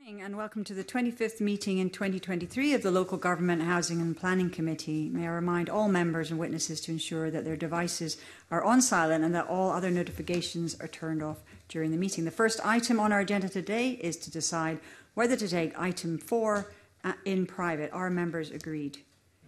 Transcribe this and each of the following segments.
Morning and welcome to the 25th meeting in 2023 of the Local Government Housing and Planning Committee. May I remind all members and witnesses to ensure that their devices are on silent and that all other notifications are turned off during the meeting. The first item on our agenda today is to decide whether to take item 4 in private. Are members agreed?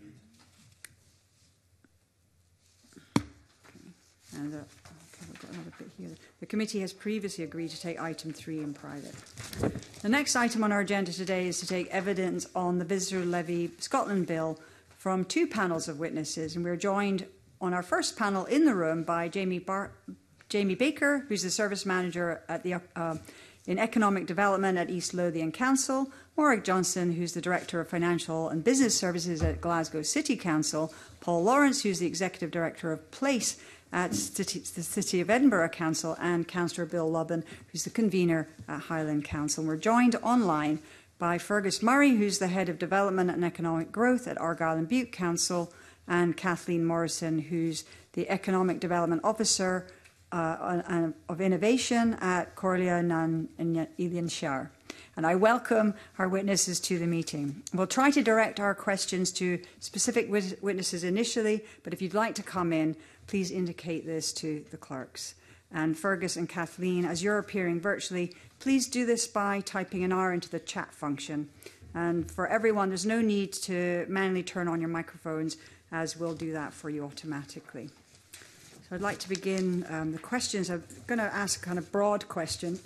Okay. And we've got another bit here. The committee has previously agreed to take item 3 in private. The next item on our agenda today is to take evidence on the Visitor Levy Scotland Bill from 2 panels of witnesses, and we're joined on our first panel in the room by Jamie Baker, who's the Service Manager at the in Economic Development at East Lothian Council, Morag Johnson, who's the Director of Financial and Business Services at Glasgow City Council, Paul Lawrence, who's the Executive Director of Place at the City of Edinburgh Council, and Councillor Bill Lubben, who's the convener at Highland Council. And we're joined online by Fergus Murray, who's the Head of Development and Economic Growth at Argyll and Bute Council, and Kathleen Morrison, who's the Economic Development Officer of Innovation at Corlia Nan Ilian Shire. And I welcome our witnesses to the meeting. We'll try to direct our questions to specific witnesses initially, but if you'd like to come in, please indicate this to the clerks. And Fergus and Kathleen, as you're appearing virtually, please do this by typing an R into the chat function. And for everyone, there's no need to manually turn on your microphones, as we'll do that for you automatically. So I'd like to begin the questions. I'm going to ask a kind of broad question.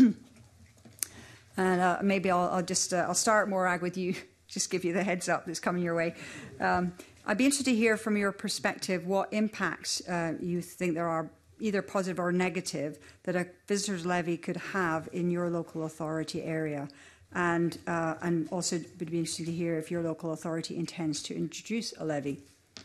And maybe I'll start, Morag, with you. Just give you the heads up that's coming your way. I'd be interested to hear from your perspective what impacts you think there are, either positive or negative, that a visitors levy could have in your local authority area. And also would be interested to hear if your local authority intends to introduce a levy.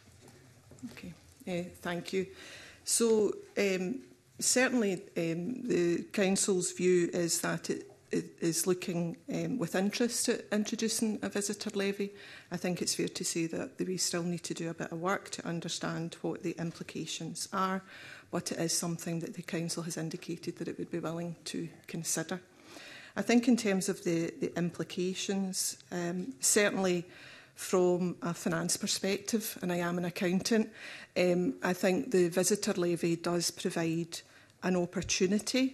Okay, thank you. So certainly the Council's view is that it is looking with interest at introducing a visitor levy. I think it's fair to say that we still need to do a bit of work to understand what the implications are, but it is something that the Council has indicated that it would be willing to consider. I think in terms of the implications, certainly from a finance perspective, and I am an accountant, I think the visitor levy does provide an opportunity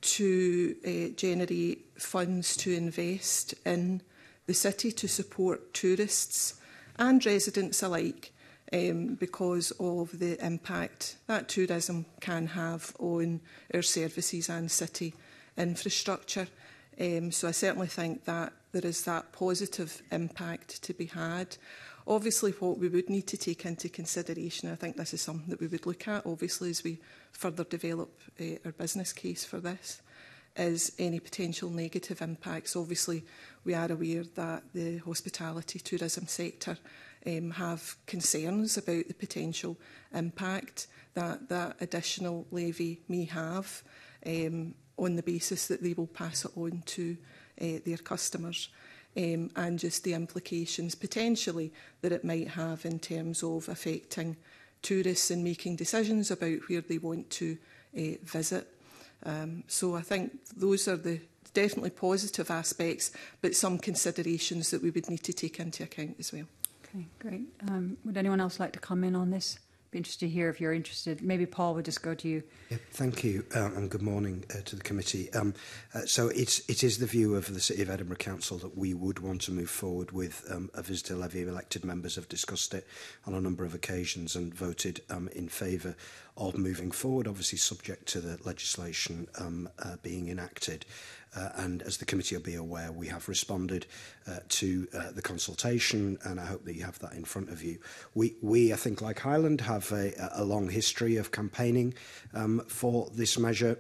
to generate funds to invest in the city to support tourists and residents alike, because of the impact that tourism can have on our services and city infrastructure. So I certainly think that there is that positive impact to be had. Obviously, what we would need to take into consideration, I think this is something that we would look at, obviously, as we further develop our business case for this, is any potential negative impacts. Obviously, we are aware that the hospitality tourism sector have concerns about the potential impact that that additional levy may have on the basis that they will pass it on to their customers. And just the implications potentially that it might have in terms of affecting tourists and making decisions about where they want to visit. So I think those are the definitely positive aspects, but some considerations that we would need to take into account as well. Okay, great. Would anyone else like to come in on this? Be interested to hear if you're interested. Maybe Paul would just go to you. Yep, thank you, and good morning to the committee. So it is the view of the City of Edinburgh Council that we would want to move forward with a visitor levy. Elected members have discussed it on a number of occasions and voted in favour of moving forward, obviously subject to the legislation being enacted. And as the committee will be aware, we have responded to the consultation, and I hope that you have that in front of you. We I think, like Highland, have a long history of campaigning for this measure,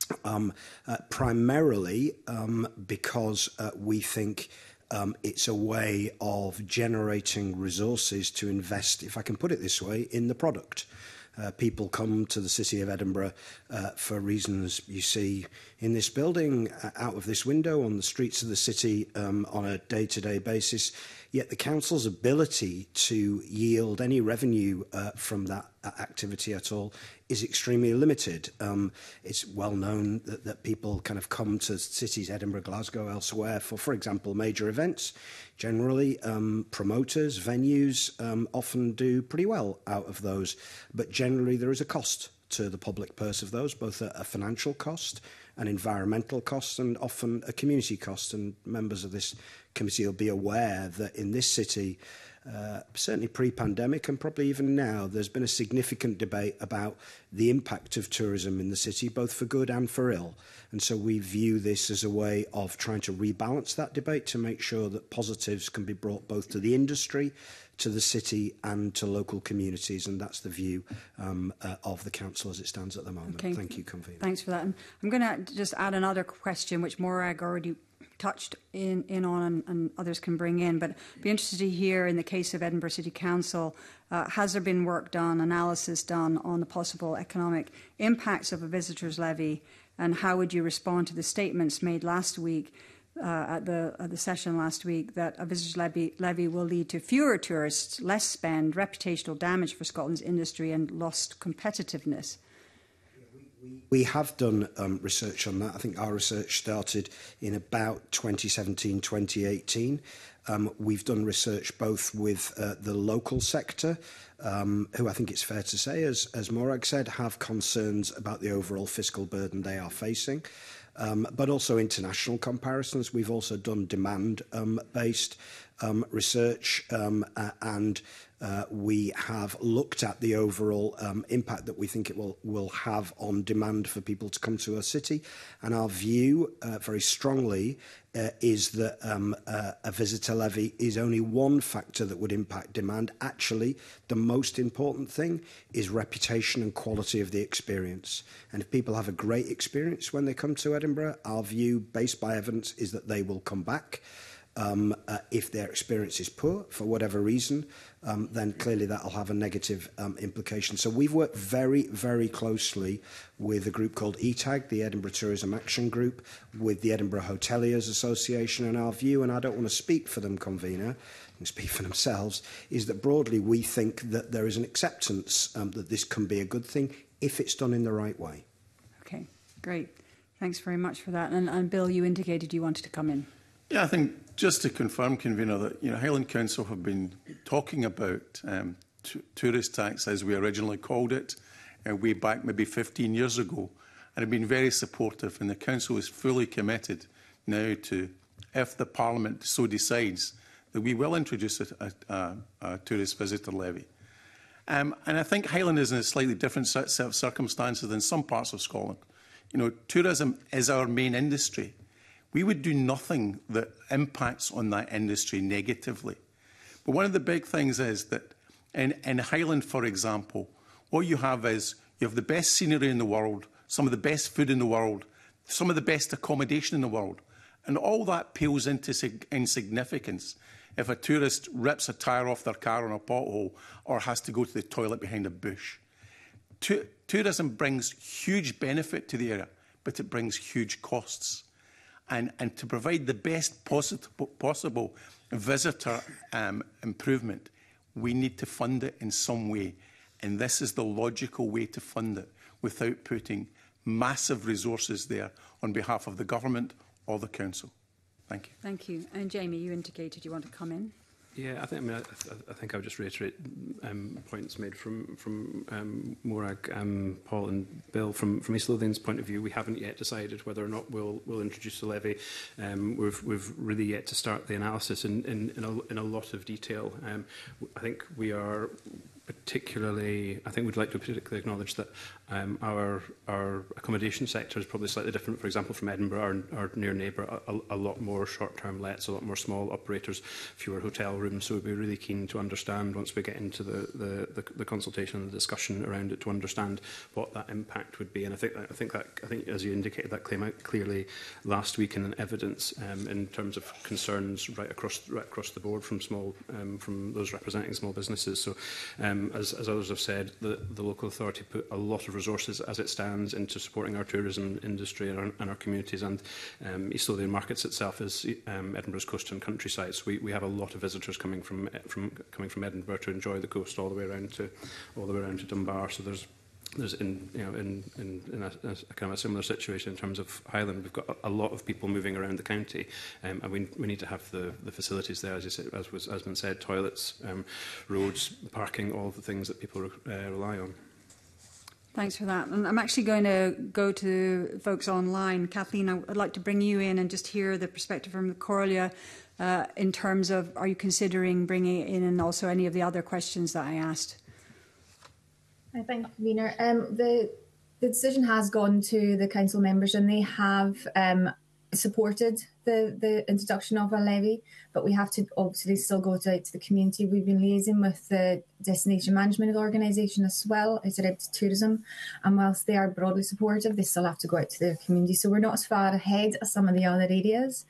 primarily because we think it's a way of generating resources to invest, if I can put it this way, in the product. People come to the City of Edinburgh for reasons you see in this building, out of this window, on the streets of the city on a day-to-day basis. Yet the Council's ability to yield any revenue from that activity at all is extremely limited. It's well known that people kind of come to cities, Edinburgh, Glasgow, elsewhere, for example, major events. Generally, promoters, venues often do pretty well out of those, but generally there is a cost to the public purse of those, both a financial cost, an environmental cost, and often a community cost. And members of this committee will be aware that in this city, certainly pre-pandemic and probably even now, there's been a significant debate about the impact of tourism in the city, both for good and for ill. And so we view this as a way of trying to rebalance that debate to make sure that positives can be brought both to the industry, to the city and to local communities, and that's the view of the council as it stands at the moment. Okay. Thank you, Convener. Thanks for that. And I'm going to just add another question, which Morag already touched in on and others can bring in, but I'd be interested to hear in the case of Edinburgh City Council, has there been work done, analysis done on the possible economic impacts of a visitors levy, and how would you respond to the statements made last week at the session last week that a visitors levy will lead to fewer tourists, less spend, reputational damage for Scotland's industry and lost competitiveness? We have done research on that. I think our research started in about 2017, 2018. We've done research both with the local sector, who I think it's fair to say, as Morag said, have concerns about the overall fiscal burden they are facing. But also international comparisons. We've also done demand-based research, and we have looked at the overall impact that we think it will have on demand for people to come to our city. And our view, very strongly, is that a visitor levy is only one factor that would impact demand. Actually, the most important thing is reputation and quality of the experience. And if people have a great experience when they come to Edinburgh, our view, based by evidence, is that they will come back. If their experience is poor, for whatever reason, then clearly that will have a negative implication. So we've worked very, very closely with a group called ETAG, the Edinburgh Tourism Action Group, with the Edinburgh Hoteliers Association, and our view, and I don't want to speak for them, Convener, and speak for themselves, is that broadly we think that there is an acceptance that this can be a good thing if it's done in the right way. Okay, great. Thanks very much for that. And Bill, you indicated you wanted to come in. Yeah, I think just to confirm, Convener, that Highland Council have been talking about tourist tax, as we originally called it, way back maybe 15 years ago, and have been very supportive. And the Council is fully committed now to, if the Parliament so decides, that we will introduce a tourist visitor levy. And I think Highland is in a slightly different set of circumstances than some parts of Scotland. Tourism is our main industry. We would do nothing that impacts on that industry negatively. But one of the big things is that in Highland, for example, what you have is you have the best scenery in the world, some of the best food in the world, some of the best accommodation in the world. And all that pales into insignificance if a tourist rips a tyre off their car on a pothole or has to go to the toilet behind a bush. Tourism brings huge benefit to the area, but it brings huge costs. And to provide the best possible visitor improvement, we need to fund it in some way. And this is the logical way to fund it without putting massive resources there on behalf of the government or the council. Thank you. Thank you. And Jamie, you indicated you want to come in. Yeah, I think I would just reiterate points made from Morag, Paul and Bill. From East Lothian's point of view, we haven't yet decided whether or not we'll introduce the levy. We've really yet to start the analysis in a lot of detail. I think we are particularly, I think we'd like to particularly acknowledge that our accommodation sector is probably slightly different, for example, from Edinburgh, our near neighbour, a lot more short-term lets, a lot more small operators, fewer hotel rooms. So we'd be really keen to understand, once we get into the consultation and the discussion around it, to understand what that impact would be. And I think as you indicated, that came out clearly last week in evidence in terms of concerns right across the board from those representing small businesses. So as others have said, the local authority put a lot of resources as it stands into supporting our tourism industry and our communities, and East Lothian Markets itself is Edinburgh's coast and countryside. So we have a lot of visitors coming from Edinburgh to enjoy the coast all the way around to Dunbar. So there's in a kind of a similar situation in terms of Highland. We've got a lot of people moving around the county, and we need to have the facilities there, as you said, as been said, toilets, roads, parking, all the things that people rely on. Thanks for that. And I'm actually going to go to folks online. Kathleen, I'd like to bring you in and just hear the perspective from Corlia in terms of, are you considering bringing it in, and also any of the other questions that I asked. Thank you, Convener. The decision has gone to the council members, and they have supported the introduction of a levy, but we have to obviously still go out to the community. We've been liaising with the Destination Management Organisation as well as Directed Tourism, and whilst they are broadly supportive, they still have to go out to their community. So we're not as far ahead as some of the other areas.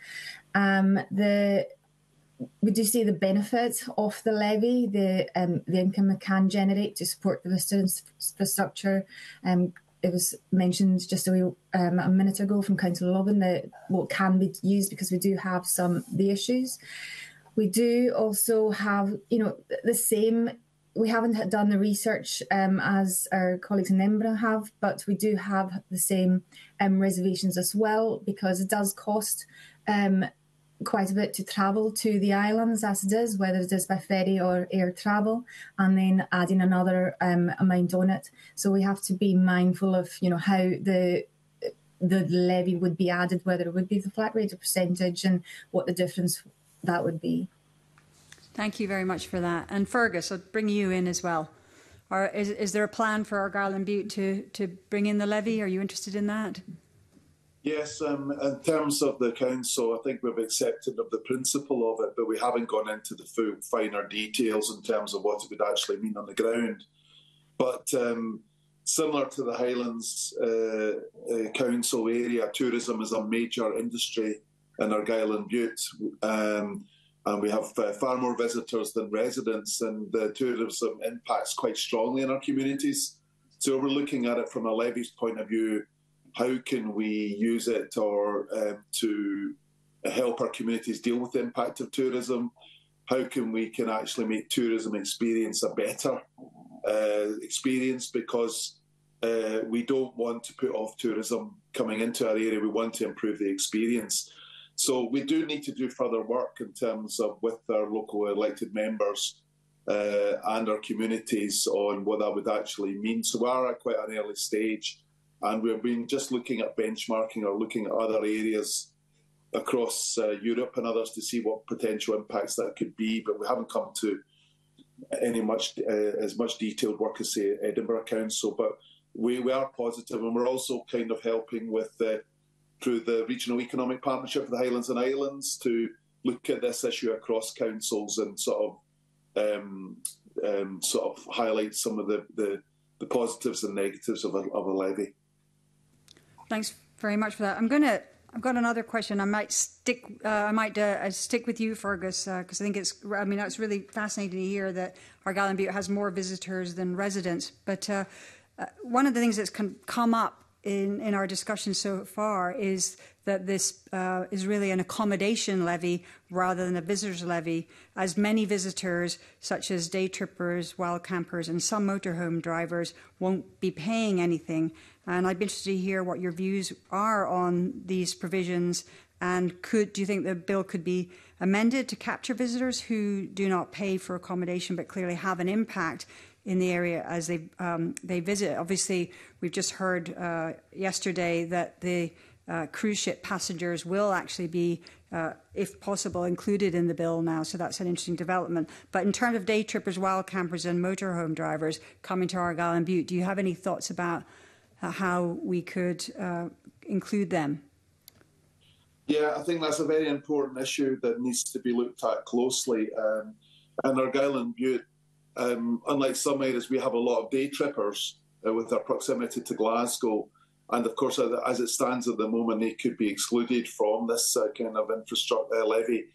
We do see the benefit of the levy, the income it can generate to support the visitor infrastructure. It was mentioned just a minute ago from Councillor Lobbin that what can be used, because we do have the issues. We do also have, the same. We haven't done the research as our colleagues in Edinburgh have, but we do have the same reservations as well, because it does cost quite a bit to travel to the islands as it is, whether it is by ferry or air travel, and then adding another amount on it. So we have to be mindful of, how the levy would be added, whether it would be the flat rate or percentage, and what the difference that would be. Thank you very much for that. And Fergus, I'll bring you in as well. Or is there a plan for Argyll and Bute to bring in the levy? Are you interested in that? Yes, in terms of the council, I think we've accepted of the principle of it, but we haven't gone into the full finer details in terms of what it would actually mean on the ground. But similar to the Highlands Council area, tourism is a major industry in Argyll and Bute, and we have far more visitors than residents, and the tourism impacts quite strongly in our communities. So we're looking at it from a levy's point of view. How can we use it to help our communities deal with the impact of tourism? How can we actually make tourism experience a better experience? Because we don't want to put off tourism coming into our area. We want to improve the experience. So we do need to do further work in terms of with our local elected members and our communities on what that would actually mean. So we are at quite an early stage. And we've been just looking at benchmarking or looking at other areas across Europe and others to see what potential impacts that could be. But we haven't come to as much detailed work as, say, Edinburgh Council. But we are positive, and we're also kind of helping with through the Regional Economic Partnership for the Highlands and Islands to look at this issue across councils and sort of highlight some of the positives and negatives of a levy. Thanks very much for that. I've got another question. I might stick with you, Fergus, because I think it's really fascinating to hear that Argyll and Bute has more visitors than residents. But one of the things that's come up in our discussion so far is that this is really an accommodation levy rather than a visitors levy, as many visitors, such as day trippers, wild campers and some motorhome drivers, won't be paying anything. And I'd be interested to hear what your views are on these provisions, and do you think the bill could be amended to capture visitors who do not pay for accommodation but clearly have an impact in the area as they visit? Obviously, we've just heard yesterday that the cruise ship passengers will actually be, if possible, included in the bill now, so that's an interesting development. But in terms of day trippers, wild campers and motorhome drivers coming to Argyll and Bute, do you have any thoughts about how we could include them? Yeah, I think that's a very important issue that needs to be looked at closely. And Argyll and Bute, unlike some areas, we have a lot of day trippers with our proximity to Glasgow. And of course, as it stands at the moment, they could be excluded from this kind of infrastructure levy.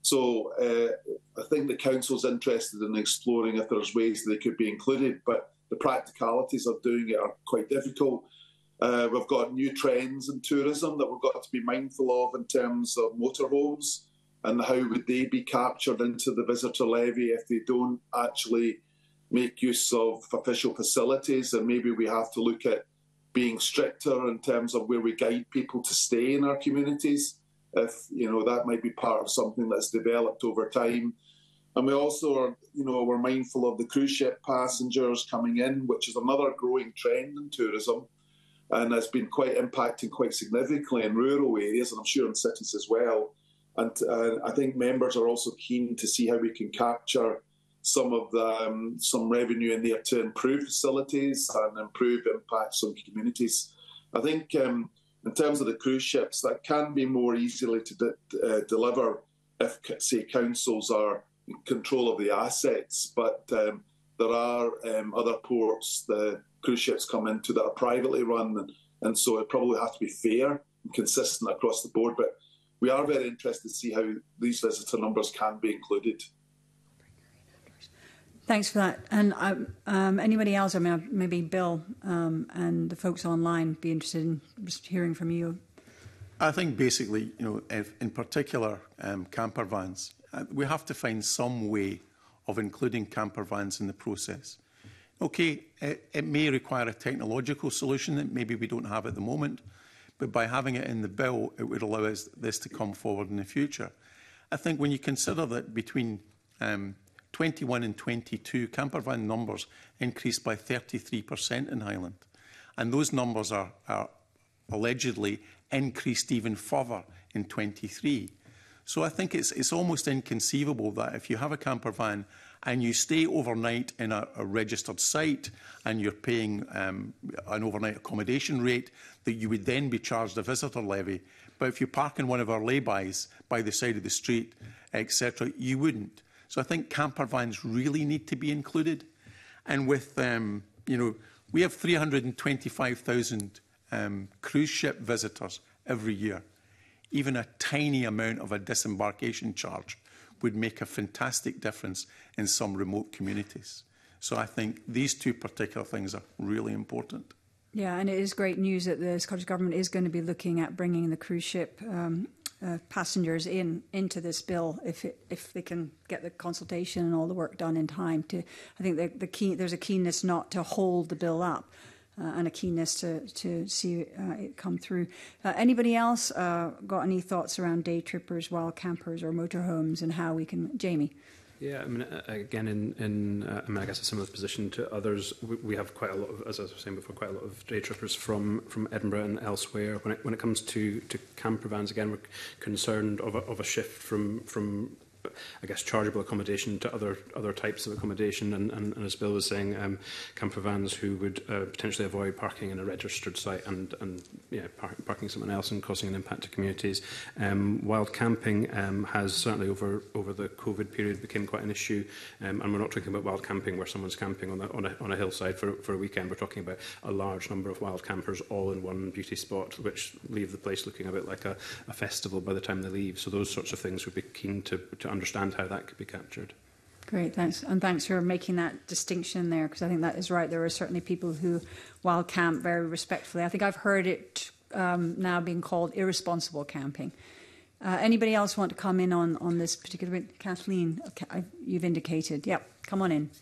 So I think the council's interested in exploring if there's ways they could be included, but the practicalities of doing it are quite difficult. We've got new trends in tourism that we've got to be mindful of in terms of motorhomes, and how would they be captured into the visitor levy if they don't actually make use of official facilities. And maybe we have to look at being stricter in terms of where we guide people to stay in our communities, if that might be part of something that's developed over time. And we also are, we're mindful of the cruise ship passengers coming in, which is another growing trend in tourism, and has been impacting quite significantly in rural areas, and I'm sure in cities as well. And I think members are also keen to see how we can capture some of the some revenue in there to improve facilities and improve impacts on communities. I think in terms of the cruise ships, that can be more easily to deliver if, say, councils are in control of the assets. But there are other ports the cruise ships come into that are privately run, and so it probably has to be fair and consistent across the board. But we are very interested to see how these visitor numbers can be included. Thanks for that. And anybody else, maybe Bill and the folks online be interested in just hearing from you. I think basically, if in particular camper vans, we have to find some way of including camper vans in the process. Okay, it may require a technological solution that maybe we don't have at the moment, but by having it in the bill, it would allow us this to come forward in the future. I think when you consider that between 21 and 22, camper van numbers increased by 33% in Highland, and those numbers are allegedly increased even further in 23. So I think it's almost inconceivable that if you have a camper van and you stay overnight in a registered site and you're paying an overnight accommodation rate, that you would then be charged a visitor levy. But if you park in one of our laybys by the side of the street, etc., you wouldn't. So I think camper vans really need to be included. And with, we have 325,000 cruise ship visitors every year. Even a tiny amount of a disembarkation charge would make a fantastic difference in some remote communities. So I think these two particular things are really important. Yeah, and it is great news that the Scottish Government is going to be looking at bringing the cruise ship passengers into this bill if they can get the consultation and all the work done in time. I think there's a keenness not to hold the bill up. And a keenness to see it come through. Anybody else got any thoughts around day trippers, wild campers or motorhomes and how we can... Jamie? Yeah, again, I guess a similar position to others. We have quite a lot of, as I was saying before, quite a lot of day trippers from Edinburgh and elsewhere. When it comes to camper vans, again, we're concerned of a shift from I guess, chargeable accommodation to other types of accommodation. And as Bill was saying, camper vans who would potentially avoid parking in a registered site and parking someone else and causing an impact to communities. Wild camping has certainly over the COVID period become quite an issue. And we're not talking about wild camping where someone's camping on a hillside for a weekend. We're talking about a large number of wild campers all in one beauty spot, which leave the place looking a bit like a festival by the time they leave. So those sorts of things would be keen to understand how that could be captured. Great, thanks. And thanks for making that distinction there, because I think that is right. There are certainly people who wild camp very respectfully. I think I've heard it now being called irresponsible camping. Anybody else want to come in on this particular bit? Kathleen, you've indicated. Yep, come on in.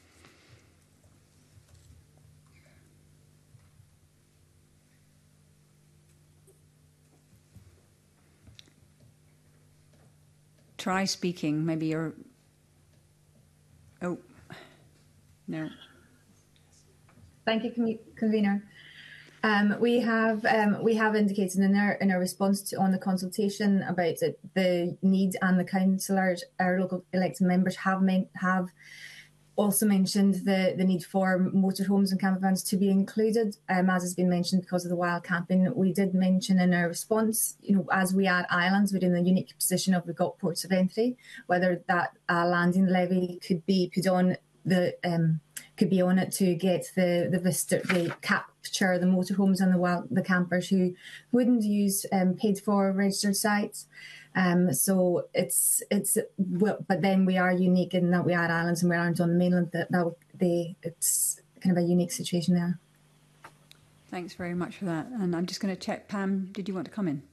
Try speaking. Maybe you're... Oh, no. Thank you, Convener. We have indicated in our response on the consultation about the need, and the councillors, our local elected members, have also mentioned the need for motorhomes and camper vans to be included, as has been mentioned because of the wild camping. We did mention in our response, as we add islands, we're in the unique position of we've got ports of entry, whether that landing levy could be put on the could be on it to get the capture the motorhomes and the campers who wouldn't use paid for registered sites. So but then we are unique in that we are islands and we aren't on the mainland. It's kind of a unique situation there. Thanks very much for that. And I'm just going to check, Pam, did you want to come in?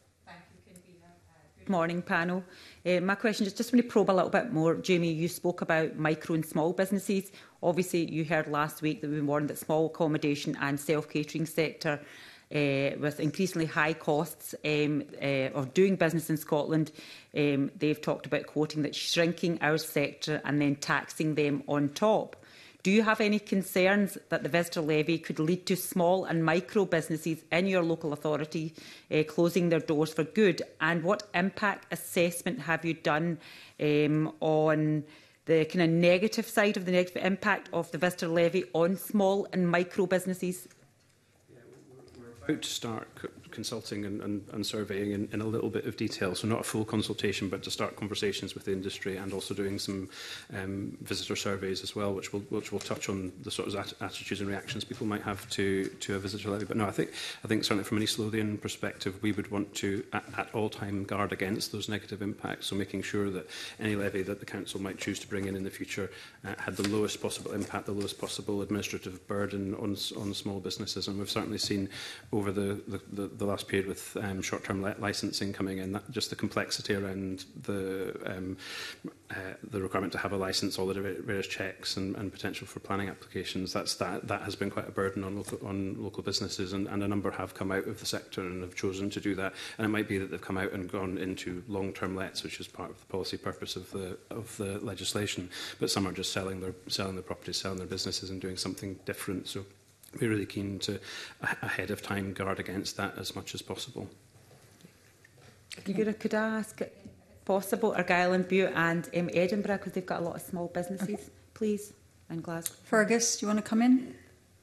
Good morning, panel. My question is just want to probe a little bit more. Jamie, you spoke about micro and small businesses. Obviously, you heard last week that we warned that small accommodation and self-catering sector with increasingly high costs of doing business in Scotland, they've talked about quoting that shrinking our sector and then taxing them on top. Do you have any concerns that the visitor levy could lead to small and micro businesses in your local authority closing their doors for good? And what impact assessment have you done on the kind of negative side of the negative impact of the visitor levy on small and micro businesses? We're about to start consulting and surveying in a little bit of detail, so not a full consultation, but to start conversations with the industry and also doing some visitor surveys as well, which will touch on the sort of attitudes and reactions people might have to a visitor levy. But no, I think certainly from an East Lothian perspective, we would want to at all time guard against those negative impacts. So making sure that any levy that the council might choose to bring in the future had the lowest possible impact, the lowest possible administrative burden on small businesses. And we've certainly seen over the last period with short-term licensing coming in, that just the complexity around the requirement to have a licence, all the various checks and potential for planning applications, that has been quite a burden on local businesses, and a number have come out of the sector and have chosen to do that. And it might be that they've come out and gone into long-term lets, which is part of the policy purpose of the legislation. But some are just selling their properties, selling their businesses, and doing something different. So we're really keen to, ahead of time, guard against that as much as possible. Could I ask, possible, Argyll and Bute and Edinburgh, because they've got a lot of small businesses, please, and Glasgow. Fergus, do you want to come in?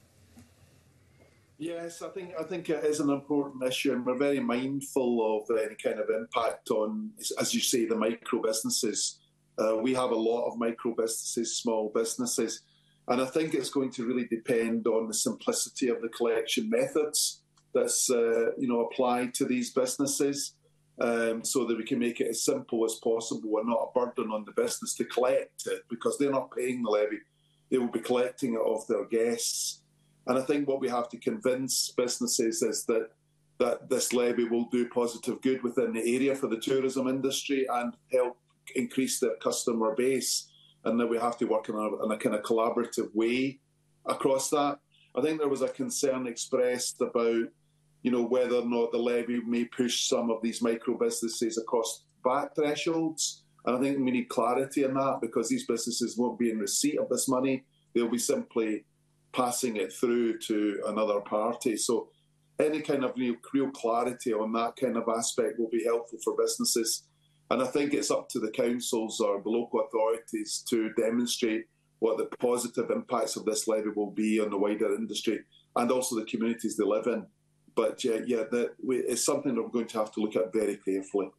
Yes, I think it is an important issue, and we're very mindful of any kind of impact on, as you say, the micro businesses. We have a lot of micro businesses, small businesses. And I think it's going to really depend on the simplicity of the collection methods that's applied to these businesses, so that we can make it as simple as possible and not a burden on the business to collect it, because they're not paying the levy. They will be collecting it off their guests. And I think what we have to convince businesses is that this levy will do positive good within the area for the tourism industry and help increase their customer base, and that we have to work in a kind of collaborative way across that. I think there was a concern expressed about, whether or not the levy may push some of these micro businesses across VAT thresholds. And I think we need clarity in that, because these businesses won't be in receipt of this money. They'll be simply passing it through to another party. So any kind of real clarity on that kind of aspect will be helpful for businesses. And I think it's up to the councils or the local authorities to demonstrate what the positive impacts of this levy will be on the wider industry and also the communities they live in. But it's something that we're going to have to look at very carefully.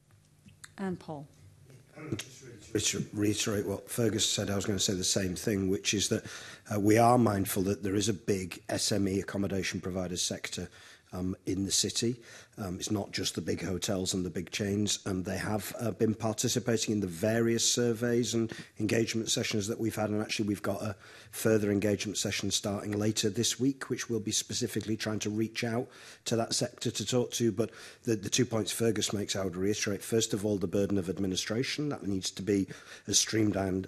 And Paul. Just to reiterate what Fergus said, I was going to say the same thing, which is that we are mindful that there is a big SME accommodation provider sector in the city. It's not just the big hotels and the big chains. They have been participating in the various surveys and engagement sessions that we've had, and actually we've got a further engagement session starting later this week, which will be specifically trying to reach out to that sector to talk to. But the 2 points Fergus makes, I would reiterate. First of all, the burden of administration, that needs to be as streamlined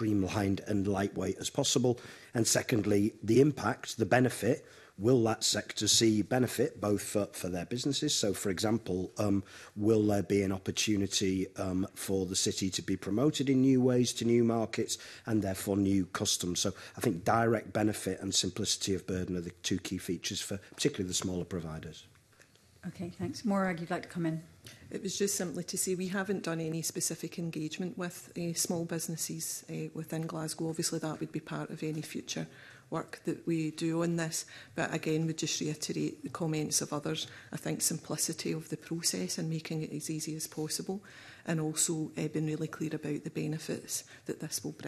and lightweight as possible. And secondly, the impact, the benefit. Will that sector see benefit both for their businesses? So, for example, will there be an opportunity for the city to be promoted in new ways to new markets and therefore new customs? So I think direct benefit and simplicity of burden are the two key features for particularly the smaller providers. Okay, thanks. Morag, you'd like to come in? It was just simply to say we haven't done any specific engagement with small businesses within Glasgow. Obviously, that would be part of any future work that we do on this. But again, we just reiterate the comments of others. I think simplicity of the process and making it as easy as possible, and also being really clear about the benefits that this will bring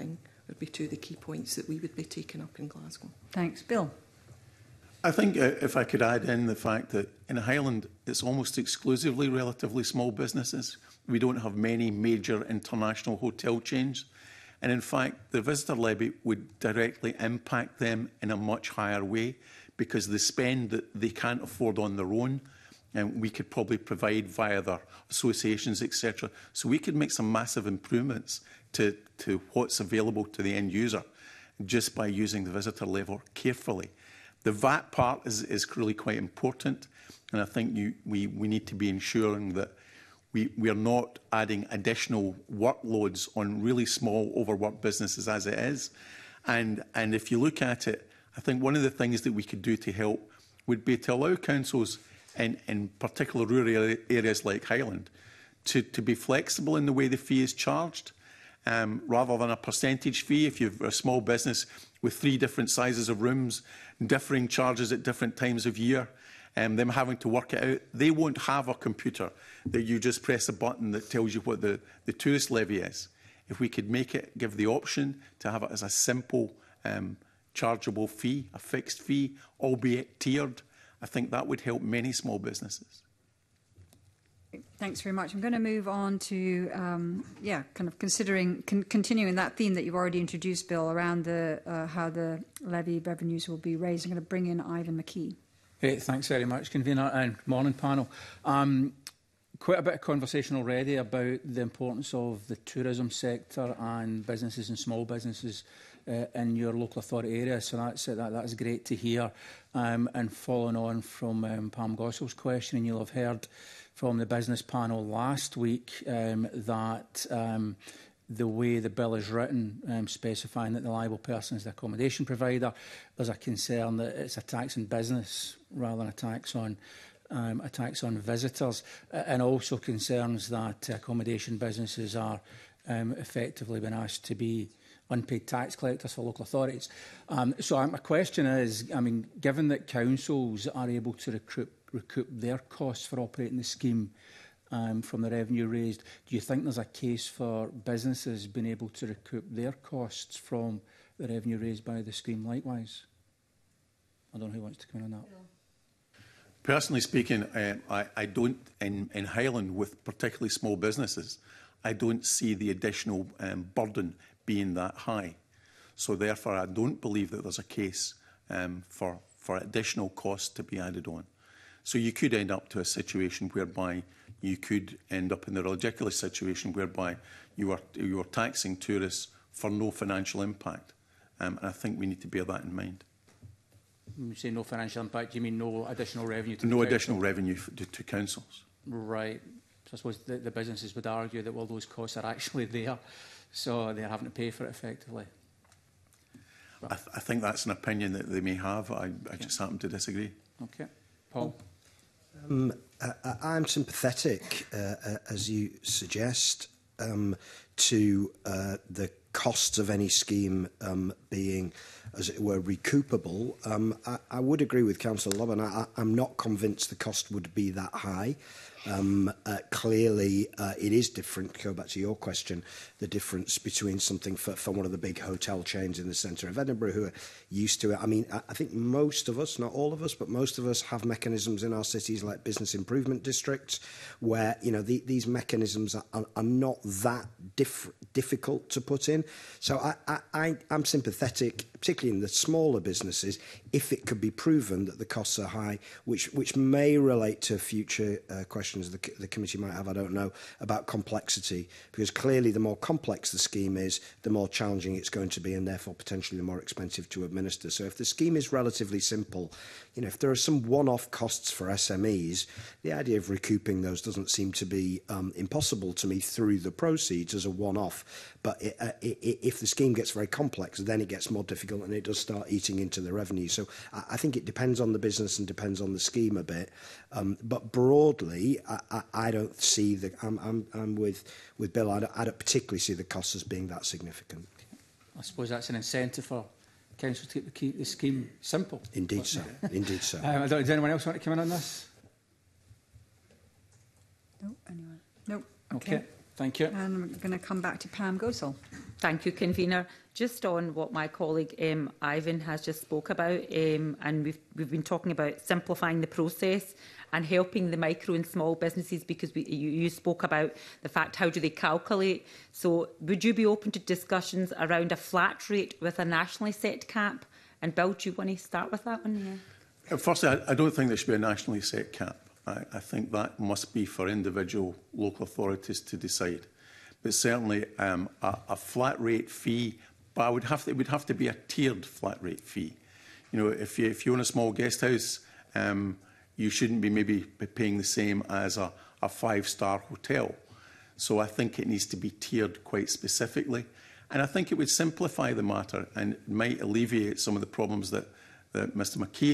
would be two of the key points that we would be taking up in Glasgow. Thanks. Bill? I think if I could add in the fact that in Highland it's almost exclusively relatively small businesses. We don't have many major international hotel chains. And in fact, the visitor levy would directly impact them in a much higher way because the spend that they can't afford on their own, and we could probably provide via their associations, etc. So we could make some massive improvements to what's available to the end user just by using the visitor levy carefully. The VAT part is really quite important, and I think we need to be ensuring that we are not adding additional workloads on really small, overworked businesses as it is. And if you look at it, I think one of the things that we could do to help would be to allow councils in particular rural areas like Highland to be flexible in the way the fee is charged. Rather than a percentage fee, if you've a small business with 3 different sizes of rooms, differing charges at different times of year, them having to work it out, they won't have a computer that you just press a button that tells you what the tourist levy is. If we could make it, give the option to have it as a simple chargeable fee, a fixed fee, albeit tiered, I think that would help many small businesses. Thanks very much. I'm going to move on to, kind of continuing that theme that you've already introduced, Bill, around how the levy revenues will be raised. I'm going to bring in Ivan McKee. Hey, thanks very much, Convener, and morning, panel. Quite a bit of conversation already about the importance of the tourism sector and businesses and small businesses in your local authority area, so that's great to hear. And following on from Pam Gossell's question, you'll have heard from the business panel last week that the way the bill is written, specifying that the liable person is the accommodation provider, there's a concern that it's a tax on business rather than a tax on visitors, and also concerns that accommodation businesses are effectively being asked to be unpaid tax collectors for local authorities. So my question is, given that councils are able to recoup their costs for operating the scheme from the revenue raised, do you think there's a case for businesses being able to recoup their costs from the revenue raised by the scheme likewise? I don't know who wants to come in on that. Personally speaking, I don't, in Highland, with particularly small businesses, I don't see the additional burden being that high. So therefore, I don't believe that there's a case for additional costs to be added on. So you could end up to a situation whereby you could end up in the ridiculous situation whereby you are taxing tourists for no financial impact. And I think we need to bear that in mind. When you say no financial impact, do you mean no additional revenue to no additional revenue to councils. Right. So I suppose the businesses would argue that, well, those costs are actually there, so they're having to pay for it effectively. I think that's an opinion that they may have. I just happen to disagree. Okay. Paul? I'm sympathetic, as you suggest, to the costs of any scheme being, as it were, recoupable. I would agree with Councillor Lobban. I'm not convinced the cost would be that high. Clearly, it is different. To go back to your question, the difference between something for one of the big hotel chains in the centre of Edinburgh who are used to it. I mean, I think most of us, not all of us, but most of us have mechanisms in our cities like business improvement districts where, these mechanisms are not that difficult to put in. So I'm sympathetic, particularly in the smaller businesses, if it could be proven that the costs are high, which may relate to future questions the committee might have, I don't know, about complexity, because clearly the more complex the scheme is, the more challenging it's going to be and therefore potentially the more expensive to administer. So if the scheme is relatively simple, if there are some one-off costs for SMEs, the idea of recouping those doesn't seem to be impossible to me through the proceeds as a one-off. But if the scheme gets very complex, then it gets more difficult and it does start eating into the revenue. So I think it depends on the business and depends on the scheme a bit. But broadly, I don't see I'm with Bill. I don't particularly see the costs as being that significant. I suppose that's an incentive for council to keep the scheme simple. Indeed so. Indeed so. Does anyone else want to come in on this? No, anyone? Nope. Okay. Thank you. And I'm going to come back to Pam Gossell. Thank you, Convener. Just on what my colleague Ivan has just spoke about, and we've been talking about simplifying the process and helping the micro and small businesses, because you spoke about the fact, how do they calculate? So would you be open to discussions around a flat rate with a nationally set cap? And Bill, do you want to start with that one? Yeah. Firstly, I don't think there should be a nationally set cap. I think that must be for individual local authorities to decide. But certainly a flat rate fee, but it would have to be a tiered flat rate fee. You know, if you own a small guest house, you shouldn't be maybe paying the same as a 5-star hotel. So I think it needs to be tiered quite specifically. And I think it would simplify the matter and might alleviate some of the problems that Mr McKee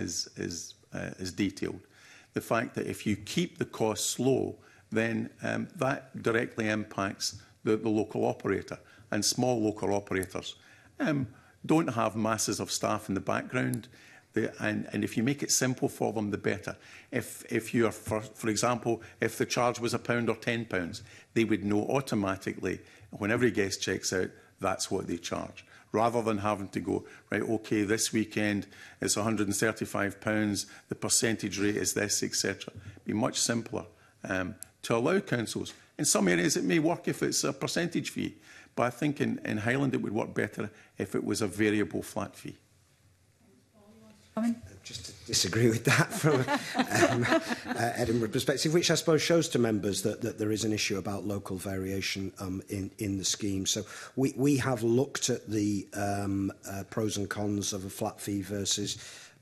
has detailed. The fact that if you keep the costs low, then that directly impacts the local operator. And small local operators don't have masses of staff in the background. And if you make it simple for them, the better. If you are, for example, if the charge was £1 or £10, they would know automatically when every guest checks out, that's what they charge. Rather than having to go, right, OK, this weekend it's £135, the percentage rate is this, etc. It'd be much simpler to allow councils. In some areas it may work if it's a percentage fee, but I think in Highland it would work better if it was a variable flat fee. Just to disagree with that from Edinburgh perspective, which I suppose shows to members that there is an issue about local variation in the scheme. So we have looked at the pros and cons of a flat fee versus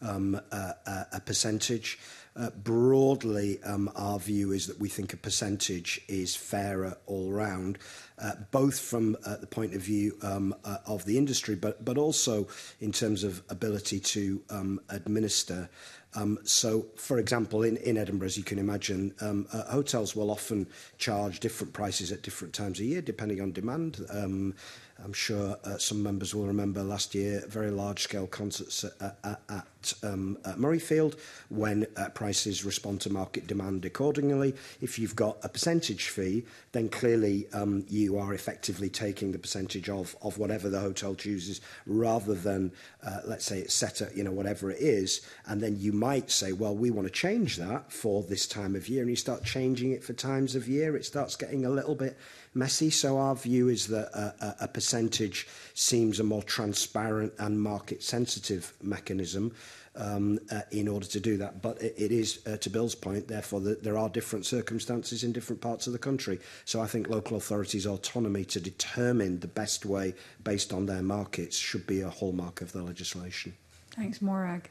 a percentage. Broadly, our view is that we think a percentage is fairer all round, both from the point of view of the industry, but also in terms of ability to administer. So, for example, in Edinburgh, as you can imagine, hotels will often charge different prices at different times of year, depending on demand. I'm sure some members will remember last year very large-scale concerts at Murrayfield, when prices respond to market demand accordingly. If you've got a percentage fee, then clearly you are effectively taking the percentage of whatever the hotel chooses, rather than, let's say, it's set at whatever it is, and then you might say, well, we want to change that for this time of year, and you start changing it for times of year. It starts getting a little bit messy. So our view is that a percentage seems a more transparent and market-sensitive mechanism in order to do that. But it is, to Bill's point, therefore, that there are different circumstances in different parts of the country. So I think local authorities' autonomy to determine the best way based on their markets should be a hallmark of the legislation. Thanks, Morag.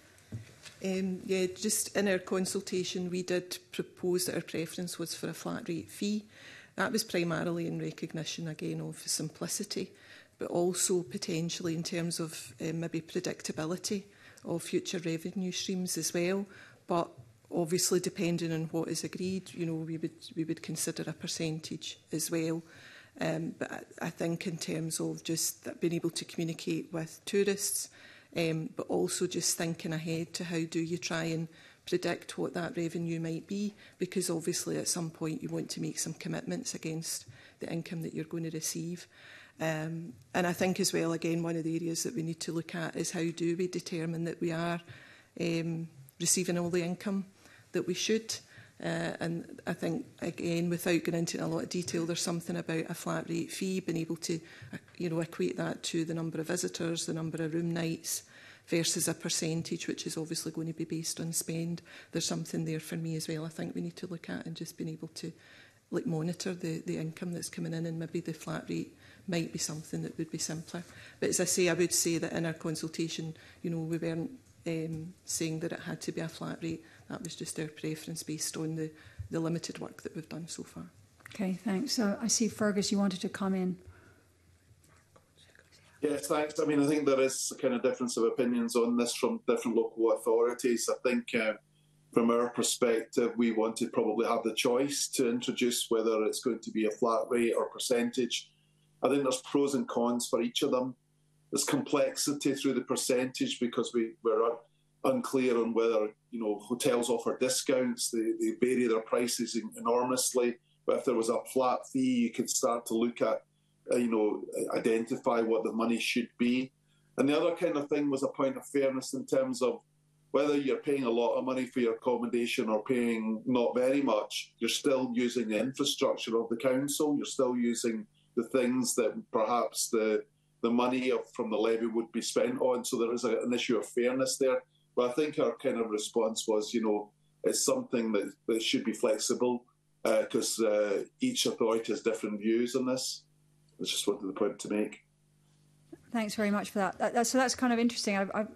Yeah, just in our consultation, we did propose that our preference was for a flat rate fee. That was primarily in recognition, again, of simplicity, but also potentially in terms of maybe predictability of future revenue streams as well. But obviously, depending on what is agreed, we would consider a percentage as well. But I think in terms of just that being able to communicate with tourists, but also just thinking ahead to how do you try and predict what that revenue might be, because obviously at some point you want to make some commitments against the income that you're going to receive. And I think as well, again, one of the areas that we need to look at is how do we determine that we are receiving all the income that we should. And I think, again, without going into a lot of detail, there's something about a flat rate fee, being able to equate that to the number of visitors, the number of room nights, versus a percentage, which is obviously going to be based on spend. There's something there for me as well I think we need to look at, and just being able to monitor the income that's coming in, and maybe the flat rate might be something that would be simpler. But as I say, I would say that in our consultation, we weren't saying that it had to be a flat rate. That was just our preference based on the limited work that we've done so far. Okay, thanks. So I see, Fergus, you wanted to come in. Yes, thanks. I mean, I think there is a kind of difference of opinions on this from different local authorities. I think from our perspective, we want to probably have the choice to introduce whether it's going to be a flat rate or percentage. I think there's pros and cons for each of them. There's complexity through the percentage because we're unclear on whether hotels offer discounts. They vary their prices enormously. But if there was a flat fee, you could start to look at identify what the money should be. And the other kind of thing was a point of fairness in terms of whether you're paying a lot of money for your accommodation or paying not very much, you're still using the infrastructure of the council. You're still using the things that perhaps the money from the levy would be spent on. So there is an issue of fairness there. But I think our kind of response was, it's something that should be flexible because each authority has different views on this. That's just what the point to make. Thanks very much for that. So that's kind of interesting.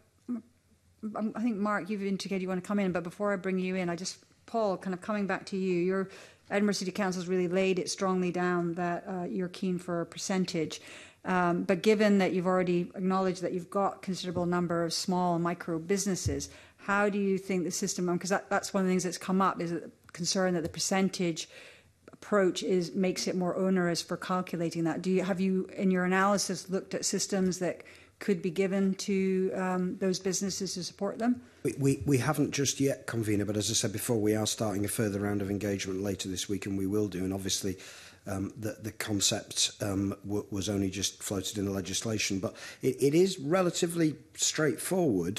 I think, Mark, you've indicated you want to come in, but before I bring you in, Paul, kind of coming back to you, your Edinburgh City Council's really laid it strongly down that you're keen for a percentage. But given that you've already acknowledged that you've got a considerable number of small and micro businesses, how do you think the system, because that's one of the things that's come up, is a concern that the percentage approach makes it more onerous for calculating that. Have you, in your analysis, looked at systems that could be given to those businesses to support them? We haven't just yet, Convener, but as I said before, we are starting a further round of engagement later this week, and we will do. And obviously, the concept was only just floated in the legislation, but it is relatively straightforward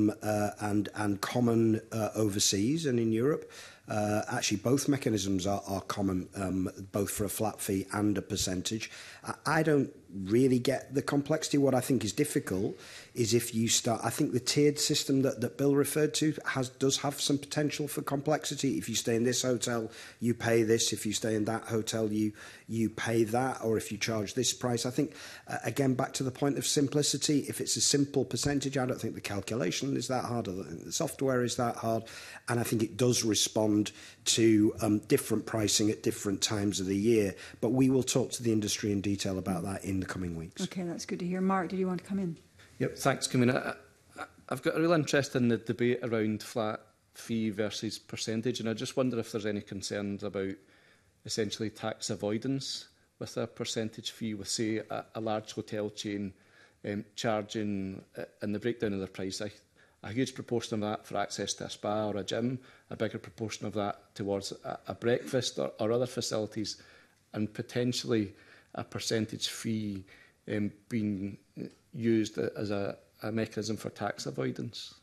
and common overseas and in Europe. Actually, both mechanisms are common, both for a flat fee and a percentage. I don't really get the complexity. What I think is difficult is if you start... I think the tiered system that Bill referred to does have some potential for complexity. If you stay in this hotel, you pay this. If you stay in that hotel, you pay that. Or if you charge this price. I think, again, back to the point of simplicity, if it's a simple percentage, I don't think the calculation is that hard. I don't think the software is that hard. And I think it does respond to different pricing at different times of the year. But we will talk to the industry in detail about that in the coming weeks. Okay, that's good to hear. Mark, did you want to come in? Yep, thanks, Convener. I've got a real interest in the debate around flat fee versus percentage, and I just wonder if there's any concerns about essentially tax avoidance with a percentage fee, with, say, a large hotel chain charging, in the breakdown of their price, a huge proportion of that for access to a spa or a gym, a bigger proportion of that towards a breakfast or other facilities, and potentially a percentage fee being used as a mechanism for tax avoidance?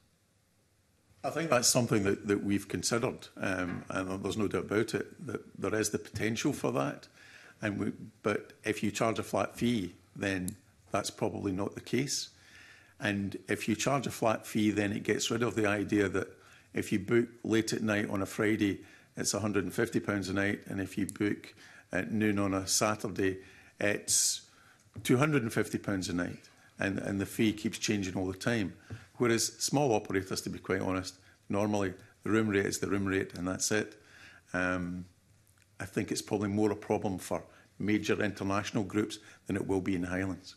I think that's something that we've considered, and there's no doubt about it, that there is the potential for that. But if you charge a flat fee, then that's probably not the case. And if you charge a flat fee, then it gets rid of the idea that if you book late at night on a Friday, it's £150 a night, and if you book at noon on a Saturday, it's £250 a night. And the fee keeps changing all the time. Whereas small operators, to be quite honest, normally the room rate is the room rate and that's it. I think it's probably more a problem for major international groups than it will be in the Highlands.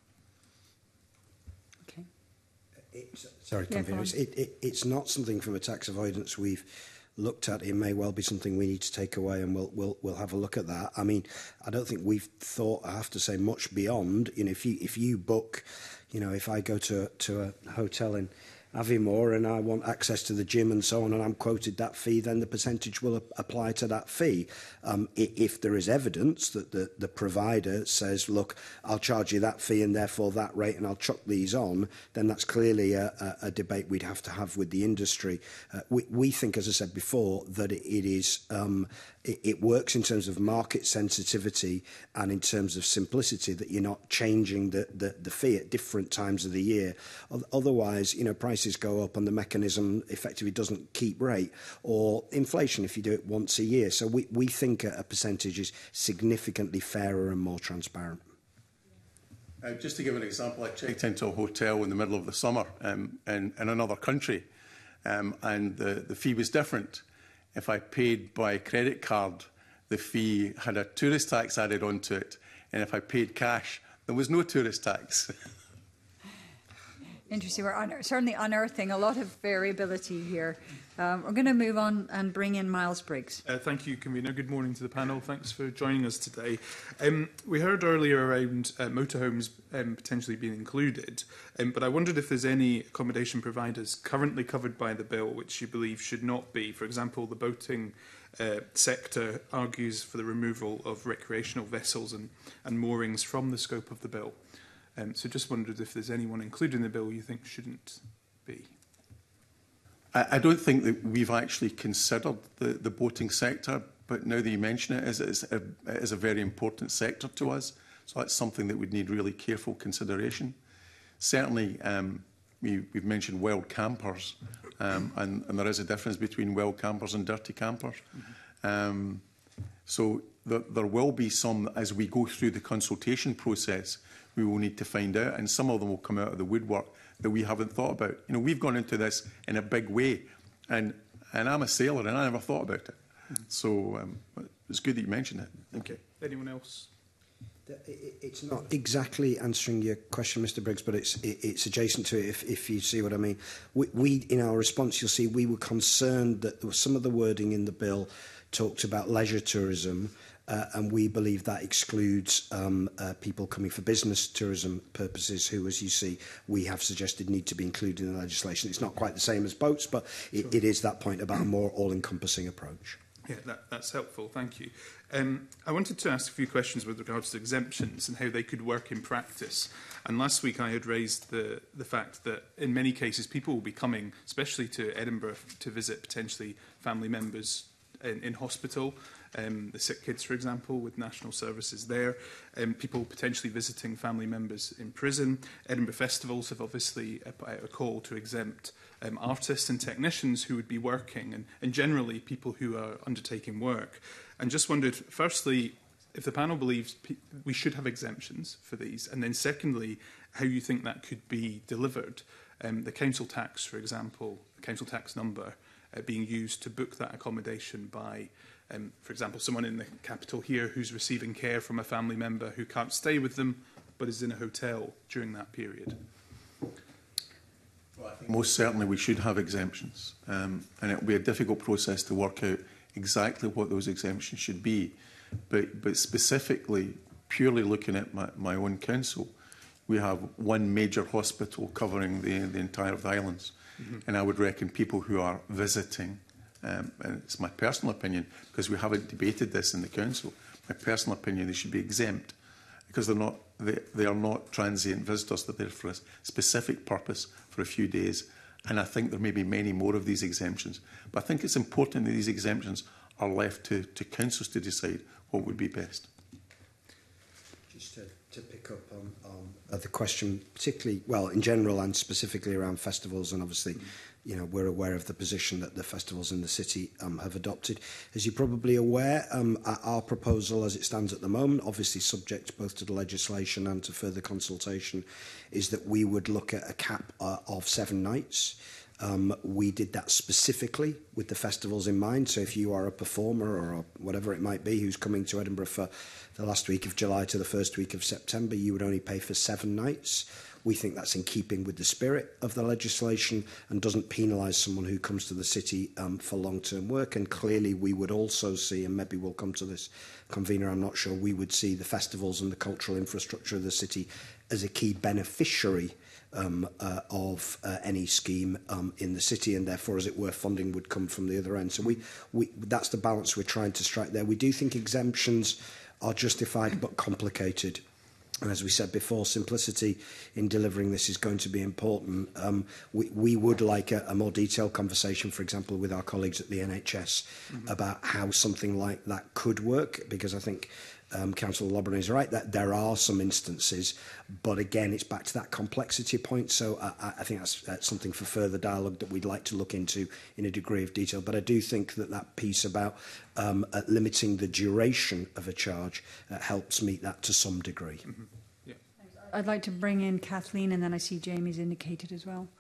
Okay. Sorry, Convener. It's not something from a tax avoidance we've looked at. It may well be something we need to take away, and we'll have a look at that. I mean, I don't think we've thought, I have to say, much beyond. If you book, if I go to a hotel in Aviemore and I want access to the gym and so on, and I'm quoted that fee, then the percentage will apply to that fee. If there is evidence that the provider says, look, I'll charge you that fee and therefore that rate and I'll chuck these on, then that's clearly a debate we'd have to have with the industry. We think, as I said before, that it works in terms of market sensitivity and in terms of simplicity, that you're not changing the fee at different times of the year. Otherwise, prices go up and the mechanism effectively doesn't keep rate, or inflation if you do it once a year. So we think a percentage is significantly fairer and more transparent. Just to give an example, I checked into a hotel in the middle of the summer in another country, and the fee was different. If I paid by credit card, the fee had a tourist tax added onto it, and if I paid cash, there was no tourist tax. Interesting. We're certainly unearthing a lot of variability here. We're going to move on and bring in Miles Briggs. Thank you, Convener. Good morning to the panel. Thanks for joining us today. We heard earlier around motorhomes potentially being included, but I wondered if there's any accommodation providers currently covered by the bill which you believe should not be. For example, the boating sector argues for the removal of recreational vessels and moorings from the scope of the bill. So just wondered if there's anyone included in the bill you think shouldn't be. I don't think that we've actually considered the boating sector, but now that you mention it, it is a very important sector to us. So that's something that would need really careful consideration. Certainly, we've mentioned wild campers, and there is a difference between wild campers and dirty campers. So there will be some, as we go through the consultation process, we will need to find out, and some of them will come out of the woodwork that we haven't thought about. You know, we've gone into this in a big way, and I'm a sailor and I never thought about it. So it's good that you mentioned it. Okay. Anyone else? It's not exactly answering your question, Mr. Briggs, but it's adjacent to it, if you see what I mean. We, in our response, you'll see we were concerned that there was some of the wording in the bill talked about leisure tourism, and we believe that excludes people coming for business tourism purposes who, as you see, we have suggested need to be included in the legislation. It's not quite the same as boats, but it is that point about a more all-encompassing approach. Yeah, that's helpful. Thank you. I wanted to ask a few questions with regards to exemptions and how they could work in practice. And last week I had raised the fact that in many cases people will be coming, especially to Edinburgh, to visit potentially family members in hospital, the sick kids, for example, with national services there, people potentially visiting family members in prison. Edinburgh festivals have obviously put out a call to exempt artists and technicians who would be working, and generally people who are undertaking work. And just wondered, firstly, if the panel believes we should have exemptions for these, and then secondly, how you think that could be delivered. The council tax, for example, the council tax number being used to book that accommodation by, for example, someone in the capital here who's receiving care from a family member who can't stay with them but is in a hotel during that period. Well, I think most certainly we should have exemptions, and it will be a difficult process to work out exactly what those exemptions should be. But specifically, purely looking at my own council, we have one major hospital covering the entire of the islands. Mm-hmm. And I would reckon people who are visiting, and it's my personal opinion, because we haven't debated this in the council, my personal opinion, they should be exempt, because they are not transient visitors. They're there for a specific purpose for a few days. And I think there may be many more of these exemptions. But I think it's important that these exemptions are left to councils to decide what would be best. Just to pick up on the question, particularly, well, in general and specifically around festivals, and obviously, you know, we're aware of the position that the festivals in the city have adopted. As you're probably aware, our proposal as it stands at the moment, obviously subject both to the legislation and to further consultation, is that we would look at a cap of 7 nights. We did that specifically with the festivals in mind. So if you are a performer or whatever it might be who's coming to Edinburgh for the last week of July to the first week of September, you would only pay for 7 nights. We think that's in keeping with the spirit of the legislation and doesn't penalise someone who comes to the city for long-term work. And clearly we would also see, and maybe we'll come to this, convener, I'm not sure, we would see the festivals and the cultural infrastructure of the city as a key beneficiary of any scheme in the city, and therefore, as it were, funding would come from the other end. So that's the balance we're trying to strike there. We do think exemptions are justified but complicated. And as we said before, simplicity in delivering this is going to be important. We would like a more detailed conversation, for example, with our colleagues at the NHS about how something like that could work, because I think Councillor Lobban is right that there are some instances, but again, it's back to that complexity point. So I think that's something for further dialogue that we'd like to look into in a degree of detail. But I do think that piece about limiting the duration of a charge helps meet that to some degree. Mm-hmm. Yeah. I'd like to bring in Kathleen, and then I see Jamie's indicated as well.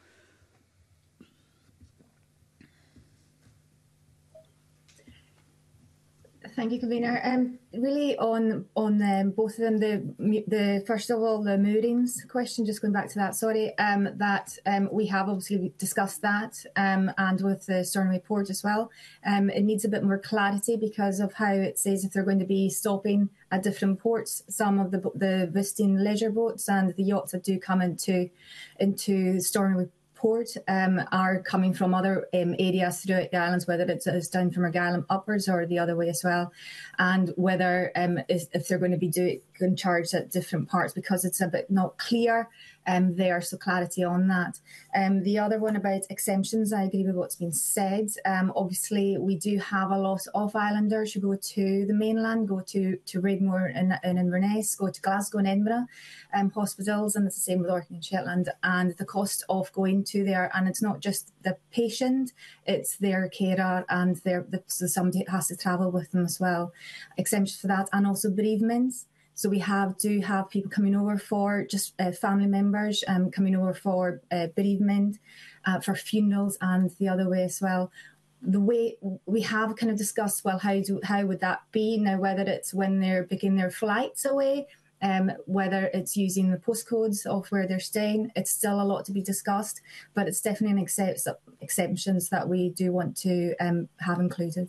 Thank you, convener. Really on both of them, the first of all, the moorings question, just going back to that, sorry, that we have obviously discussed that and with the Stern report as well. It needs a bit more clarity because of how it says if they're going to be stopping at different ports, some of the visiting leisure boats and the yachts that do come into Stern support are coming from other areas throughout the islands, whether it's down from Argyll upwards or the other way as well, and whether if they're going to be charged at different parts, because it's a bit not clear there, so clarity on that. The other one about exemptions, I agree with what's been said. Obviously, we do have a lot of islanders who go to the mainland, go to Raigmore in Inverness, go to Glasgow and Edinburgh hospitals, and it's the same with Orkney and Shetland. And the cost of going to there, and it's not just the patient, it's their carer, and so somebody has to travel with them as well. Exemptions for that, and also bereavements. So we do have people coming over for just family members coming over for bereavement, for funerals, and the other way as well. The way we have kind of discussed, well, how would that be now? Whether it's when they're booking their flights away, whether it's using the postcodes of where they're staying, it's still a lot to be discussed. But it's definitely an exceptions that we do want to have included.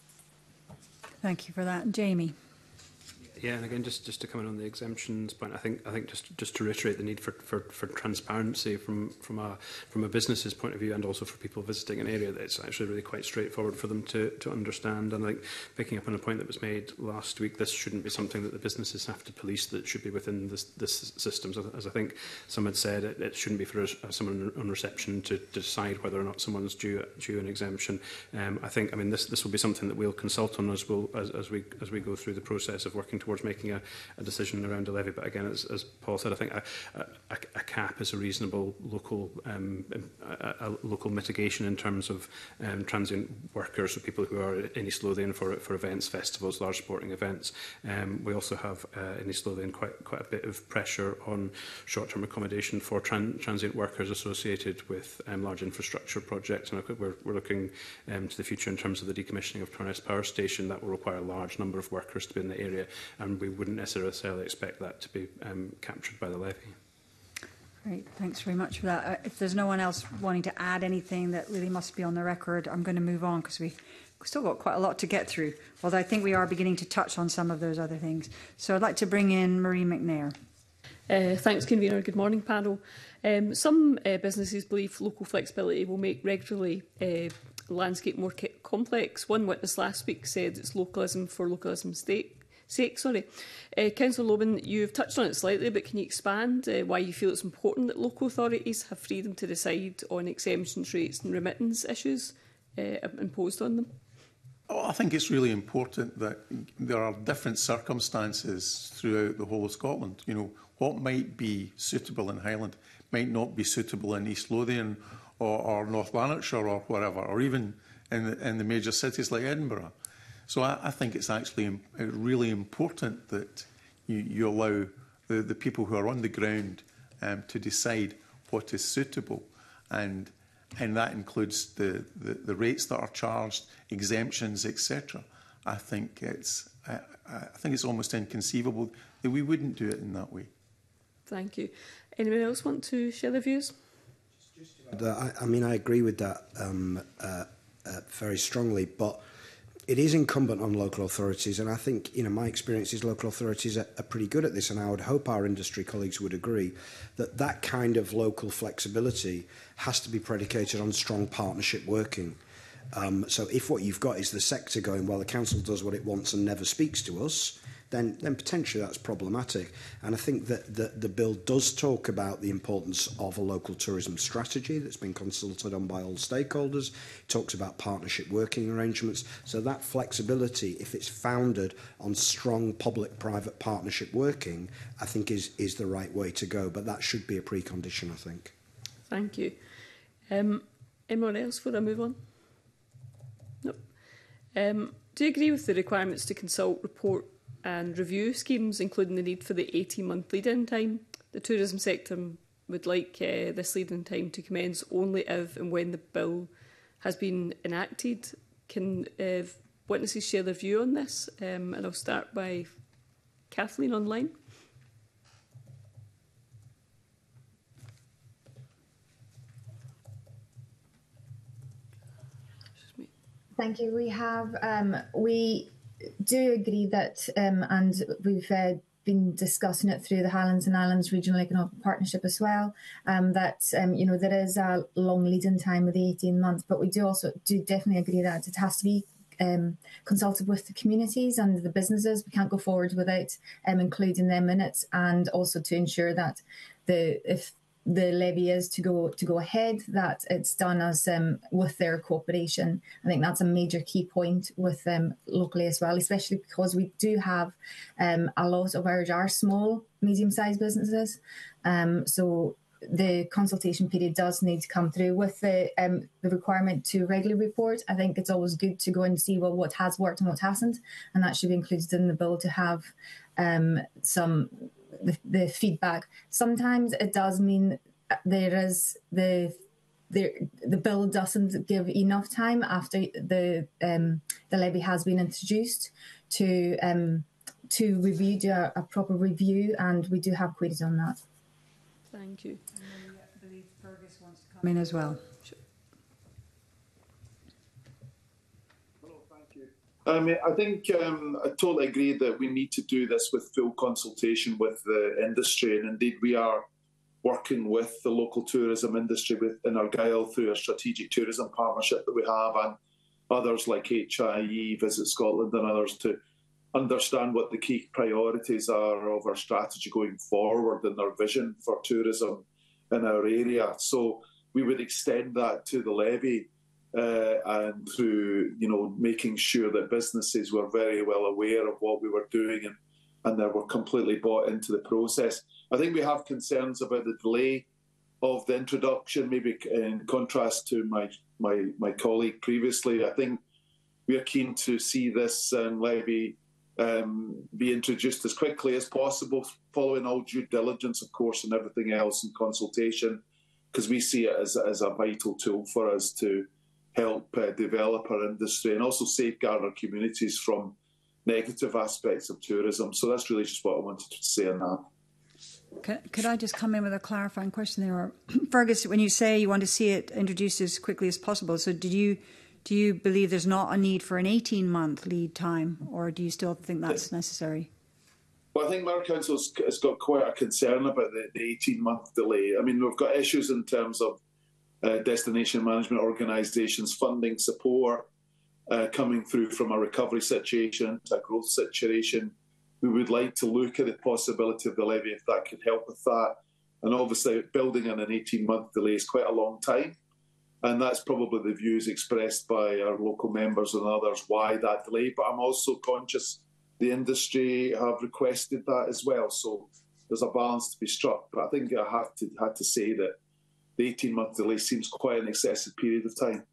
Thank you for that, Jamie. Yeah, and again, just to comment on the exemptions point, I think just to reiterate the need for transparency from a business's point of view, and also for people visiting an area, that it's actually really quite straightforward for them to understand. And I think, picking up on a point that was made last week, this shouldn't be something that the businesses have to police, that should be within this system. So, as I think some had said, it shouldn't be for someone on reception to decide whether or not someone's due an exemption. I think, this will be something that we'll consult on as we go through the process of working towards making a decision around a levy. But again, as Paul said, I think a cap is a reasonable local mitigation in terms of transient workers, so people who are in East Lothian for events, festivals, large sporting events. We also have in East Lothian quite a bit of pressure on short-term accommodation for transient workers associated with large infrastructure projects. And we're looking to the future in terms of the decommissioning of Torness Power Station. That will require a large number of workers to be in the area, and we wouldn't necessarily expect that to be captured by the levy. Great, thanks very much for that. If there's no one else wanting to add anything that really must be on the record, I'm going to move on, because we've still got quite a lot to get through, although I think we are beginning to touch on some of those other things. So I'd like to bring in Marie McNair. Thanks, Convener. Good morning, panel. Some businesses believe local flexibility will make regularly landscape more complex. One witness last week said it's localism for localism's sake. Councillor Lobban, you've touched on it slightly, but can you expand why you feel it's important that local authorities have freedom to decide on exemptions rates and remittance issues imposed on them? Oh, I think it's really important that there are different circumstances throughout the whole of Scotland. You know, what might be suitable in Highland might not be suitable in East Lothian or North Lanarkshire or wherever, or even in the major cities like Edinburgh. So I think it's actually really important that you allow the people who are on the ground to decide what is suitable, and that includes the rates that are charged, exemptions, etc. I think it's almost inconceivable that we wouldn't do it in that way. Thank you. Anyone else want to share their views? I agree with that very strongly, but it is incumbent on local authorities, and I think, my experience is local authorities are pretty good at this, and I would hope our industry colleagues would agree that kind of local flexibility has to be predicated on strong partnership working. So if what you've got is the sector going, well, the council does what it wants and never speaks to us, then potentially that's problematic. And I think that the bill does talk about the importance of a local tourism strategy that's been consulted on by all stakeholders. It talks about partnership working arrangements. So that flexibility, if it's founded on strong public-private partnership working, I think is the right way to go. But that should be a precondition, I think. Thank you. Anyone else before I move on? No. Do you agree with the requirements to consult, report and review schemes, including the need for the 18-month lead-in time? The tourism sector would like this lead-in time to commence only if and when the bill has been enacted. Can witnesses share their view on this? And I'll start by Kathleen online. Thank you. We do agree that, and we've been discussing it through the Highlands and Islands Regional Economic Partnership as well, that you know, there is a long lead-in time of the 18 months, but we do definitely agree that it has to be consulted with the communities and the businesses. We can't go forward without including them in it, and also to ensure that if the levy is to go ahead, that it's done as with their cooperation. I think that's a major key point with them locally as well, especially because we do have a lot of ours are small, medium-sized businesses. So the consultation period does need to come through with the requirement to regularly report. I think it's always good to go and see, well, what has worked and what hasn't, and that should be included in the bill to have the feedback. Sometimes it does mean there is the bill doesn't give enough time after the levy has been introduced to review, do a proper review, and we do have queries on that. Thank you. And then I believe Fergus wants to come in as well. Sure. I think I totally agree that we need to do this with full consultation with the industry, and indeed we are working with the local tourism industry in Argyll through a strategic tourism partnership that we have, and others like HIE, Visit Scotland and others, to understand what the key priorities are of our strategy going forward and our vision for tourism in our area. So we would extend that to the levy, and through making sure that businesses were very well aware of what we were doing and that were completely bought into the process. I think we have concerns about the delay of the introduction, maybe in contrast to my colleague previously. I think we are keen to see this levy be introduced as quickly as possible, following all due diligence, of course, and everything else in consultation, because we see it as a vital tool for us to help develop our industry and also safeguard our communities from negative aspects of tourism. So that's really just what I wanted to say on that. Could I just come in with a clarifying question there? Fergus, when you say you want to see it introduced as quickly as possible, so do you believe there's not a need for an 18-month lead time, or do you still think that's necessary? Well, I think Mayor Council has got quite a concern about the 18-month delay. I mean, we've got issues in terms of destination management organisations funding support coming through from a recovery situation to a growth situation. We would like to look at the possibility of the levy if that could help with that. And obviously, building in an 18-month delay is quite a long time. And that's probably the views expressed by our local members and others, why that delay. But I'm also conscious the industry have requested that as well. So there's a balance to be struck. But I think I had to say that the 18-month delay seems quite an excessive period of time.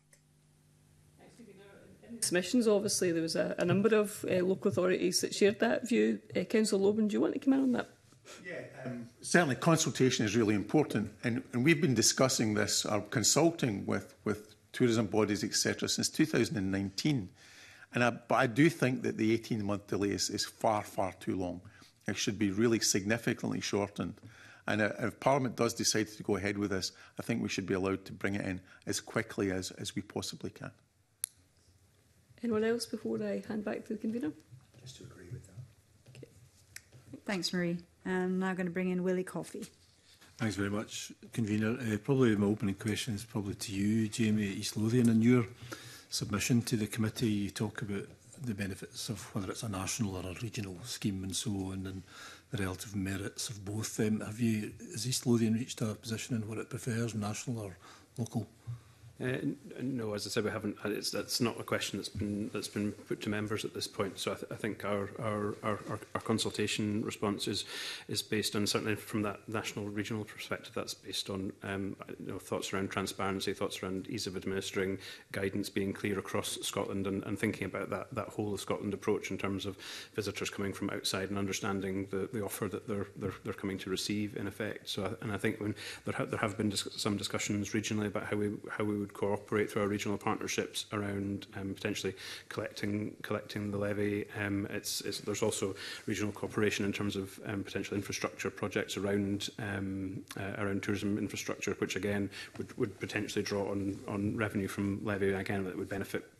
Submissions, obviously, there was a number of local authorities that shared that view. Councillor Loban, do you want to come in on that? Yeah, certainly consultation is really important, and we've been discussing this, or consulting with tourism bodies, etc., since 2019. But I do think that the 18-month delay is far, far too long. It should be really significantly shortened. And if Parliament does decide to go ahead with this, I think we should be allowed to bring it in as quickly as we possibly can. Anyone else before I hand back to the convener? Just to agree with that. Okay. Thanks, Marie. I'm now going to bring in Willie Coffey. Thanks very much, convener. Probably my opening question is probably to you, Jamie East Lothian. In your submission to the committee, you talk about the benefits of whether it's a national or a regional scheme and so on, and the relative merits of both. Has East Lothian reached a position in what it prefers, national or local? No, as I said, we haven't. That's not a question that's been put to members at this point. So I think our consultation response is based on, certainly from that national regional perspective, that's based on thoughts around transparency, thoughts around ease of administering, guidance being clear across Scotland, and thinking about that whole of Scotland approach in terms of visitors coming from outside and understanding the offer that they're coming to receive in effect. So I think when there have been some discussions regionally about how we would cooperate through our regional partnerships around potentially collecting the levy. There's also regional cooperation in terms of potential infrastructure projects around tourism infrastructure, which again would potentially draw on revenue from levy, again that would benefit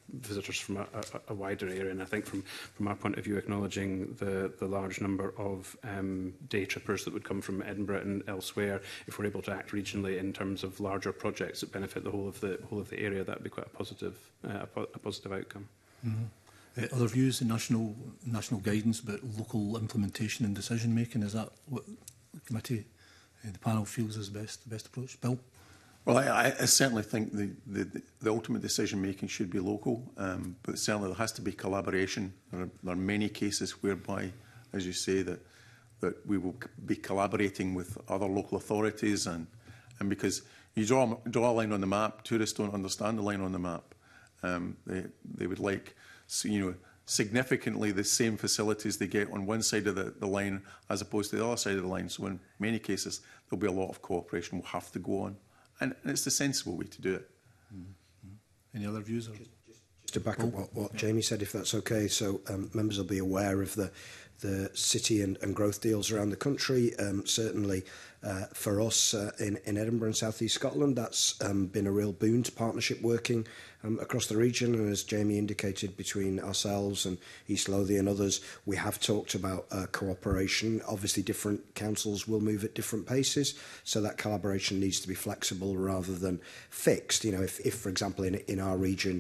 visitors from a wider area. And I think from our point of view, acknowledging the large number of day trippers that would come from Edinburgh and elsewhere, if we're able to act regionally in terms of larger projects that benefit the whole of the area, that would be quite a positive outcome. Mm-hmm. Other views in national guidance about local implementation and decision making? Is that what the committee, the panel feels is the best approach? Bill? Well, I certainly think the ultimate decision making should be local, but certainly there has to be collaboration. There are many cases whereby, as you say, that we will be collaborating with other local authorities, and because you draw a line on the map, tourists don't understand the line on the map. They would like, significantly the same facilities they get on one side of the line as opposed to the other side of the line. So in many cases, there'll be a lot of cooperation will have to go on. And it's the sensible way to do it. Mm-hmm. Any other views? Just to back up what Jamie said, if that's okay. So members will be aware of the city and growth deals around the country. Certainly for us in Edinburgh and South East Scotland, that's been a real boon to partnership working across the region. And as Jamie indicated, between ourselves and East Lothian and others, we have talked about cooperation. Obviously, different councils will move at different paces, so that collaboration needs to be flexible rather than fixed. If for example, in our region,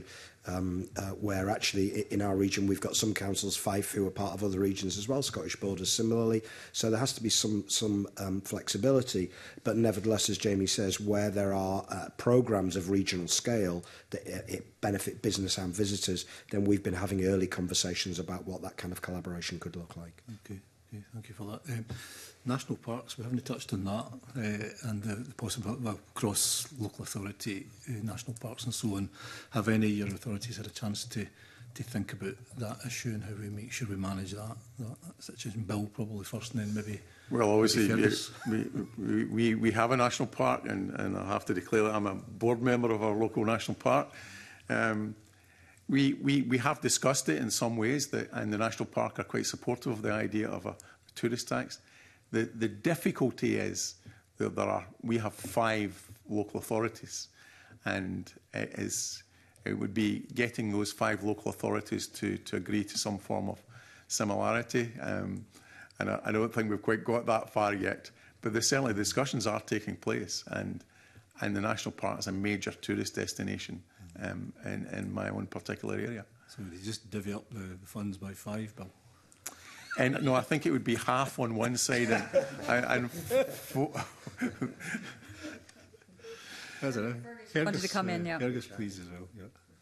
where actually in our region we've got some councils, Fife, who are part of other regions as well, Scottish Borders similarly, so there has to be some flexibility, but nevertheless, as Jamie says, where there are programmes of regional scale that it benefit business and visitors, then we've been having early conversations about what that kind of collaboration could look like. Okay, thank you for that. National parks, we haven't touched on that, and the possible cross local authority national parks and so on. Have any of your authorities had a chance to think about that issue and how we make sure we manage that situation? Bill probably first, and then maybe. Well, obviously we have a national park, and I have to declare that I'm a board member of our local national park. We have discussed it in some ways, and the national park are quite supportive of the idea of a tourist tax. The difficulty is that we have 5 local authorities, and it would be getting those 5 local authorities to agree to some form of similarity. And I don't think we've quite got that far yet, but certainly discussions are taking place, and the national park is a major tourist destination in my own particular area. So would you just divvy up the funds by 5, Bill? And no, I think it would be half on one side and wanted to come in, yeah. Fergus, please, as well.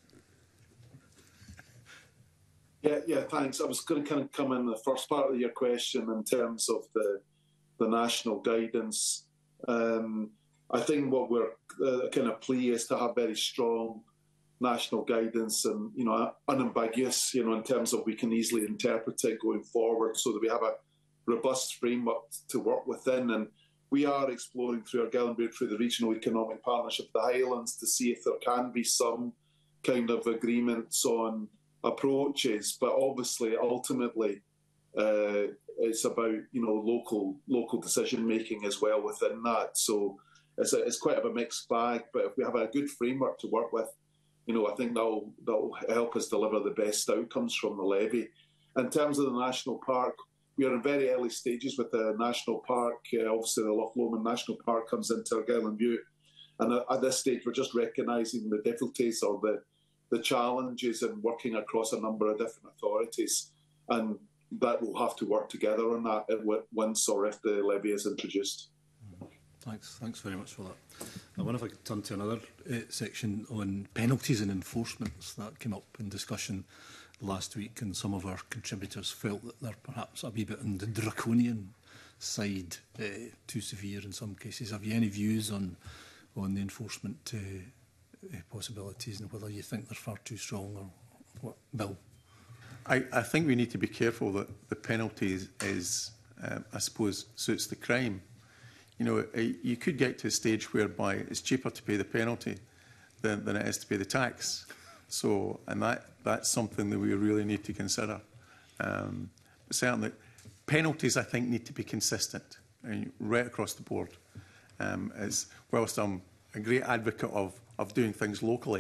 Yeah, thanks. I was going to kind of come in the first part of your question in terms of the national guidance. I think what we're kind of plea is to have very strong national guidance and, unambiguous, in terms of we can easily interpret it going forward so that we have a robust framework to work within. And we are exploring through our Gellenberg, through the Regional Economic Partnership of the Highlands, to see if there can be some kind of agreements on approaches. But obviously, ultimately, it's about, local decision-making as well within that. So it's quite of a mixed bag, but if we have a good framework to work with, I think that'll help us deliver the best outcomes from the levy. In terms of the national park, we are in very early stages with the national park. Obviously, the Loch Lomond National Park comes into our Argyll and Bute, and at this stage, we're just recognising the difficulties or the challenges in working across a number of different authorities, and that will have to work together on that once or if the levy is introduced. Thanks very much for that. I wonder if I could turn to another section on penalties and enforcements that came up in discussion last week, and some of our contributors felt that they're perhaps a wee bit on the draconian side, too severe in some cases. Have you any views on the enforcement possibilities and whether you think they're far too strong or what? Bill? I think we need to be careful that the penalty is I suppose, suits the crime. You could get to a stage whereby it's cheaper to pay the penalty than it is to pay the tax. So, and that's something that we really need to consider. But certainly, penalties, I think, need to be consistent right across the board. Whilst I'm a great advocate of doing things locally,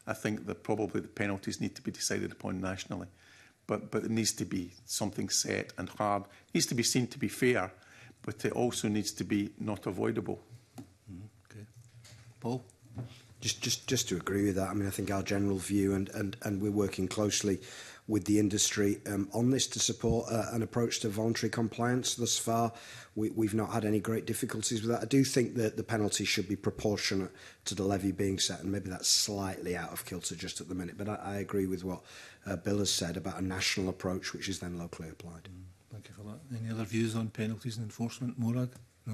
I think that probably the penalties need to be decided upon nationally. But it needs to be something set and hard. It needs to be seen to be fair, but it also needs to be not avoidable. Okay. Paul? Just to agree with that, I mean, I think our general view, and we're working closely with the industry on this to support an approach to voluntary compliance. Thus far, we've not had any great difficulties with that. I do think that the penalty should be proportionate to the levy being set, and maybe that's slightly out of kilter just at the minute. But I agree with what Bill has said about a national approach, which is then locally applied. Thank you for that. Any other views on penalties and enforcement, Morag? No?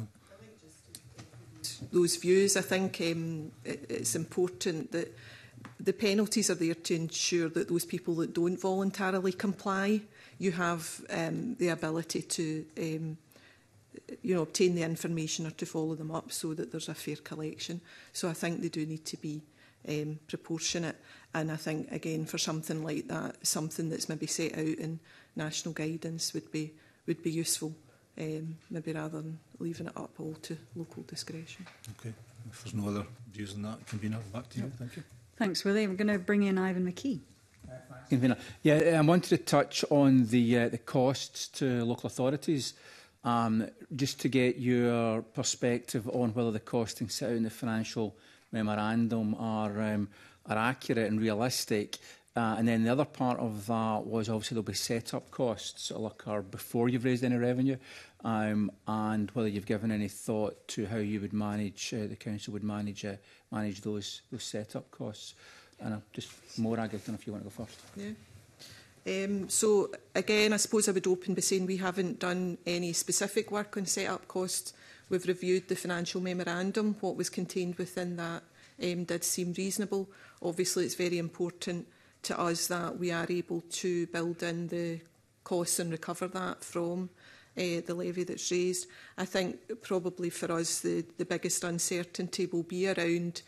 Those views, I think it's important that the penalties are there to ensure that those people that don't voluntarily comply, you have the ability to obtain the information or to follow them up so that there's a fair collection. So I think they do need to be proportionate, and I think again for something like that, something that's maybe set out in national guidance would be useful. Maybe rather than leaving it up all to local discretion. Okay. If there's no other views on that, Convener, back to you. Thank you. Thanks, Willie. I'm going to bring in Ivan McKee. Convener. Yeah, I wanted to touch on the costs to local authorities, just to get your perspective on whether the costings set out in the financial memorandum are accurate and realistic. And then the other part of that was obviously there'll be set-up costs that will occur before you've raised any revenue, and whether you've given any thought to how you would manage, the council would manage those set-up costs. And just Morag, I don't know if you want to go first. Yeah. So again, I suppose I would open by saying we haven't done any specific work on set-up costs. We've reviewed the financial memorandum. What was contained within that did seem reasonable. Obviously, it's very important to us that we are able to build in the costs and recover that from the levy that's raised. I think probably for us the biggest uncertainty will be around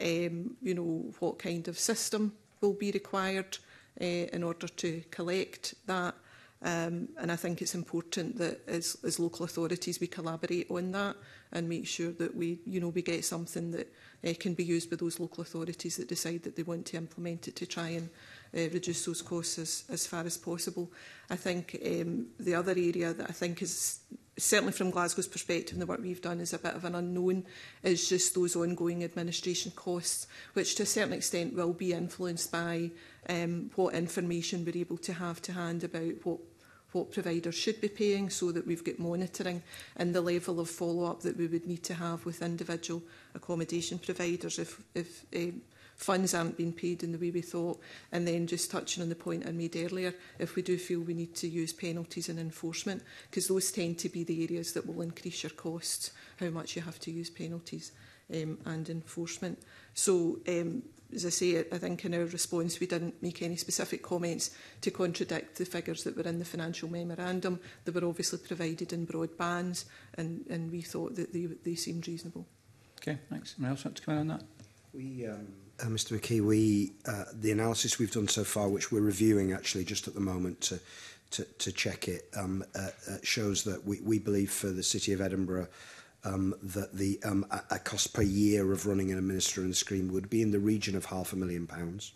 what kind of system will be required in order to collect that. And I think it's important that as local authorities we collaborate on that and make sure that we get something that can be used by those local authorities that decide that they want to implement it to try and reduce those costs as far as possible. I think the other area that I think is, certainly from Glasgow's perspective and the work we've done, is a bit of an unknown, is just those ongoing administration costs, which to a certain extent will be influenced by what information we're able to have to hand about what providers should be paying, so that we've got monitoring and the level of follow-up that we would need to have with individual accommodation providers if funds aren't being paid in the way we thought. And then just touching on the point I made earlier, if we do feel we need to use penalties and enforcement, because those tend to be the areas that will increase your costs, how much you have to use penalties and enforcement. So, as I say, I think in our response we didn't make any specific comments to contradict the figures that were in the financial memorandum. They were obviously provided in broad bands, and we thought that they seemed reasonable. Okay, thanks. Anyone else want to come in on that? We, Mr McKee, the analysis we've done so far, which we're reviewing actually just at the moment to check it, shows that we believe for the City of Edinburgh that a cost per year of running and administering the scheme would be in the region of £500,000.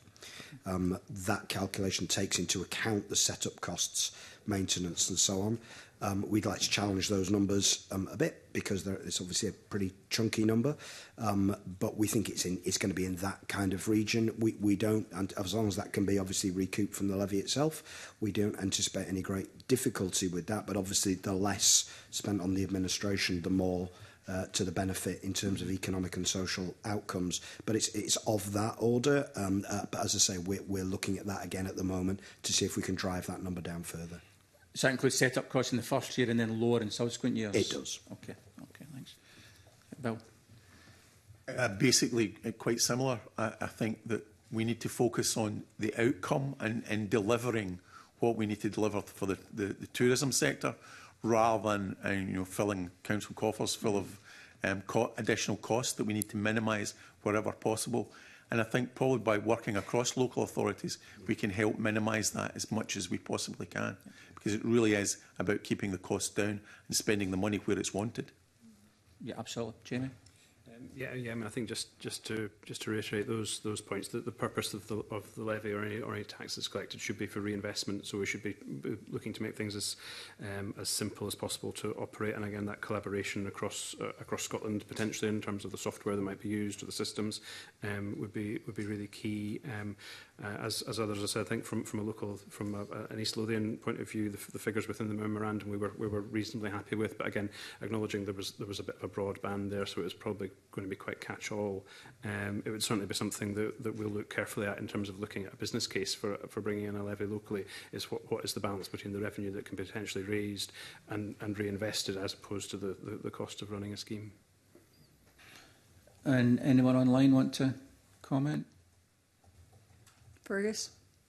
That calculation takes into account the set-up costs, maintenance and so on. We'd like to challenge those numbers a bit, because it's obviously a pretty chunky number, but we think it's going to be in that kind of region. We don't, and as long as that can be obviously recouped from the levy itself, we don't anticipate any great difficulty with that. But obviously, the less spent on the administration, the more to the benefit in terms of economic and social outcomes. But it's of that order. But as I say, we're looking at that again at the moment to see if we can drive that number down further. So that includes set-up costs in the first year and then lower in subsequent years? It does. Okay, thanks. Bill? Basically, quite similar. I think that we need to focus on the outcome and delivering what we need to deliver for the tourism sector, rather than filling council coffers full of additional costs that we need to minimise wherever possible. And I think probably by working across local authorities, we can help minimise that as much as we possibly can, because it really is about keeping the costs down and spending the money where it's wanted. Yeah, absolutely. Jamie? Yeah, I mean, I think just to reiterate those points, that the purpose of the levy or any taxes collected should be for reinvestment. So we should be looking to make things as simple as possible to operate. And again, that collaboration across Scotland, potentially in terms of the software that might be used or the systems, would be really key. As others have said, I think from an East Lothian point of view, the figures within the memorandum we were reasonably happy with. But again, acknowledging there was a bit of a broad band there, so it was probably going to be quite catch-all. It would certainly be something that we'll look carefully at in terms of looking at a business case for bringing in a levy locally. Is what is the balance between the revenue that can be potentially raised and reinvested, as opposed to the cost of running a scheme. And anyone online want to comment? Fergus?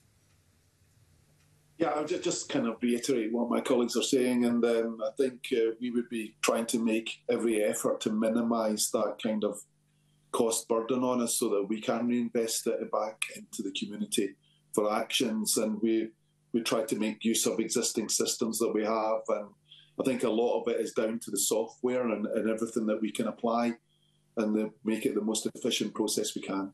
Yeah, I'll just kind of reiterate what my colleagues are saying, and I think we would be trying to make every effort to minimise that kind of cost burden on us so that we can reinvest it back into the community for actions, and we try to make use of existing systems that we have, and I think a lot of it is down to the software and everything that we can apply and make it the most efficient process we can.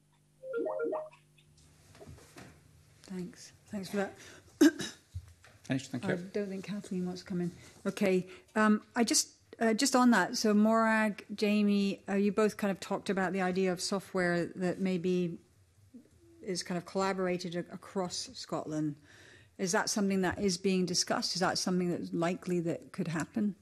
Thanks for that. Thank you. I don't think Kathleen wants to come in. Okay, I just on that. So Morag, Jamie, you both kind of talked about the idea of software that maybe is kind of collaborated across Scotland. Is that something that is being discussed? Is that something that's likely that could happen?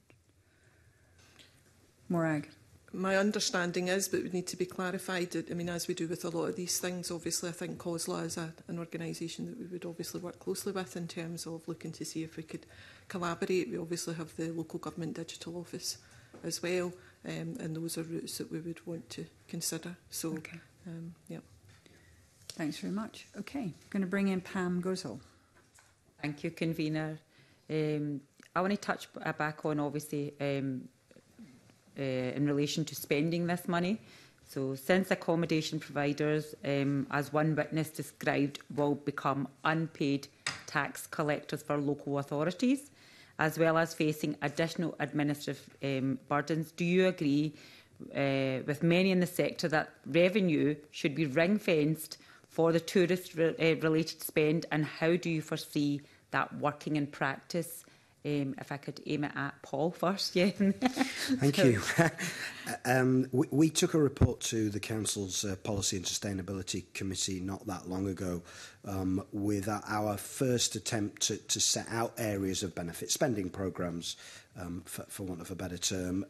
Morag. My understanding is, but it would need to be clarified. I mean, as we do with a lot of these things, obviously, I think COSLA is an organisation that we would obviously work closely with in terms of looking to see if we could collaborate. We obviously have the Local Government Digital Office as well, and those are routes that we would want to consider. So, okay. Yeah. Thanks very much. Okay, going to bring in Pam Gosel. Thank you, Convener. I want to touch back on, obviously, in relation to spending this money. So since accommodation providers, as one witness described, will become unpaid tax collectors for local authorities, as well as facing additional administrative burdens, do you agree with many in the sector that revenue should be ring-fenced for the tourist-related spend, and how do you foresee that working in practice? If I could aim it at Paul first, yeah. Thank you. We took a report to the Council's Policy and Sustainability Committee not that long ago with our first attempt to set out areas of benefit spending programmes, for want of a better term.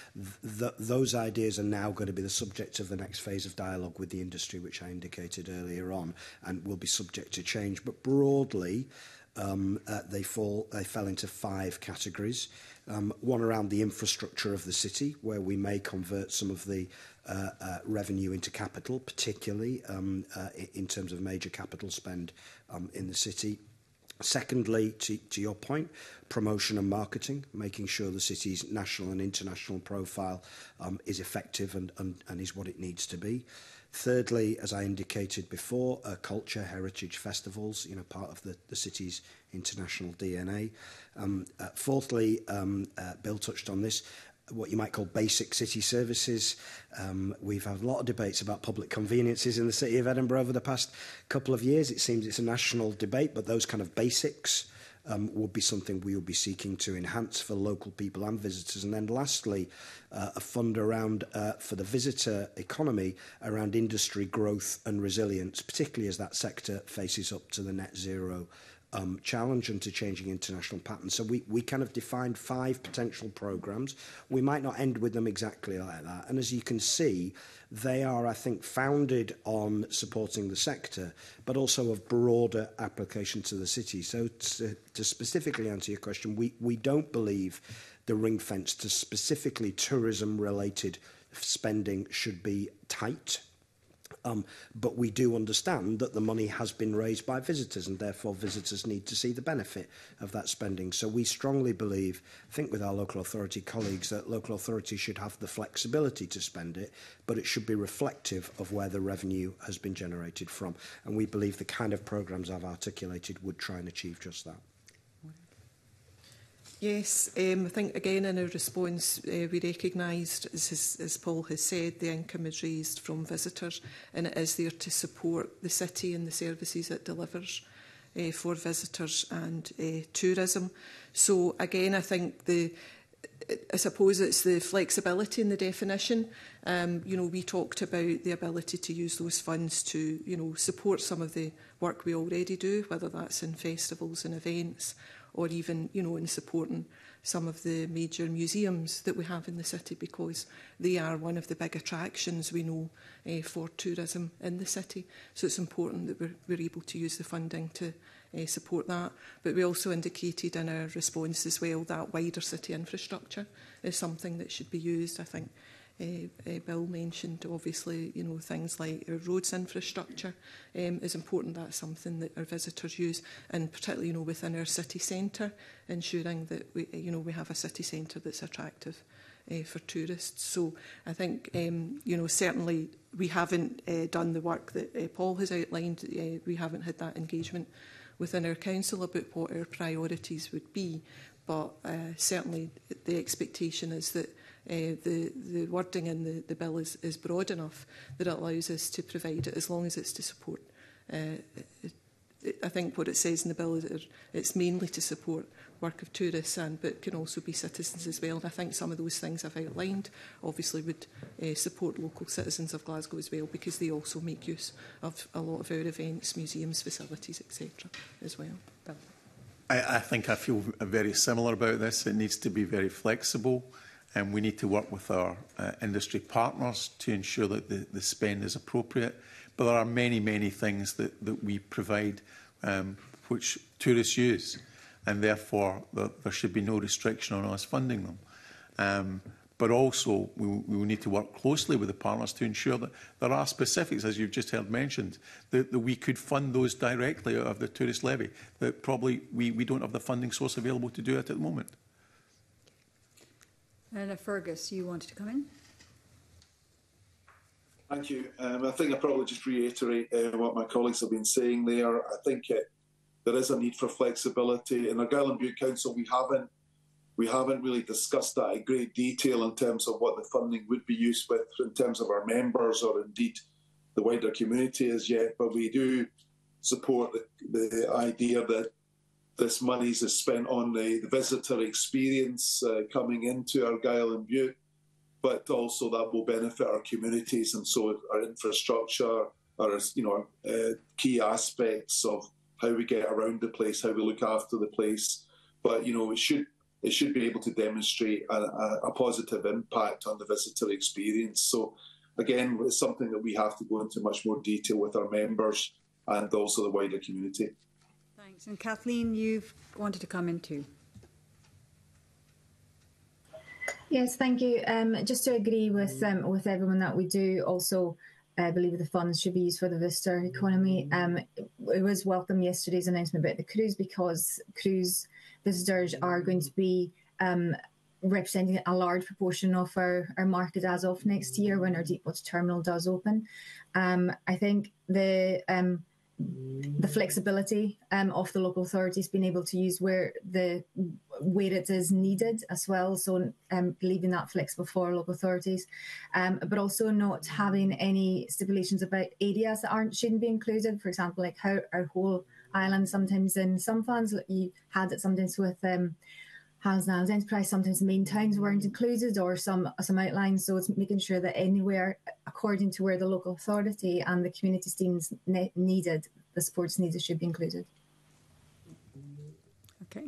Those ideas are now going to be the subject of the next phase of dialogue with the industry, which I indicated earlier on, and will be subject to change. But broadly, they fell into 5 categories. One around the infrastructure of the city, where we may convert some of the revenue into capital, particularly in terms of major capital spend in the city. Secondly, to your point, promotion and marketing, making sure the city's national and international profile is effective and is what it needs to be. Thirdly, as I indicated before, culture, heritage, festivals, part of the city's international DNA. Fourthly, Bill touched on this, what you might call basic city services. We've had a lot of debates about public conveniences in the City of Edinburgh over the past couple of years. It seems it's a national debate, but those kind of basics would be something we will be seeking to enhance for local people and visitors. And then lastly, a fund around, for the visitor economy, around industry growth and resilience, particularly as that sector faces up to the net zero challenge and to changing international patterns. So we kind of defined 5 potential programmes. We might not end with them exactly like that. And as you can see, they are, I think, founded on supporting the sector, but also of broader application to the city. So to specifically answer your question, we don't believe the ring fence to specifically tourism-related spending should be tight. But we do understand that the money has been raised by visitors, and therefore visitors need to see the benefit of that spending. So we strongly believe, I think with our local authority colleagues, that local authorities should have the flexibility to spend it, but it should be reflective of where the revenue has been generated from. And we believe the kind of programmes I've articulated would try and achieve just that. Yes, I think again in our response we recognised, as Paul has said, the income is raised from visitors and it is there to support the city and the services it delivers for visitors and tourism. So again, I think I suppose it's the flexibility in the definition. You know, we talked about the ability to use those funds to, you know, support some of the work we already do, whether that's in festivals and events, or even, you know, in supporting some of the major museums that we have in the city, because they are one of the big attractions we know for tourism in the city. So it's important that we're able to use the funding to support that. But we also indicated in our response as well that wider city infrastructure is something that should be used. I think Bill mentioned, obviously, you know, things like our roads infrastructure is important. That's something that our visitors use, and particularly, you know, within our city centre, ensuring that we have a city centre that's attractive for tourists. So I think, you know, certainly we haven't done the work that Paul has outlined. We haven't had that engagement within our council about what our priorities would be, but certainly the expectation is that the wording in the bill is broad enough that it allows us to provide it, as long as it's to support. I think what it says in the bill is that it's mainly to support work of tourists, but can also be citizens as well. And I think some of those things I've outlined obviously would support local citizens of Glasgow as well, because they also make use of a lot of our events, museums, facilities, etc. as well. Bill. I think I feel very similar about this. It needs to be very flexible, and we need to work with our industry partners to ensure that the spend is appropriate. But there are many, many things that we provide which tourists use, and therefore there should be no restriction on us funding them. But also we will need to work closely with the partners to ensure that there are specifics, as you've just heard mentioned, that we could fund those directly out of the tourist levy, that probably we don't have the funding source available to do it at the moment. And Fergus, you wanted to come in? Thank you. I think I'll probably just reiterate what my colleagues have been saying there. I think there is a need for flexibility. In Argyll and Bute Council, we haven't really discussed that in great detail in terms of what the funding would be used with in terms of our members or indeed the wider community as yet. But we do support the idea that this money is spent on the visitor experience coming into Argyll and Bute, but also that will benefit our communities, and so our infrastructure, our key aspects of how we get around the place, how we look after the place. But it should be able to demonstrate a positive impact on the visitor experience. So again, it's something that we have to go into much more detail with our members and also the wider community. Thanks. And Kathleen, you've wanted to come in too. Yes, thank you. Just to agree with everyone that we do also believe the funds should be used for the visitor economy. It was welcome yesterday's announcement about the cruise, because cruise visitors are going to be representing a large proportion of our market as of next year when our deep water terminal does open. I think the flexibility of the local authorities being able to use where it is needed as well, so leaving that flexible for local authorities, but also not having any stipulations about areas that shouldn't be included. For example, like how our whole island, sometimes in some funds you had it sometimes with Hans Niles Enterprise, sometimes the main towns weren't included, or some outlines. So it's making sure that anywhere according to where the local authority and the community deems needed, the supports needed should be included. Okay.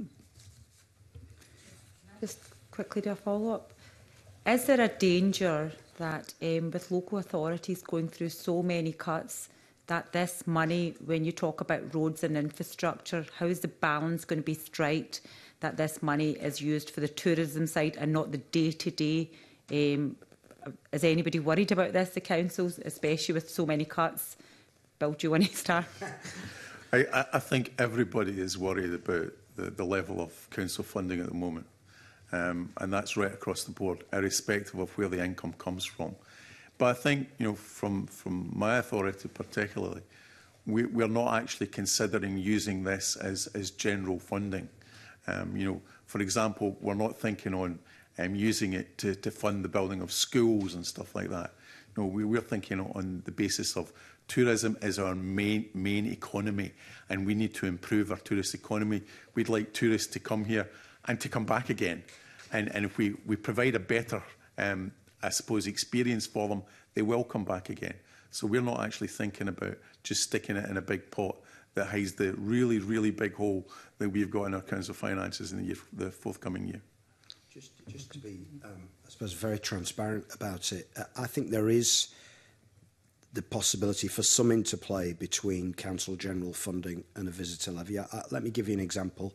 Just quickly do a follow-up. Is there a danger that with local authorities going through so many cuts, that this money, when you talk about roads and infrastructure, how is the balance going to be striked that this money is used for the tourism side and not the day-to-day? Is anybody worried about this, the councils, especially with so many cuts? Bill, do you want to start? I think everybody is worried about the level of council funding at the moment. And that's right across the board, irrespective of where the income comes from. But I think, from my authority particularly, we're not actually considering using this as general funding. For example, we're not thinking on using it to fund the building of schools and stuff like that. No, we're thinking on the basis of tourism is our main economy, and we need to improve our tourist economy. We'd like tourists to come here and to come back again. And if we provide a better, I suppose, experience for them, they will come back again. So we're not actually thinking about just sticking it in a big pot that hides the really, really big hole that we've got in our council finances in the forthcoming year. Just to be, I suppose, very transparent about it, I think there is the possibility for some interplay between council general funding and a visitor levy. Let me give you an example.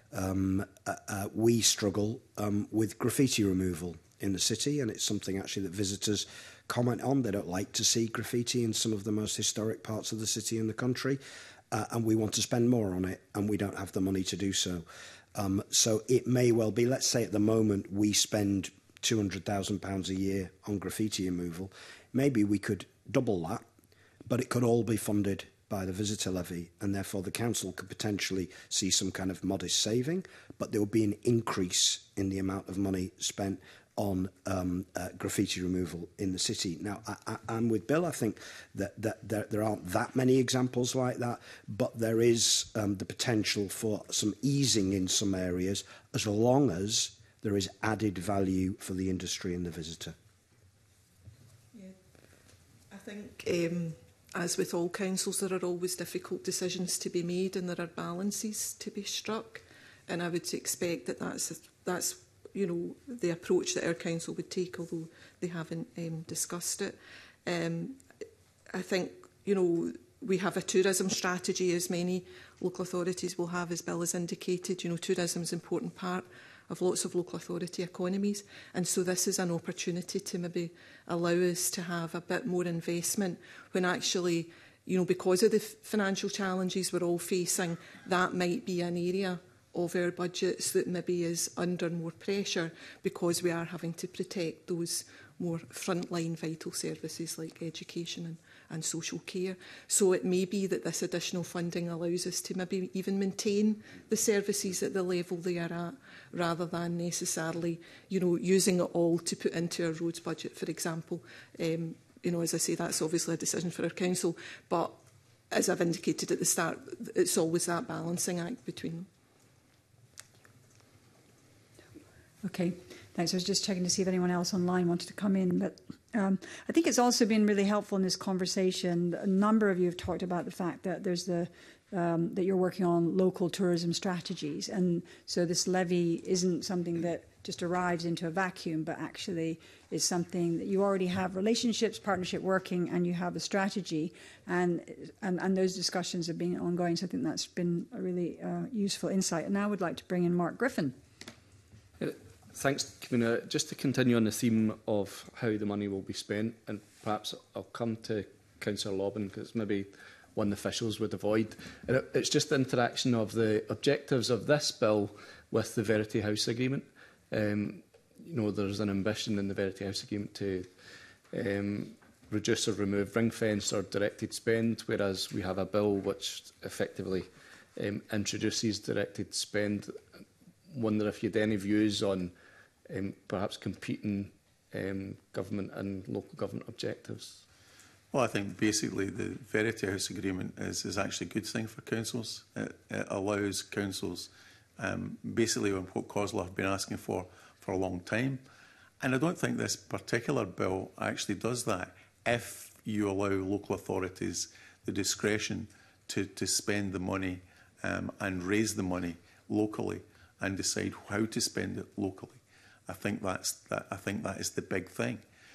We struggle with graffiti removal in the city, and it's something actually that visitors comment on. They don't like to see graffiti in some of the most historic parts of the city and the country, and we want to spend more on it, and we don't have the money to do so. So it may well be, let's say at the moment we spend £200,000 a year on graffiti removal. Maybe we could double that, but it could all be funded by the visitor levy, and therefore the council could potentially see some kind of modest saving, but there would be an increase in the amount of money spent on graffiti removal in the city. Now, I'm with Bill. I think that there aren't that many examples like that, but there is the potential for some easing in some areas, as long as there is added value for the industry and the visitor. Yeah. I think, as with all councils, there are always difficult decisions to be made, and there are balances to be struck. And I would expect that that's you know, the approach that our council would take, although they haven't discussed it. I think, you know, we have a tourism strategy, as many local authorities will have, as Bill has indicated. You know, tourism is an important part of lots of local authority economies, and so this is an opportunity to maybe allow us to have a bit more investment when actually, you know, because of the financial challenges we're all facing, that might be an area of our budgets that maybe is under more pressure, because we are having to protect those more frontline vital services like education and social care. So it may be that this additional funding allows us to maybe even maintain the services at the level they are at, rather than necessarily, you know, using it all to put into our roads budget, for example. You know, as I say, that's obviously a decision for our council, but as I've indicated at the start, it's always that balancing act between them. Okay, thanks. I was just checking to see if anyone else online wanted to come in, but I think it's also been really helpful in this conversation. A number of you have talked about the fact that there's that you're working on local tourism strategies, and so this levy isn't something that just arrives into a vacuum, but actually is something that you already have relationships, partnership working, and you have a strategy, and those discussions have been ongoing. So I think that's been a really useful insight. And now I would like to bring in Mark Griffin. Thanks, Convener. Just to continue on the theme of how the money will be spent, and perhaps I'll come to Councillor Lobbin, because it's maybe one the officials would avoid. It's just the interaction of the objectives of this bill with the Verity House Agreement. You know, there's an ambition in the Verity House Agreement to reduce or remove ring-fence or directed spend, whereas we have a bill which effectively introduces directed spend. Wonder if you had any views on perhaps competing government and local government objectives. Well, I think basically the Verity House Agreement is actually a good thing for councils. It allows councils basically what COSLA have been asking for a long time. And I don't think this particular bill actually does that, if you allow local authorities the discretion to spend the money and raise the money locally and decide how to spend it locally. I think that is the big thing.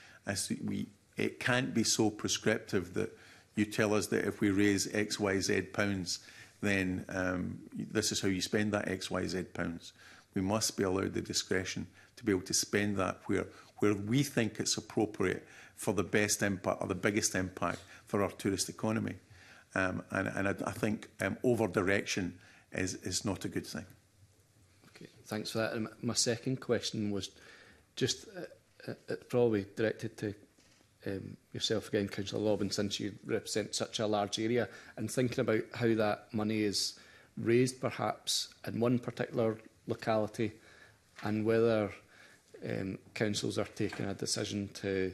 It can't be so prescriptive that you tell us that if we raise X, Y, Z pounds, then this is how you spend that X, Y, Z pounds. We must be allowed the discretion to be able to spend that where we think it's appropriate for the best impact or the biggest impact for our tourist economy. And I think over-direction is not a good thing. Okay, thanks for that. And my second question was just probably directed to yourself again, Councillor Lobbin, since you represent such a large area, and thinking about how that money is raised perhaps in one particular locality and whether councils are taking a decision to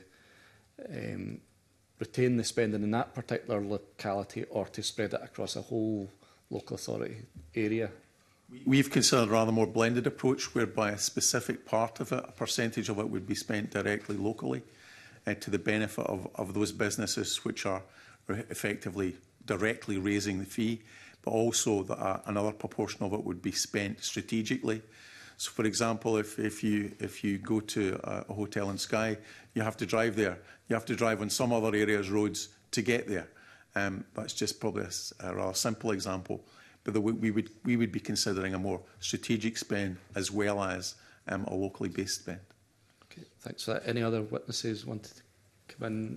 retain the spending in that particular locality or to spread it across a whole local authority area. We've considered a rather more blended approach whereby a specific part of it, a percentage of it, would be spent directly locally to the benefit of those businesses which are effectively directly raising the fee, but also that another proportion of it would be spent strategically. So, for example, if you go to a hotel in Skye, you have to drive there. You have to drive on some other areas' roads to get there. That's just probably a rather simple example. But we would be considering a more strategic spend as well as a locally based spend. Okay, thanks for that. Any other witnesses wanted to come in?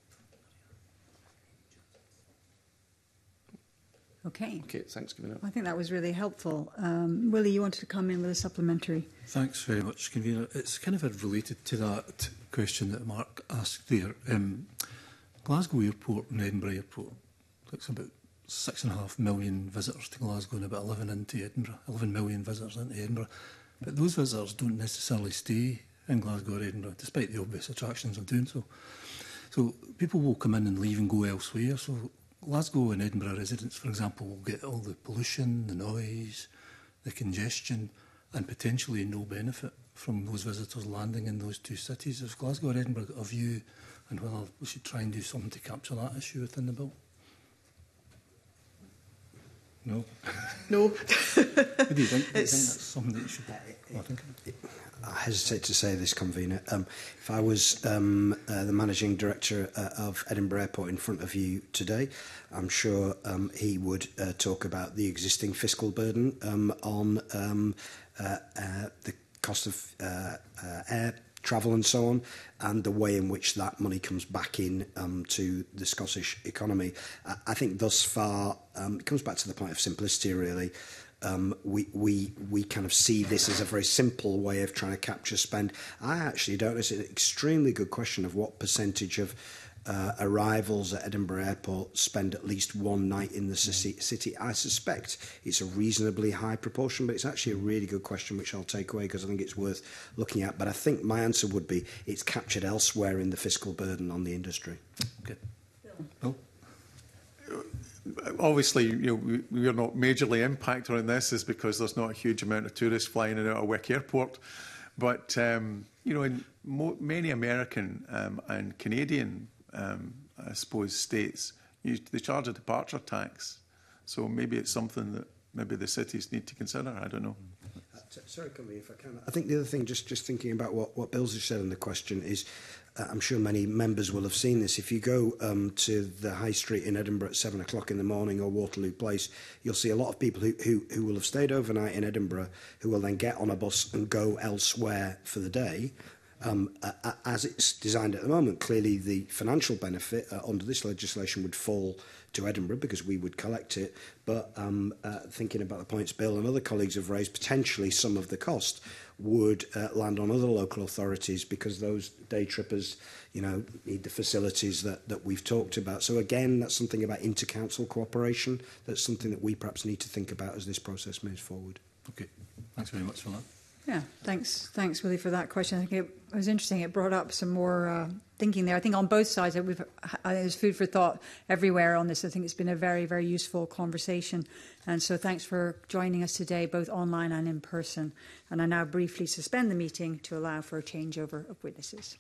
Okay. Okay, thanks, Convener. I think that was really helpful. Willie, you wanted to come in with a supplementary. Thanks very much, Convener. It's kind of related to that question that Mark asked there. Glasgow Airport and Edinburgh Airport, it's about 6.5 million visitors to Glasgow and about 11 into Edinburgh, 11 million visitors into Edinburgh. But those visitors don't necessarily stay in Glasgow or Edinburgh, despite the obvious attractions of doing so. So people will come in and leave and go elsewhere. So Glasgow and Edinburgh residents, for example, will get all the pollution, the noise, the congestion, and potentially no benefit from those visitors landing in those two cities. Has Glasgow or Edinburgh got a view on whether we should try and do something to capture that issue within the bill? No? No. What do you think? Do you think that's something that you should think about? I hesitate to say this, Convener. If I was the Managing Director of Edinburgh Airport in front of you today, I'm sure he would talk about the existing fiscal burden on the cost of air travel and so on, and the way in which that money comes back in to the Scottish economy. I think thus far, it comes back to the point of simplicity, really. We kind of see this as a very simple way of trying to capture spend. I actually don't know. It's an extremely good question of what percentage of arrivals at Edinburgh Airport spend at least one night in the city. I suspect it's a reasonably high proportion, but it's actually a really good question which I'll take away because I think it's worth looking at. But I think my answer would be it's captured elsewhere in the fiscal burden on the industry. Okay. Bill? Obviously, we are not majorly impacted on this is because there's not a huge amount of tourists flying in and out of Wick Airport. But, in many American and Canadian, I suppose, states, they charge a departure tax. So maybe it's something that maybe the cities need to consider. I don't know. Sorry, Convener, if I can. I think the other thing, just thinking about what Bill's just said in the question is, I'm sure many members will have seen this. If you go to the High Street in Edinburgh at 7 o'clock in the morning or Waterloo Place, you'll see a lot of people who will have stayed overnight in Edinburgh who will then get on a bus and go elsewhere for the day. As it's designed at the moment, clearly the financial benefit under this legislation would fall to Edinburgh because we would collect it. But thinking about the points Bill and other colleagues have raised, potentially some of the cost would land on other local authorities because those day trippers, need the facilities that we've talked about. So again, that's something about inter-council cooperation. That's something that we perhaps need to think about as this process moves forward. Okay, thanks very much for that. Yeah, thanks, Willie, for that question. I think it was interesting. It brought up some more thinking there. I think on both sides, there's food for thought everywhere on this. I think it's been a very, very useful conversation. And so thanks for joining us today, both online and in person. And I now briefly suspend the meeting to allow for a changeover of witnesses.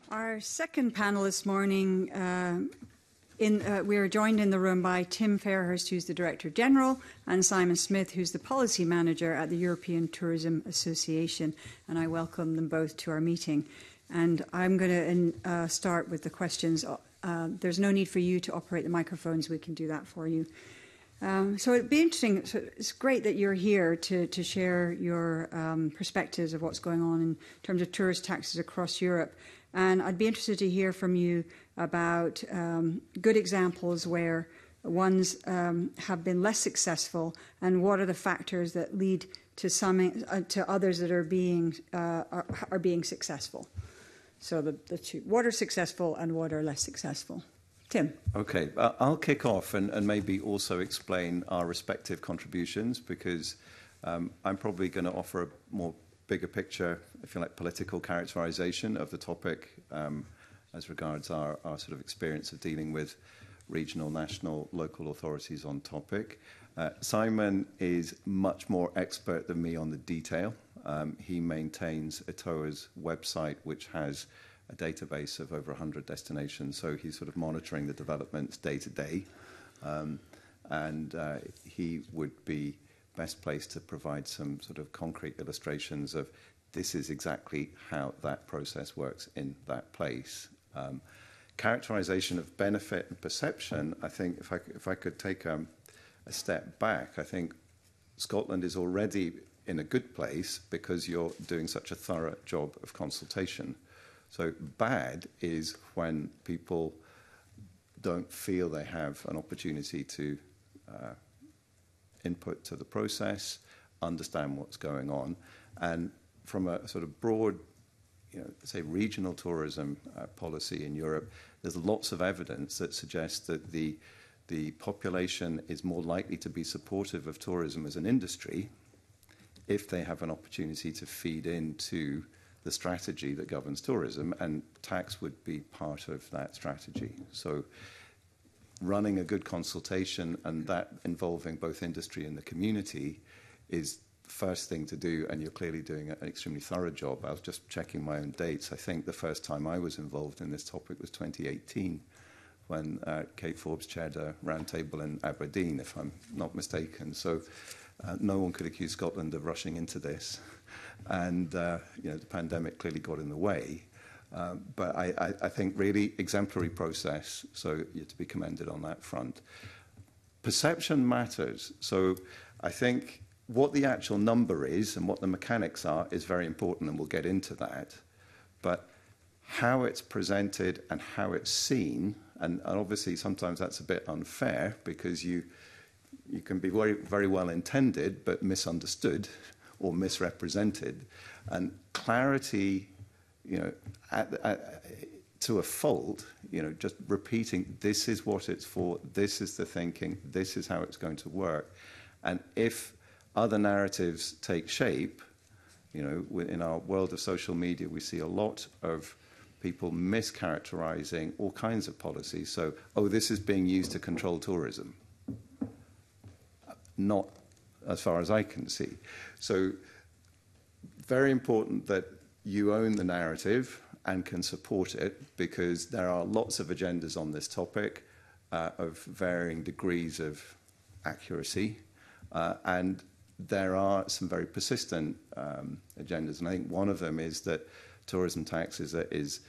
Our second panel this morning, we are joined in the room by Tim Fairhurst, who's the Director General, and Simon Smith, who's the Policy Manager at the European Tourism Association. And I welcome them both to our meeting. And I'm going to start with the questions. There's no need for you to operate the microphones. We can do that for you. So it'd be interesting. So it's great that you're here to share your perspectives of what's going on in terms of tourist taxes across Europe. And I'd be interested to hear from you about good examples where ones have been less successful, and what are the factors that lead to some to others that are being successful. So the two, what are successful and what are less successful. Tim. Okay, I'll kick off and maybe also explain our respective contributions, because I'm probably going to offer a more bigger picture, if you like, political characterisation of the topic as regards our sort of experience of dealing with regional, national, local authorities on topic. Simon is much more expert than me on the detail. He maintains ATOA's website, which has a database of over 100 destinations, so he's sort of monitoring the developments day to day, and he would be best placed to provide some sort of concrete illustrations of this is exactly how that process works in that place. Characterization of benefit and perception, I think if I could take a step back, I think Scotland is already in a good place because you're doing such a thorough job of consultation. So bad is when people don't feel they have an opportunity to input to the process, understand what's going on. And from a sort of broad, say regional tourism policy in Europe, there's lots of evidence that suggests that the population is more likely to be supportive of tourism as an industry if they have an opportunity to feed into the strategy that governs tourism, and tax would be part of that strategy. So running a good consultation, and that involving both industry and the community, is the first thing to do, and you're clearly doing an extremely thorough job. I was just checking my own dates. I think the first time I was involved in this topic was 2018, when Kate Forbes chaired a roundtable in Aberdeen, if I'm not mistaken. So no one could accuse Scotland of rushing into this. And the pandemic clearly got in the way. But I think really exemplary process, so you're to be commended on that front. Perception matters. So I think what the actual number is and what the mechanics are is very important, and we'll get into that. But how it's presented and how it's seen, and obviously sometimes that's a bit unfair because you can be very, very well intended but misunderstood or misrepresented, and clarity, to a fault, just repeating, this is what it's for, this is the thinking, this is how it's going to work. And if other narratives take shape, in our world of social media, we see a lot of people mischaracterizing all kinds of policies. So, this is being used to control tourism. Not as far as I can see. So very important that you own the narrative and can support it, because there are lots of agendas on this topic of varying degrees of accuracy, and there are some very persistent agendas, and I think one of them is that tourism tax is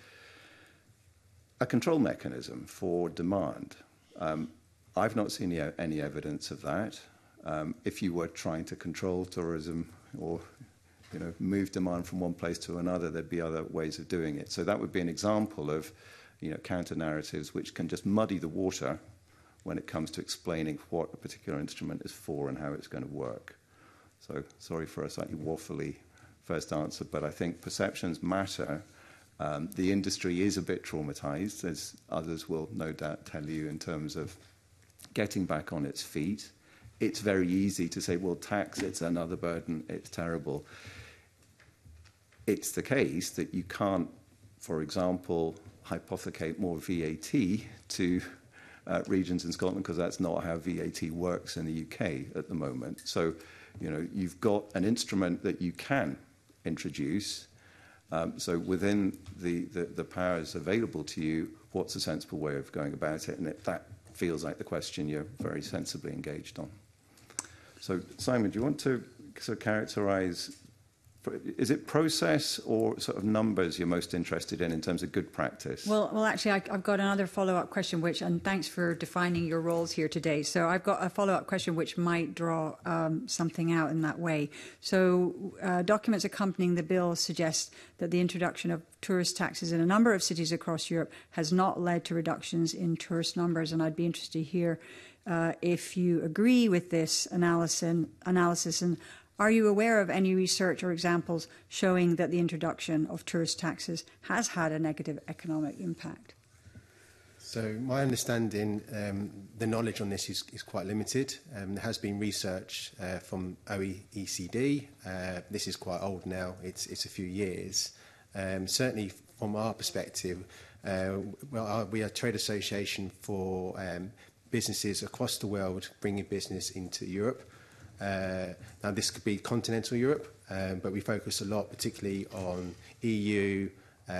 a control mechanism for demand. I've not seen any evidence of that. If you were trying to control tourism or move demand from one place to another, there'd be other ways of doing it. So that would be an example of counter-narratives which can just muddy the water when it comes to explaining what a particular instrument is for and how it's going to work. So sorry for a slightly waffly first answer, but I think perceptions matter. The industry is a bit traumatized, as others will no doubt tell you, in terms of getting back on its feet. It's very easy to say, well, tax, it's another burden, it's terrible. It's the case that you can't, for example, hypothecate more VAT to regions in Scotland, because that's not how VAT works in the UK at the moment. So, you've got an instrument that you can introduce, So within the powers available to you, what's a sensible way of going about it? And that feels like the question you're very sensibly engaged on. So, Simon, do you want to sort of characterise, is it process or sort of numbers you're most interested in terms of good practice? Well, actually, I've got another follow-up question, and thanks for defining your roles here today. So I've got a follow-up question which might draw something out in that way. So documents accompanying the bill suggest that the introduction of tourist taxes in a number of cities across Europe has not led to reductions in tourist numbers, and I'd be interested to hear if you agree with this analysis, and are you aware of any research or examples showing that the introduction of tourist taxes has had a negative economic impact? So my understanding, the knowledge on this is quite limited. There has been research from OECD. This is quite old now. It's a few years. Certainly from our perspective, we are a trade association for businesses across the world bringing business into Europe. Now, this could be continental Europe, but we focus a lot particularly on EU,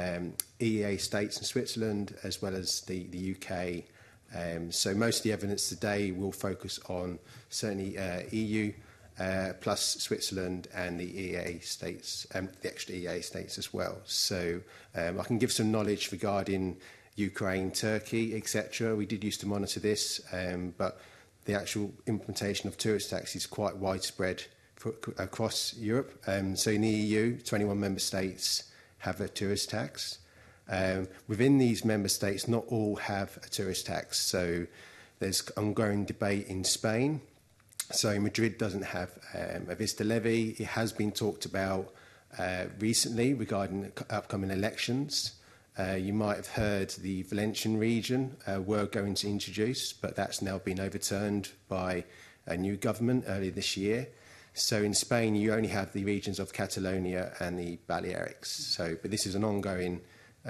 EEA states and Switzerland, as well as the UK. So most of the evidence today will focus on certainly EU, plus Switzerland and the EEA states, the extra EEA states as well. So I can give some knowledge regarding Ukraine, Turkey, etc. We did used to monitor this, but the actual implementation of tourist tax is quite widespread across Europe. So in the EU, 21 member states have a tourist tax. Within these member states, not all have a tourist tax. So there's ongoing debate in Spain. So Madrid doesn't have a Vista levy. It has been talked about recently regarding upcoming elections. You might have heard the Valencian region were going to introduce, but that's now been overturned by a new government earlier this year. So in Spain, you only have the regions of Catalonia and the Balearics. But this is an ongoing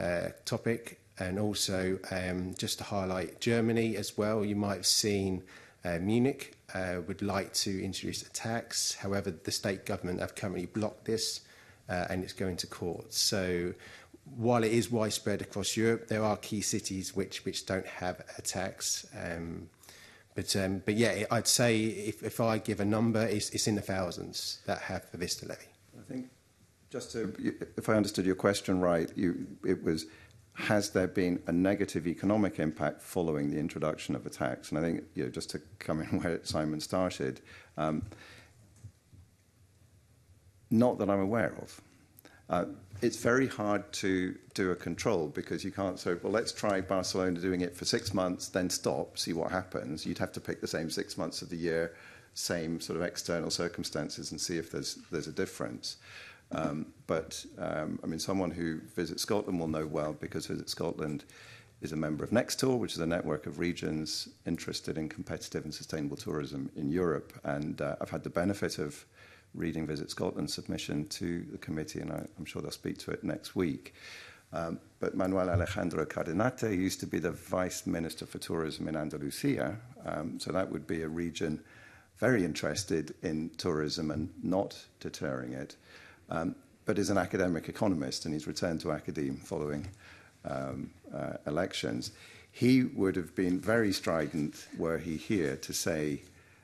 topic. And also, just to highlight Germany as well, you might have seen Munich would like to introduce a tax. However, the state government have currently blocked this, and it's going to court. So while it is widespread across Europe, there are key cities which don't have a tax. But yeah, I'd say if I give a number, it's in the thousands that have a Vista levy. I think, just to, if I understood your question right, it was, has there been a negative economic impact following the introduction of a tax? And I think, just to come in where Simon started, not that I'm aware of. It's very hard to do a control because you can't say, well, let's try Barcelona doing it for 6 months, then stop, see what happens. You'd have to pick the same 6 months of the year, same sort of external circumstances and see if there's a difference. I mean, someone who visits Scotland will know well because Visit Scotland is a member of Nextour, which is a network of regions interested in competitive and sustainable tourism in Europe. And I've had the benefit of reading Visit Scotland's submission to the committee, and I'm sure they'll speak to it next week. But Manuel Alejandro Cardenate used to be the Vice Minister for Tourism in Andalusia, so that would be a region very interested in tourism and not deterring it, but is an academic economist, and he's returned to academe following elections. He would have been very strident were he here to say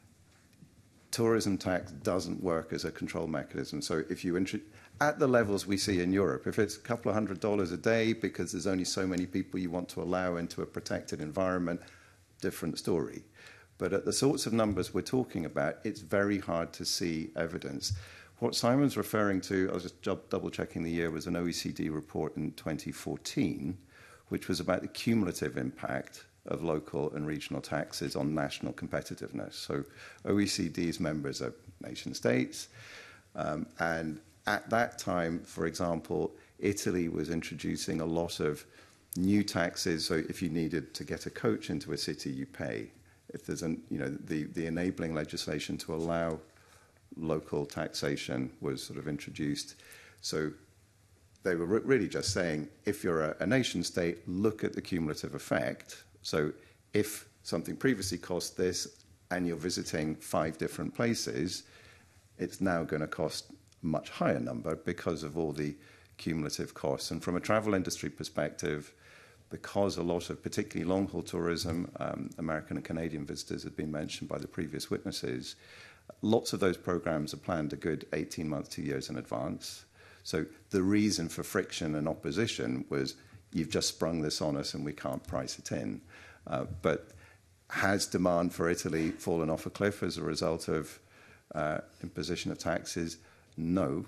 tourism tax doesn't work as a control mechanism. So if you at the levels we see in Europe, if it's a couple of $100 a day because there's only so many people you want to allow into a protected environment, different story. But at the sorts of numbers we're talking about, it's very hard to see evidence. What Simon's referring to, I was just double-checking the year, was an OECD report in 2014, which was about the cumulative impact of local and regional taxes on national competitiveness. So OECD's members are nation states. And at that time, for example, Italy was introducing a lot of new taxes. So if you needed to get a coach into a city, you pay. If there's the enabling legislation to allow local taxation was sort of introduced. So they were really just saying, if you're a nation state, look at the cumulative effect. So if something previously cost this and you're visiting 5 different places, it's now going to cost a much higher number because of all the cumulative costs. And from a travel industry perspective, because a lot of particularly long-haul tourism, American and Canadian visitors have been mentioned by the previous witnesses, lots of those programs are planned a good 18 months, 2 years in advance. So the reason for friction and opposition was, you've just sprung this on us and we can't price it in. But has demand for Italy fallen off a cliff as a result of imposition of taxes? No.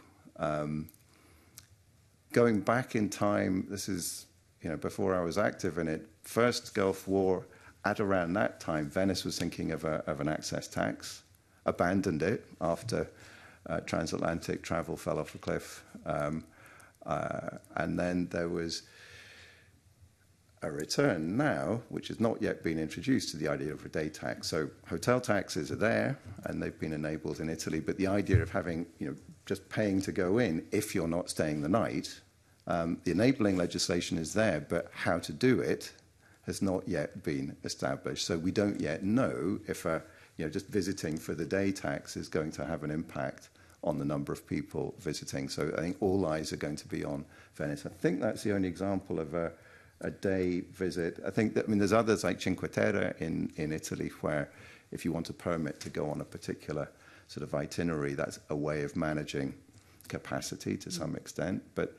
Going back in time, this is before I was active in it, first Gulf War, at around that time, Venice was thinking of an access tax, abandoned it after transatlantic travel fell off a cliff. And then there was a return now, which has not yet been introduced, to the idea of a day tax. So hotel taxes are there, and they've been enabled in Italy, but the idea of having, just paying to go in if you're not staying the night, the enabling legislation is there, but how to do it has not yet been established. So we don't yet know if just visiting for the day tax is going to have an impact on the number of people visiting. So I think all eyes are going to be on Venice. I think that's the only example of a day visit. I think that, there's others like Cinque Terre in Italy, where if you want a permit to go on a particular sort of itinerary, that's a way of managing capacity to some extent. But,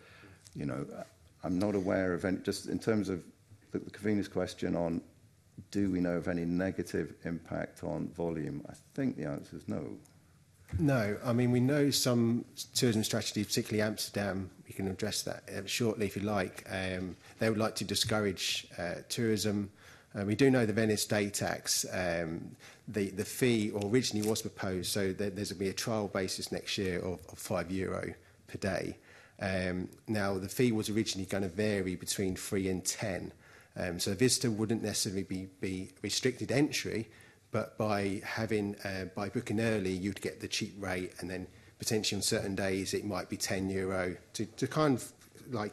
I'm not aware of any, just in terms of the convener's question on, do we know of any negative impact on volume? I think the answer is no. No, we know some tourism strategies, particularly Amsterdam, we can address that shortly if you like. They would like to discourage tourism. We do know the Venice day tax, the fee originally was proposed, so there's going to be a trial basis next year of €5 per day. Now, the fee was originally going to vary between 3 and 10. So a visitor wouldn't necessarily be restricted entry, but by booking early, you'd get the cheap rate, and then potentially on certain days it might be €10 to kind of like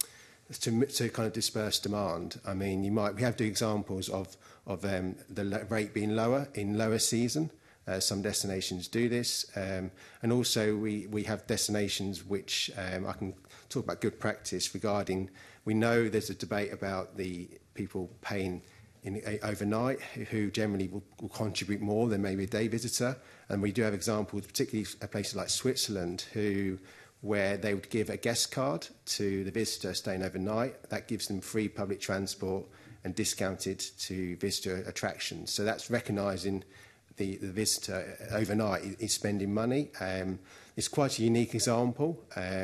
to kind of disperse demand. We have examples of the rate being lower in lower season. Some destinations do this, and also we have destinations which I can talk about good practice regarding. We know there's a debate about the people paying overnight, who generally will contribute more than maybe a day visitor, and we do have examples, particularly places like Switzerland, where they would give a guest card to the visitor staying overnight. That gives them free public transport and discounted to visitor attractions. So that's recognising the visitor overnight is spending money. It's quite a unique example.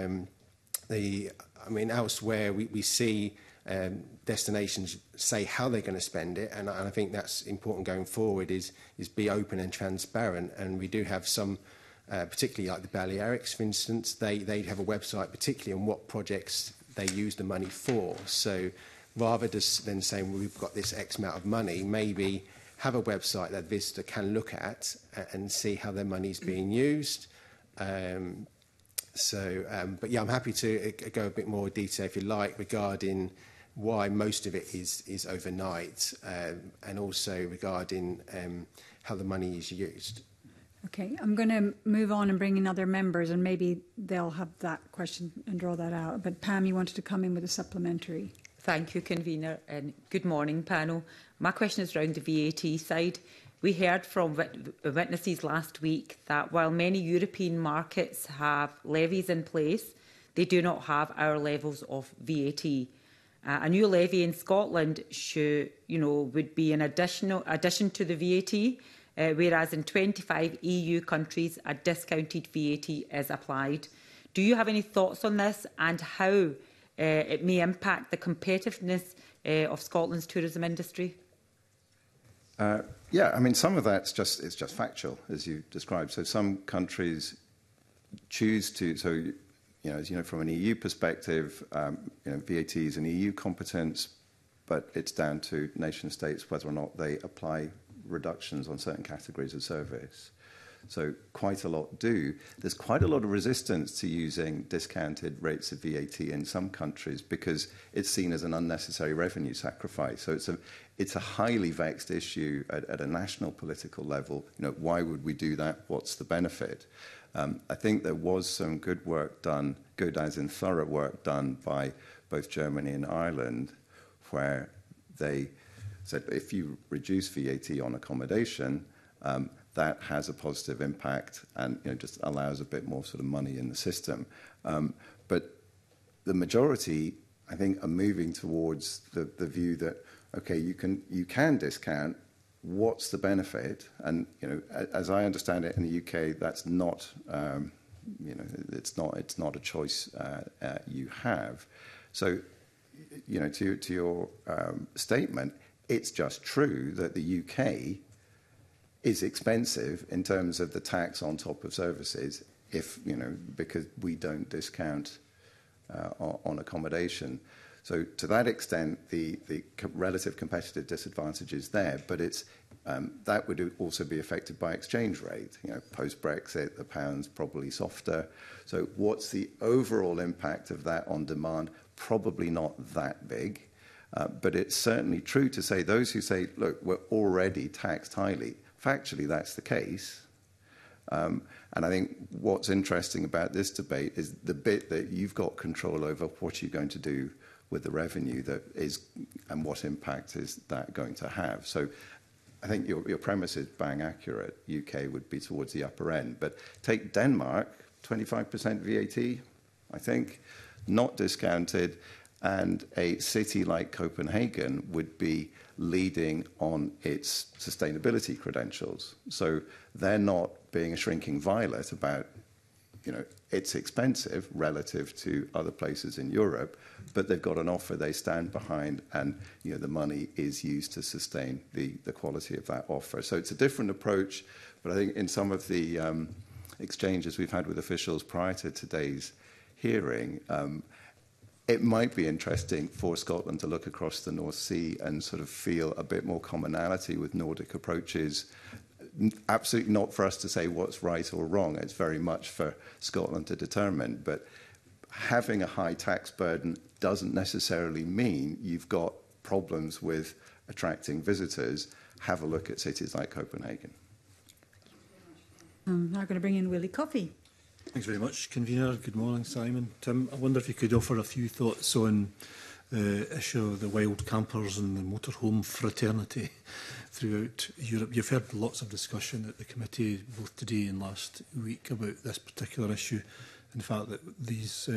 Elsewhere we see destinations say how they're going to spend it, and I think that's important going forward, is be open and transparent. And we do have some, particularly like the Balearics, for instance, they have a website particularly on what projects they use the money for. So rather than saying, well, we've got this X amount of money, maybe have a website that visitor can look at and see how their money is being used. But yeah, I'm happy to go a bit more detail if you like regarding why most of it is overnight, and also regarding how the money is used. Okay, I'm going to move on and bring in other members, and maybe they'll have that question and draw that out. But Pam, you wanted to come in with a supplementary. Thank you, Convener, and good morning, panel. My question is around the VAT side. We heard from witnesses last week that while many European markets have levies in place, they do not have our levels of VAT. A new levy in Scotland would be an addition to the VAT, whereas in 25 EU countries, a discounted VAT is applied. Do you have any thoughts on this, and how it may impact the competitiveness of Scotland's tourism industry? Some of that's just factual, as you described. So some countries choose to. So, as you know, from an EU perspective, VAT is an EU competence, but it's down to nation states whether or not they apply reductions on certain categories of service. So quite a lot do. There's quite a lot of resistance to using discounted rates of VAT in some countries because it's seen as an unnecessary revenue sacrifice. So it's a highly vexed issue at a national political level. Why would we do that? What's the benefit? I think there was some good work done, good as in thorough work done by both Germany and Ireland, where they said if you reduce VAT on accommodation, that has a positive impact and just allows a bit more sort of money in the system. But the majority, I think, are moving towards the view that, okay, you can discount. What's the benefit? And as I understand it in the UK, that's not it's not a choice you have. So to your statement, it's just true that the UK is expensive in terms of the tax on top of services, because we don't discount on accommodation. So to that extent, the relative competitive disadvantage is there, but it's that would also be affected by exchange rate. Post-Brexit, the pound's probably softer. So what's the overall impact of that on demand? Probably not that big. But it's certainly true to say those who say, look, we're already taxed highly, factually that's the case. And I think what's interesting about this debate is the bit that you've got control over what you're going to do with the revenue that is, and what impact is that going to have. So I think your premise is bang accurate. UK would be towards the upper end. But take Denmark, 25% VAT, I think, not discounted. And a city like Copenhagen would be leading on its sustainability credentials. So they're not being a shrinking violet about, it's expensive relative to other places in Europe, but they've got an offer they stand behind, and the money is used to sustain the quality of that offer. So it's a different approach, but I think in some of the exchanges we've had with officials prior to today's hearing, it might be interesting for Scotland to look across the North Sea and sort of feel a bit more commonality with Nordic approaches. Absolutely not for us to say what's right or wrong. It's very much for Scotland to determine. But having a high tax burden doesn't necessarily mean you've got problems with attracting visitors. Have a look at cities like Copenhagen. I'm now going to bring in Willie Coffey. Thanks very much, Convener. Good morning, Simon. Tim, I wonder if you could offer a few thoughts on the issue of the wild campers and the motorhome fraternity throughout Europe. You've heard lots of discussion at the committee, both today and last week, about this particular issue, and the fact that these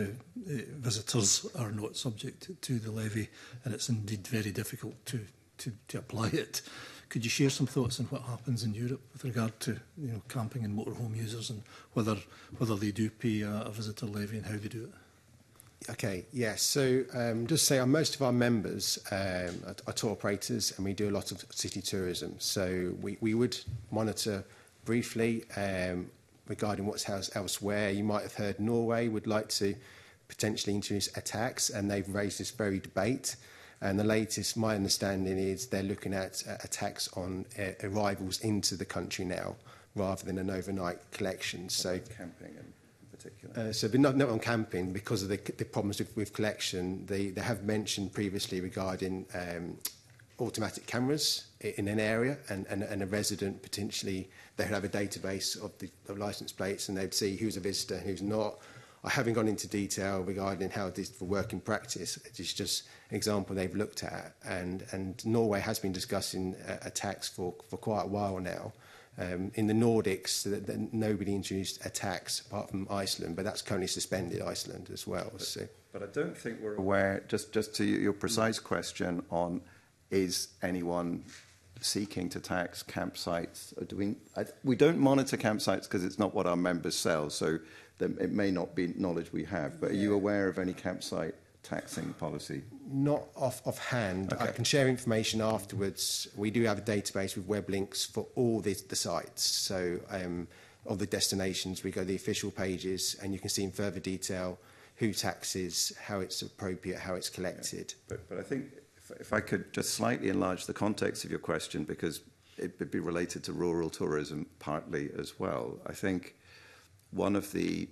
visitors are not subject to the levy, and it's indeed very difficult to apply it. Could you share some thoughts on what happens in Europe with regard to camping and motorhome users, and whether they do pay a visitor levy and how they do it? Okay, yes. So just say most of our members are tour operators, and we do a lot of city tourism. So we would monitor briefly regarding what's elsewhere. You might have heard Norway would like to potentially introduce a tax, and they've raised this very debate. And the latest, my understanding is they're looking at a tax on arrivals into the country now, rather than an overnight collection. So camping in particular. But not on camping, because of the problems with collection. They have mentioned previously regarding automatic cameras in an area, and a resident potentially, they would have a database of the licence plates, and they'd see who's a visitor and who's not. I haven't gone into detail regarding how this will work in practice. It's just an example they've looked at, and Norway has been discussing a tax for quite a while now. In the Nordics, nobody introduced a tax apart from Iceland, but that's currently suspended, Iceland as well. But I don't think we're aware, just to your precise question on, is anyone seeking to tax campsites? We don't monitor campsites because it's not what our members sell, so it may not be knowledge we have. But are you aware of any campsite taxing policy? Not offhand. Okay. I can share information afterwards. We do have a database with web links for all the sites. So of the destinations, we go to the official pages, and you can see in further detail who taxes, how it's appropriate, how it's collected. Yeah. But I think if I could just slightly enlarge the context of your question, because it would be related to rural tourism partly as well. I think one of the,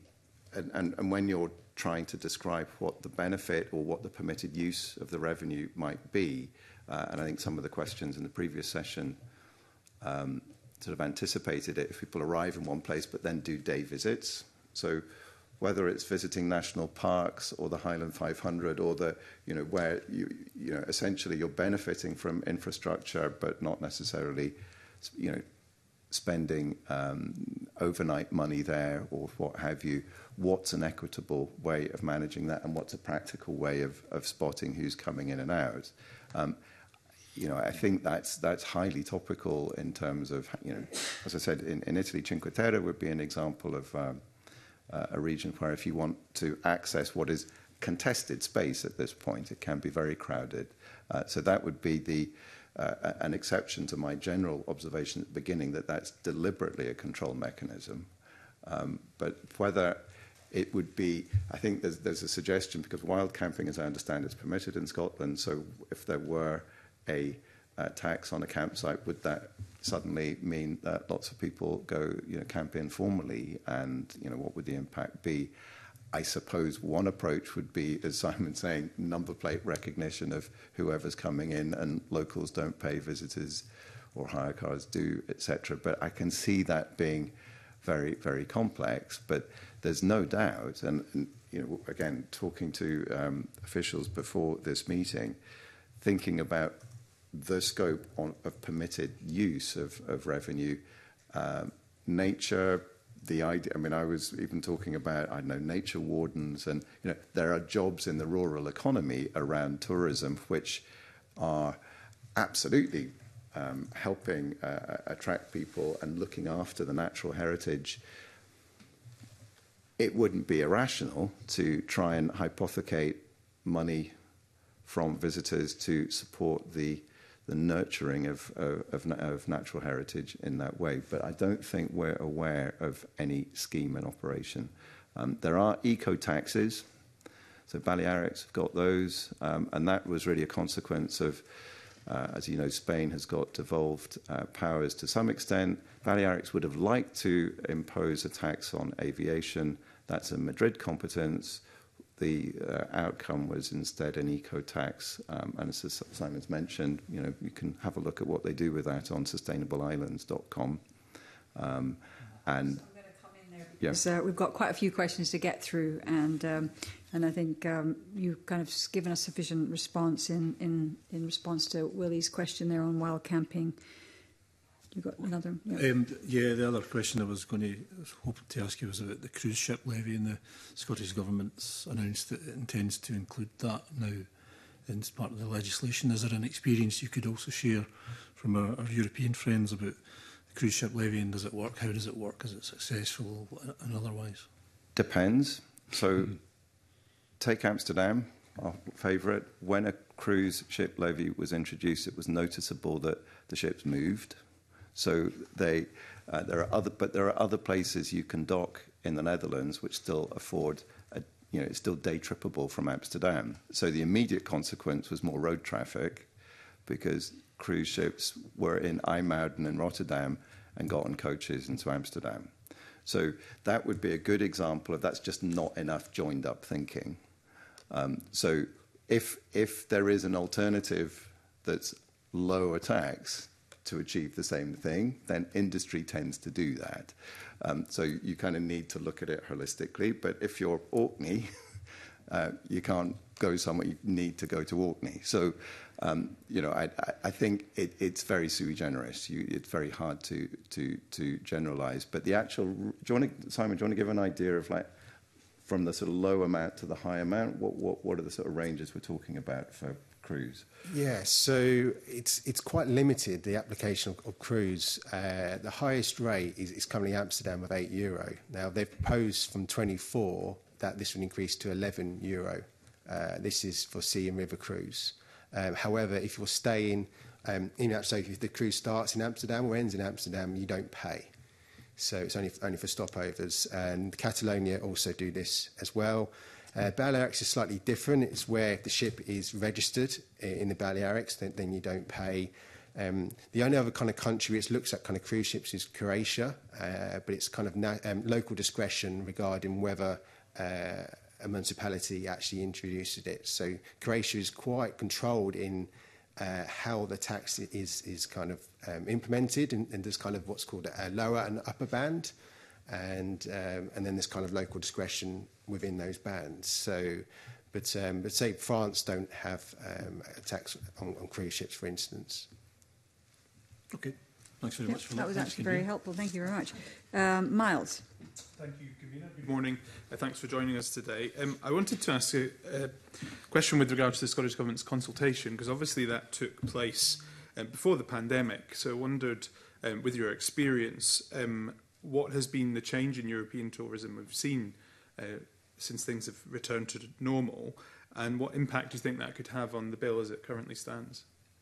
and when you're trying to describe what the benefit or what the permitted use of the revenue might be, and I think some of the questions in the previous session sort of anticipated it if people arrive in one place but then do day visits. So whether it's visiting national parks or the Highland 500 or the, where essentially you're benefiting from infrastructure but not necessarily, spending overnight money there or what have you, what's an equitable way of managing that and what's a practical way of spotting who's coming in and out. I think that's highly topical in terms of, as I said, in Italy, Cinque Terre would be an example of a region where if you want to access what is contested space at this point, it can be very crowded. So that would be an exception to my general observation at the beginning that that's deliberately a control mechanism. But whether it would be, I think there's a suggestion, because wild camping, as I understand, is permitted in Scotland, so if there were a tax on a campsite, would that suddenly mean that lots of people go, camp informally, and what would the impact be? I suppose one approach would be, as Simon's saying, number plate recognition of whoever's coming in, and locals don't pay, visitors or hire cars do, etc. But I can see that being very, very complex. But there's no doubt, and again, talking to officials before this meeting, thinking about the scope of permitted use of revenue, nature, the idea, I was even talking about, nature wardens, and, there are jobs in the rural economy around tourism which are absolutely helping attract people and looking after the natural heritage. It wouldn't be irrational to try and hypothecate money from visitors to support the nurturing of natural heritage in that way. But I don't think we're aware of any scheme in operation. There are eco-taxes. So Balearics have got those. And that was really a consequence of, as you know, Spain has got devolved powers to some extent. Balearics would have liked to impose a tax on aviation. That's a Madrid competence. The outcome was instead an eco-tax, and as Simon's mentioned, you can have a look at what they do with that on sustainableislands.com. And yeah, we've got quite a few questions to get through, and I think you've kind of given a sufficient response in response to Willie's question there on wild camping. You got another? Yeah. The other question I was hoping to ask you was about the cruise ship levy, and the Scottish Government's announced that it intends to include that now in part of the legislation. Is there an experience you could also share from our European friends about the cruise ship levy, and does it work? How does it work? Is it successful and otherwise? Depends. So take Amsterdam, our favourite. When a cruise ship levy was introduced, it was noticeable that the ships moved. So there are other places you can dock in the Netherlands which still afford, it's still day trippable from Amsterdam. So the immediate consequence was more road traffic, because cruise ships were in IJmuiden and Rotterdam and got on coaches into Amsterdam. So that would be a good example of that's just not enough joined up thinking. So if there is an alternative that's lower tax to achieve the same thing, then industry tends to do that. So you kind of need to look at it holistically. But if you're Orkney, you can't go somewhere, you need to go to Orkney. So, I think it's very sui generis. It's very hard to generalise. But the actual, Simon, do you want to give an idea of from the sort of low amount to the high amount? What are the sort of ranges we're talking about for cruise? Yeah, so it's quite limited, the application of cruise. The highest rate is currently Amsterdam of €8. Now, they've proposed from 24 that this would increase to €11. This is for sea and river cruise. However, if you're staying, so if the cruise starts in Amsterdam or ends in Amsterdam, you don't pay. So it's only for stopovers. And Catalonia also do this as well. Balearics is slightly different. It's where if the ship is registered in the Balearics, then you don't pay. The only other kind of country which looks at kind of cruise ships is Croatia, but it's kind of local discretion regarding whether a municipality actually introduced it. So Croatia is quite controlled in how the tax is kind of implemented, and there's kind of what's called a lower and upper band, and then there's kind of local discretion within those bands. So, but say France don't have a tax on cruise ships, for instance. Okay, thanks very much for that. That was actually very helpful. Thank you very much. Miles. Thank you, Convener. Good morning. Thanks for joining us today. I wanted to ask a question with regard to the Scottish Government's consultation, because obviously that took place before the pandemic. So I wondered, with your experience, what has been the change in European tourism we've seen since things have returned to normal, and what impact do you think that could have on the bill as it currently stands?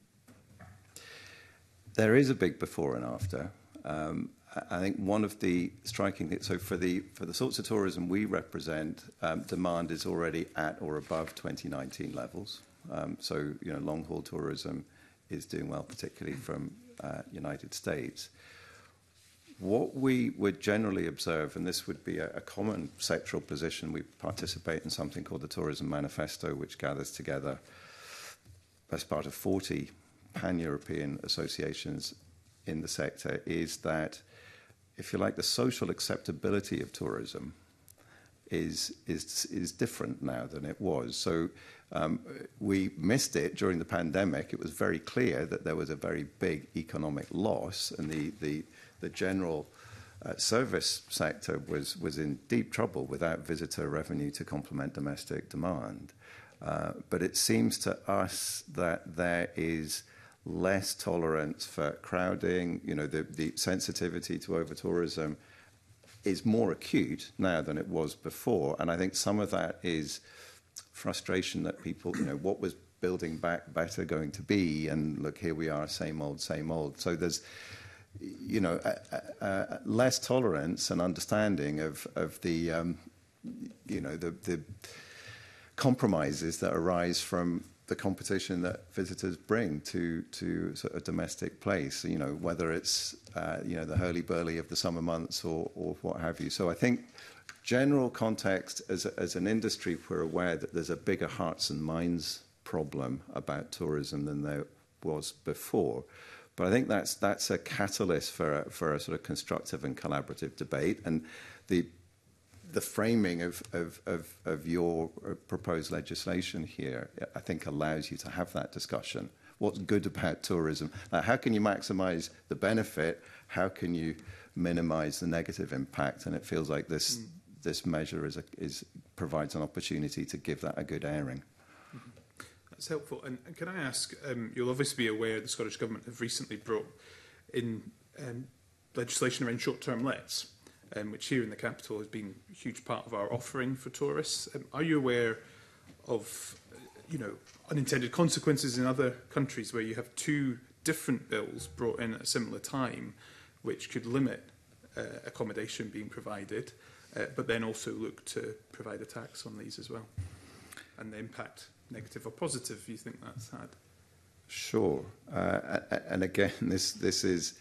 There is a big before and after. I think one of the striking things, so for the sorts of tourism we represent, demand is already at or above 2019 levels. So, long-haul tourism is doing well, particularly from United States. What we would generally observe, and this would be a common sectoral position, we participate in something called the Tourism Manifesto, which gathers together best part of 40 pan-European associations in the sector, is that, if you like, the social acceptability of tourism is different now than it was. So we missed it during the pandemic. It was very clear that there was a very big economic loss, and the general service sector was in deep trouble without visitor revenue to complement domestic demand. But it seems to us that there is less tolerance for crowding. The sensitivity to over-tourism is more acute now than it was before. And I think some of that is frustration that people, what was building back better going to be? And look, here we are, same old, same old. So there's, less tolerance and understanding of the, the compromises that arise from the competition that visitors bring to sort of domestic place, whether it's, the hurly-burly of the summer months or what have you. So I think general context, as an industry, we're aware that there's a bigger hearts and minds problem about tourism than there was before. But I think that's a catalyst for a sort of constructive and collaborative debate. And the framing of your proposed legislation here, I think, allows you to have that discussion. What's good about tourism? How can you maximise the benefit? How can you minimise the negative impact? And it feels like this measure provides an opportunity to give that a good airing. That's helpful. And can I ask, you'll obviously be aware the Scottish Government have recently brought in legislation around short-term lets, which here in the capital has been a huge part of our offering for tourists. Are you aware of, unintended consequences in other countries where you have two different bills brought in at a similar time, which could limit accommodation being provided, but then also look to provide a tax on these as well? And the impact, negative or positive, you think that's had? Sure. And again, this is...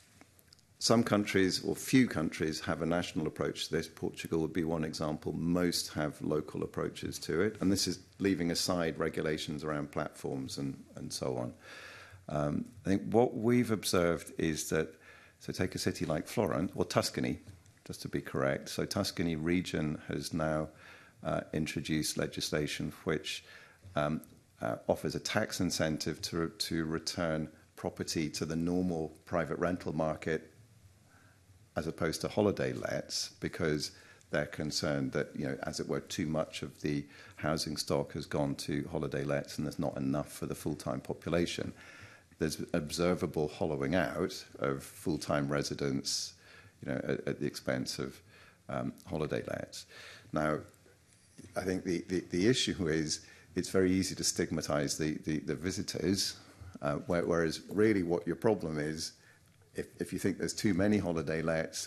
Some countries, or few countries, have a national approach to this. Portugal would be one example. Most have local approaches to it. And this is leaving aside regulations around platforms and so on. I think what we've observed is that, so take a city like Florence, or Tuscany, just to be correct. So Tuscany region has now introduced legislation which offers a tax incentive to return property to the normal private rental market, as opposed to holiday lets, because they're concerned that, as it were, too much of the housing stock has gone to holiday lets and there's not enough for the full-time population. There's observable hollowing out of full-time residents, at the expense of holiday lets. Now, I think the issue is it's very easy to stigmatise the visitors, whereas really what your problem is, if you think there's too many holiday lets,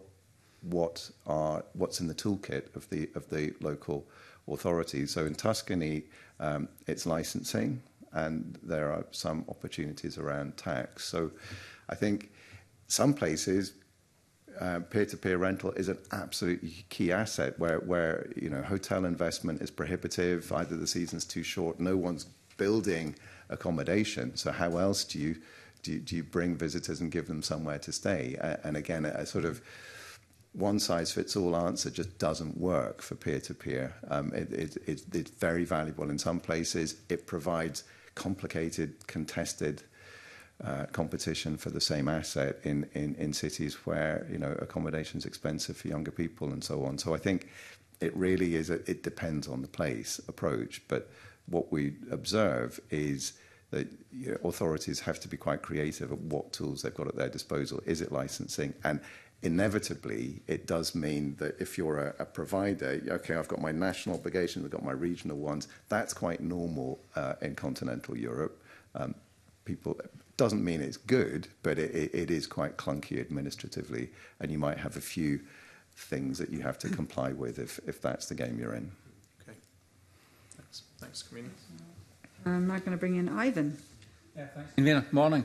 what's in the toolkit of the local authorities? So in Tuscany, it's licensing, and there are some opportunities around tax. So I think some places peer-to-peer rental is an absolutely key asset where hotel investment is prohibitive. Either the season's too short, no one's building accommodation. So how else do you bring visitors and give them somewhere to stay? And again, a sort of one-size-fits-all answer just doesn't work for peer-to-peer. It's very valuable in some places. It provides complicated, contested competition for the same asset in cities where, you know, accommodation is expensive for younger people and so on. So I think it really is, it depends on the place approach. But what we observe is that, you know, authorities have to be quite creative at what tools they've got at their disposal. Is it licensing? And inevitably, it does mean that if you're a provider, okay, I've got my national obligations, I've got my regional ones. That's quite normal in continental Europe. People doesn't mean it's good, but it is quite clunky administratively, and you might have a few things that you have to comply with if that's the game you're in. Okay, thanks, Karina. I'm now going to bring in Ivan. Yeah, thanks. Convener, morning.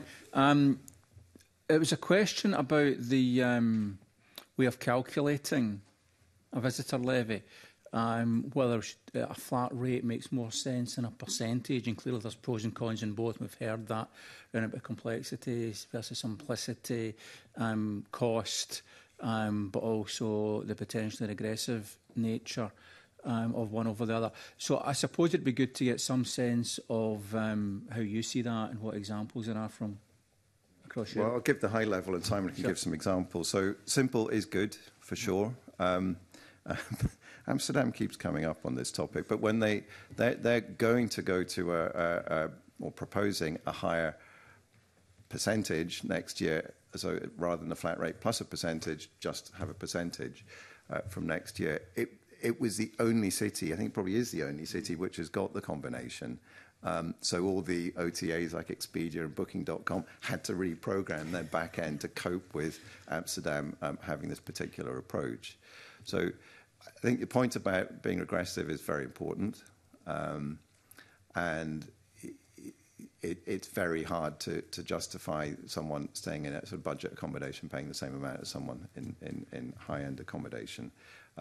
It was a question about the way of calculating a visitor levy, whether a flat rate makes more sense than a percentage, and clearly there's pros and cons in both. We've heard that around about complexity versus simplicity, cost, but also the potentially regressive nature of one over the other. So I suppose it'd be good to get some sense of how you see that and what examples there are from across Europe. Well, I'll give the high level and Simon can give some examples. So simple is good, for sure. Amsterdam keeps coming up on this topic, but when they're going to go to or proposing a higher percentage next year, so rather than a flat rate plus a percentage, just have a percentage from next year. It was the only city, I think it probably is the only city, which has got the combination. So all the OTAs like Expedia and Booking.com had to reprogram their back end to cope with Amsterdam having this particular approach. So I think the point about being regressive is very important. And it's very hard to justify someone staying in a sort of budget accommodation paying the same amount as someone in high-end accommodation.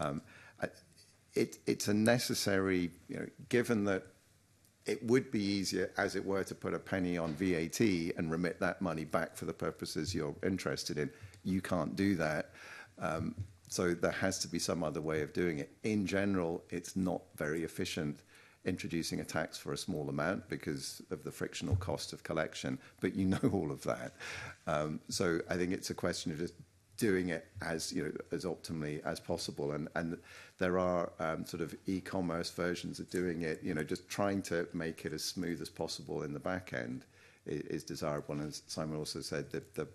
It's a necessary, you know, given that it would be easier, as it were, to put a penny on VAT and remit that money back for the purposes you're interested in. You can't do that. So there has to be some other way of doing it. In general, it's not very efficient introducing a tax for a small amount because of the frictional cost of collection, but you know all of that. So I think it's a question of just doing it as, you know, as optimally as possible. And there are sort of e-commerce versions of doing it, you know, just trying to make it as smooth as possible in the back end is desirable. And as Simon also said, that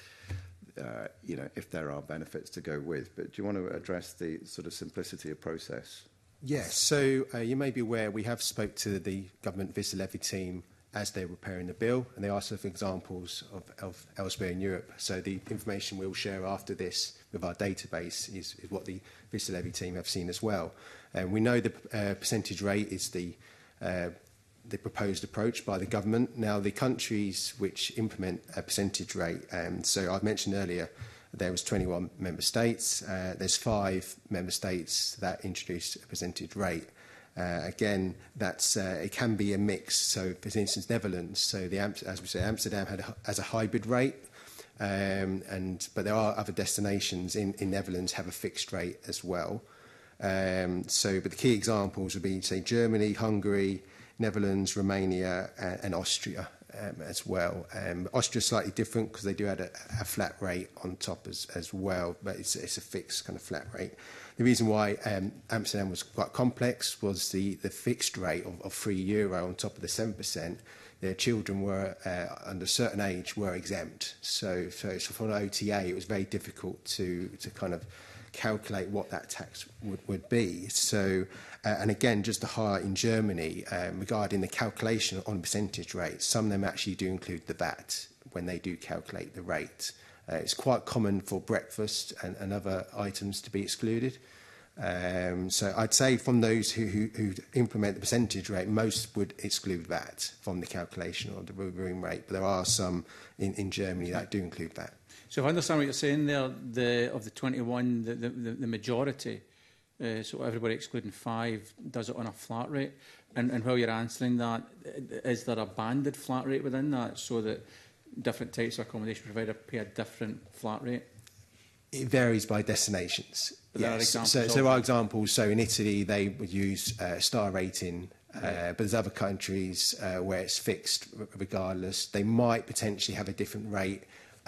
you know, if there are benefits to go with. But do you want to address the sort of simplicity of process? Yes, so you may be aware we have spoke to the government visitor levy team as they're preparing the bill, and they asked for examples of elsewhere in Europe. So the information we'll share after this with our database is what the visitor levy team have seen as well. We know the percentage rate is the proposed approach by the government. Now, the countries which implement a percentage rate, so I've mentioned earlier, there was 21 member states. There's 5 member states that introduced a percentage rate. Again, that's it can be a mix. So, for instance, Netherlands. So, as we say, Amsterdam has a hybrid rate, but there are other destinations in Netherlands have a fixed rate as well. But the key examples would be, say, Germany, Hungary, Netherlands, Romania, and Austria as well. Austria is slightly different because they do add a flat rate on top as well, but it's a fixed kind of flat rate. The reason why Amsterdam was quite complex was the fixed rate of €3 on top of the 7%. Their children were under a certain age were exempt. So for an OTA, it was very difficult to kind of calculate what that tax would be. So, and again, just to highlight in Germany, regarding the calculation on percentage rates, some of them actually do include the VAT when they do calculate the rate. It's quite common for breakfast and other items to be excluded. So I'd say from those who implement the percentage rate, most would exclude VAT from the calculation of the room rate, but there are some in Germany that do include VAT. So if I understand what you're saying there, of the 21, the majority, so everybody excluding 5, does it on a flat rate. And while you're answering that, is there a banded flat rate within that so that different types of accommodation provider pay a different flat rate? It varies by destinations. But there are examples So of there are that. examples. So in Italy, they would use star rating, but there's other countries where it's fixed regardless. They might potentially have a different rate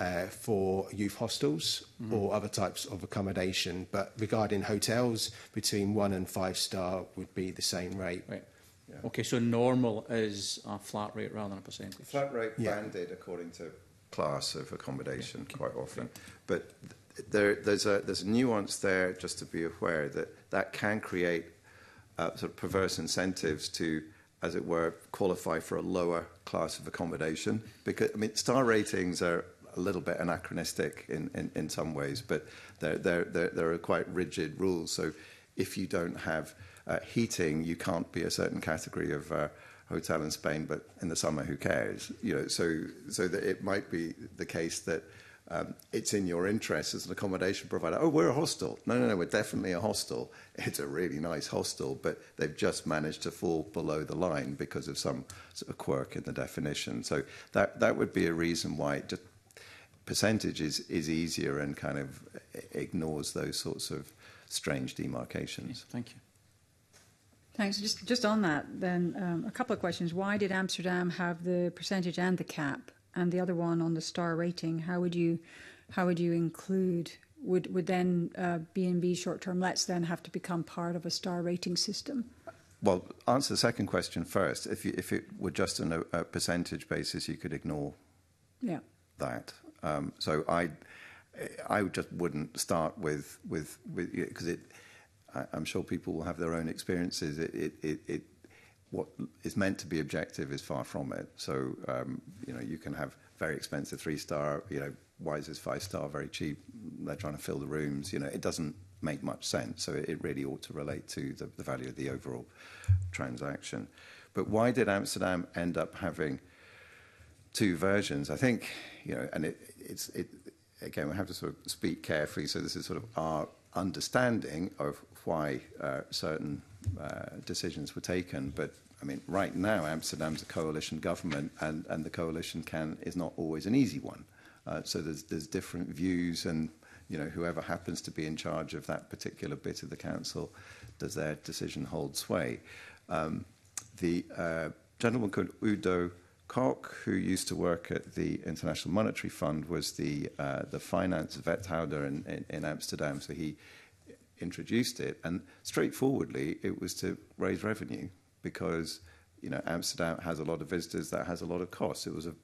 for youth hostels or other types of accommodation. But regarding hotels, between 1 and 5 star would be the same rate. Right. Yeah. Okay, so normal is a flat rate rather than a percentage. Flat rate banded according to class of accommodation quite often. But there's a nuance there, just to be aware, that can create sort of perverse incentives to, as it were, qualify for a lower class of accommodation. Because, I mean, star ratings are a little bit anachronistic in some ways, but there are quite rigid rules. So if you don't have heating, you can't be a certain category of hotel in Spain, but in the summer, who cares? You know, so that it might be the case that it's in your interest as an accommodation provider. Oh, we're a hostel. No, we're definitely a hostel. It's a really nice hostel, but they've just managed to fall below the line because of some sort of quirk in the definition. So that would be a reason why just percentage is easier and kind of ignores those sorts of strange demarcations. Okay, thank you. Thanks. Just on that, then, a couple of questions. Why did Amsterdam have the percentage and the cap, and the other one on the star rating? How would you include? Would then B&B short-term lets then have to become part of a star rating system? Well, answer the second question first. If it were just on a percentage basis, you could ignore that. So I just wouldn't start with because I'm sure people will have their own experiences. What is meant to be objective is far from it. So you can have very expensive 3-star. Why is this 5-star very cheap? They're trying to fill the rooms. It doesn't make much sense. So it really ought to relate to the value of the overall transaction. But why did Amsterdam end up having 2 versions? I think and it's again, we have to sort of speak carefully. So this is sort of our understanding of why certain decisions were taken. But I mean, right now, Amsterdam's a coalition government, and the coalition is not always an easy one. So there's different views, and whoever happens to be in charge of that particular bit of the council, does their decision hold sway? The gentleman called Udo Koch, who used to work at the International Monetary Fund, was the finance wethouder in Amsterdam. So he introduced it, and straightforwardly, it was to raise revenue because Amsterdam has a lot of visitors, that has a lot of costs. It was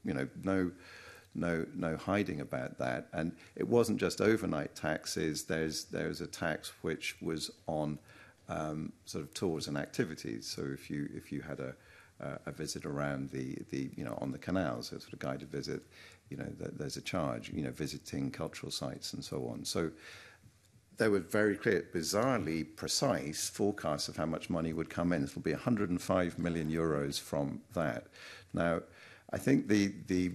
no hiding about that, and it wasn't just overnight taxes. There's a tax which was on sort of tours and activities. So if you had a visit around the on the canals, a sort of guided visit, there's a charge. Visiting cultural sites and so on. So there were very clear, bizarrely precise forecasts of how much money would come in. It will be 105 million euros from that. Now, I think the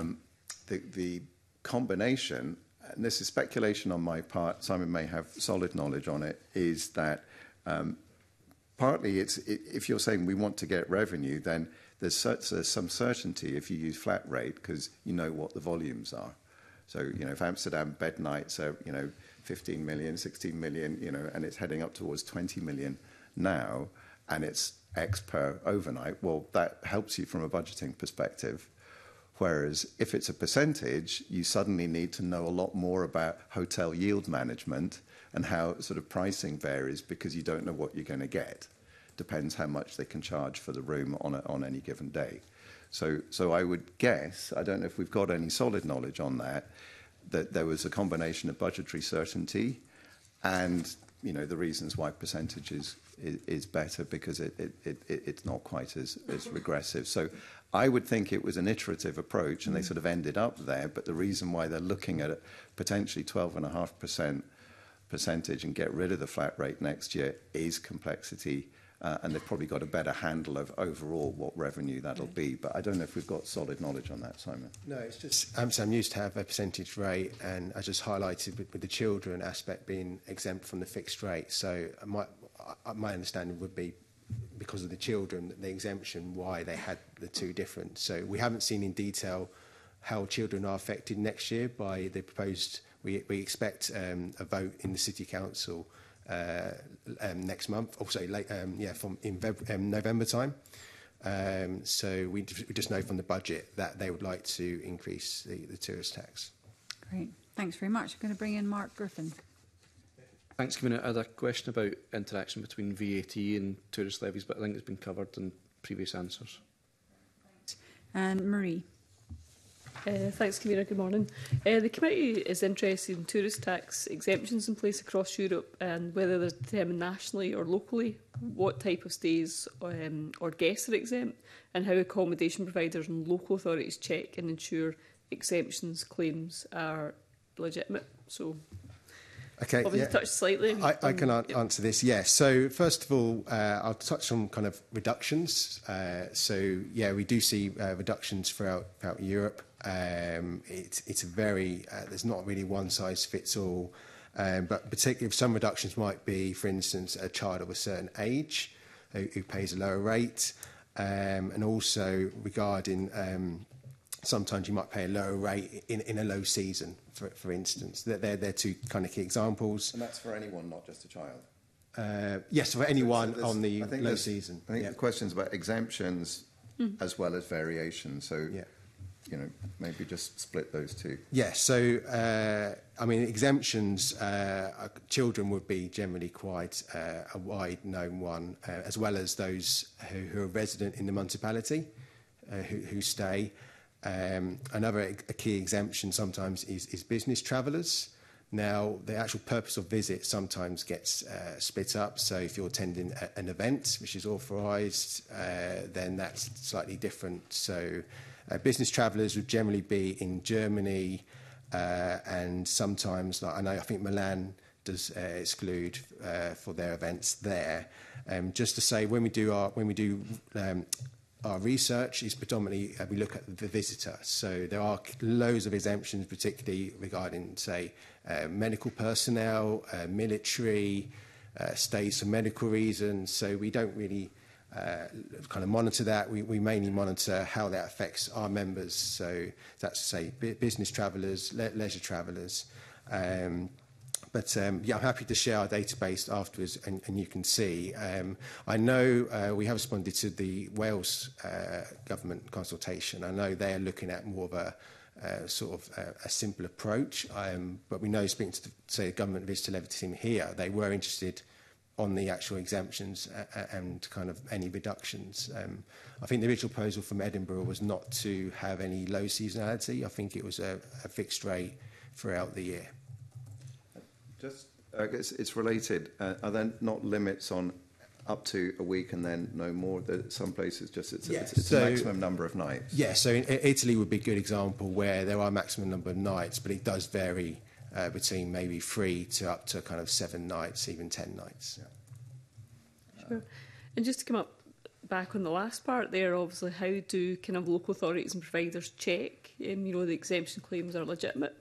combination, and this is speculation on my part, Simon may have solid knowledge on it, is that partly if you're saying we want to get revenue, then there's some certainty if you use flat rate because you know what the volumes are. So, if Amsterdam bed nights are, 15 million, 16 million, and it's heading up towards 20 million now, and it's X per overnight, well, that helps you from a budgeting perspective. Whereas if it's a percentage, you suddenly need to know a lot more about hotel yield management and how sort of pricing varies because you don't know what you're going to get. Depends how much they can charge for the room on any given day. So I would guess, I don't know if we've got any solid knowledge on that there was a combination of budgetary certainty and the reasons why percentage is better because it's not quite as regressive. So I would think it was an iterative approach and they sort of ended up there, but the reason why they're looking at potentially 12.5% percentage and get rid of the flat rate next year is complexity. And they've probably got a better handle of overall what revenue that'll be. But I don't know if we've got solid knowledge on that, Simon. No, it's just Amsterdam used to have a percentage rate, and I just highlighted with the children aspect being exempt from the fixed rate. So my understanding would be because of the children, the exemption, why they had the two different. So we haven't seen in detail how children are affected next year by the proposed. We expect a vote in the City Council next month, also late, from in November time. So we just know from the budget that they would like to increase the tourist tax. Great. Thanks very much. I'm going to bring in Mark Griffin. Thanks, Convener. I had a question about interaction between VAT and tourist levies, but I think it's been covered in previous answers. And Marie. Thanks, Convener. Good morning. The committee is interested in tourist tax exemptions in place across Europe and whether they're determined nationally or locally, what type of stays or guests are exempt, and how accommodation providers and local authorities check and ensure exemptions claims are legitimate. So, okay, obviously touched slightly. I can answer this. Yes. So first of all, I'll touch on kind of reductions. We do see reductions throughout Europe. It's a very there's not really one size fits all, but particularly if some reductions might be, for instance, a child of a certain age who pays a lower rate, and also regarding sometimes you might pay a lower rate in a low season, for instance. They're two kind of key examples. And that's for anyone, not just a child? Yes, for anyone on the low season. I think the question's about exemptions as well as variations. So, maybe just split those two. Yes, so, exemptions, children would be generally quite a wide-known one, as well as those who are resident in the municipality, who stay. Another key exemption sometimes is business travellers. Now, the actual purpose of visit sometimes gets split up. So if you're attending an event which is authorised, then that's slightly different. So business travellers would generally be in Germany, and sometimes, I think Milan does exclude for their events there. Just to say, when we do our research is predominantly, we look at the visitor. So there are loads of exemptions, particularly regarding, say, medical personnel, military, stays for medical reasons. So we don't really kind of monitor that. We mainly monitor how that affects our members. So that's to say business travellers, leisure travellers. I'm happy to share our database afterwards, and you can see. I know we have responded to the Wales government consultation. I know they are looking at more of a a simple approach, but we know, speaking to the government visitor levy team here, they were interested on the actual exemptions and kind of any reductions. I think the original proposal from Edinburgh was not to have any low seasonality. I think it was a fixed rate throughout the year. Just, it's related. Are there not limits on up to a week and then no more? Some places just it's a maximum number of nights. Yeah, so in Italy would be a good example where there are a maximum number of nights, but it does vary between maybe 3 to up to kind of 7 nights, even 10 nights. Yeah. Sure. And just to come up back on the last part there, obviously, how do kind of local authorities and providers check, the exemption claims are legitimate?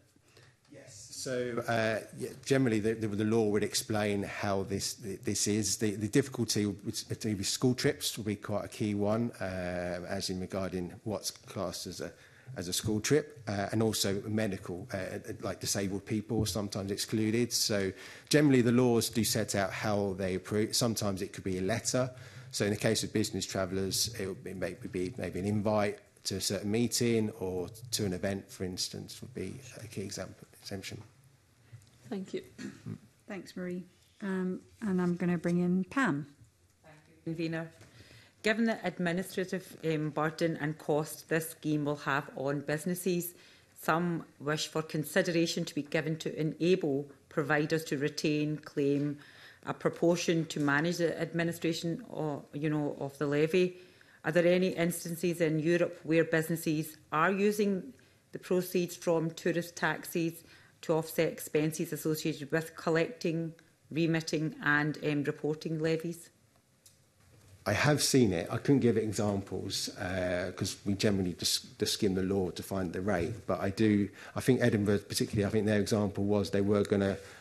So generally, the law would explain how this is. The difficulty with school trips will be quite a key one, as in regarding what's classed as a school trip, and also medical, like disabled people, sometimes excluded. So generally, the laws do set out how they approve. Sometimes it could be a letter. So in the case of business travellers, it would be maybe an invite to a certain meeting or to an event, for instance, would be a key exemption. Thank you. Thanks, Marie. And I'm going to bring in Pam. Thank you, Convener. Given the administrative burden and cost this scheme will have on businesses, some wish for consideration to be given to enable providers to retain, claim a proportion to manage the administration of the levy. Are there any instances in Europe where businesses are using the proceeds from tourist taxes to offset expenses associated with collecting, remitting and reporting levies? I have seen it. I couldn't give examples because we generally just skim the law to find the rate. But I think Edinburgh, particularly, I think their example was they were going to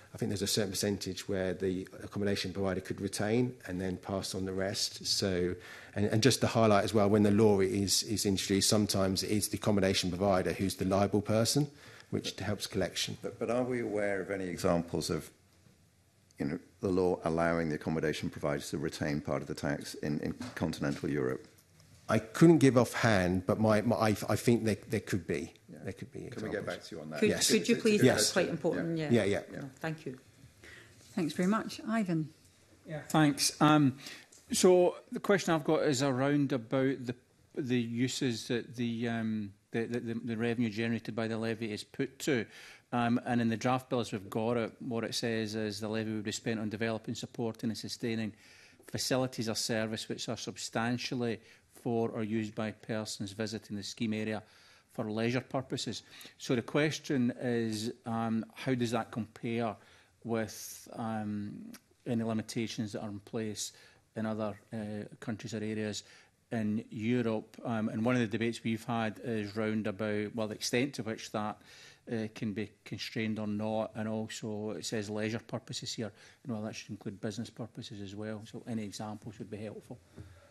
I think there's a certain percentage where the accommodation provider could retain and then pass on the rest. So, and just to highlight as well, when the law is introduced, sometimes it is the accommodation provider who's the liable person, which helps collection. But are we aware of any examples of, the law allowing the accommodation providers to retain part of the tax in continental Europe? I couldn't give offhand, but I think there could be. Yeah. There could be. Can we get back to you on that? Could you please? Yes. That's quite important. Yeah. No, thank you. Thanks very much. Ivan. Yeah. Thanks. So the question I've got is around about the uses that the revenue generated by the levy is put to. And in the draft bill as we've got it, what it says is the levy would be spent on developing, supporting and sustaining facilities or service which are substantially for or used by persons visiting the scheme area for leisure purposes. So the question is, how does that compare with any limitations that are in place in other countries or areas in Europe? And one of the debates we've had is round about, well, the extent to which that can be constrained or not, and also it says leisure purposes here, and well, that should include business purposes as well. So any examples would be helpful.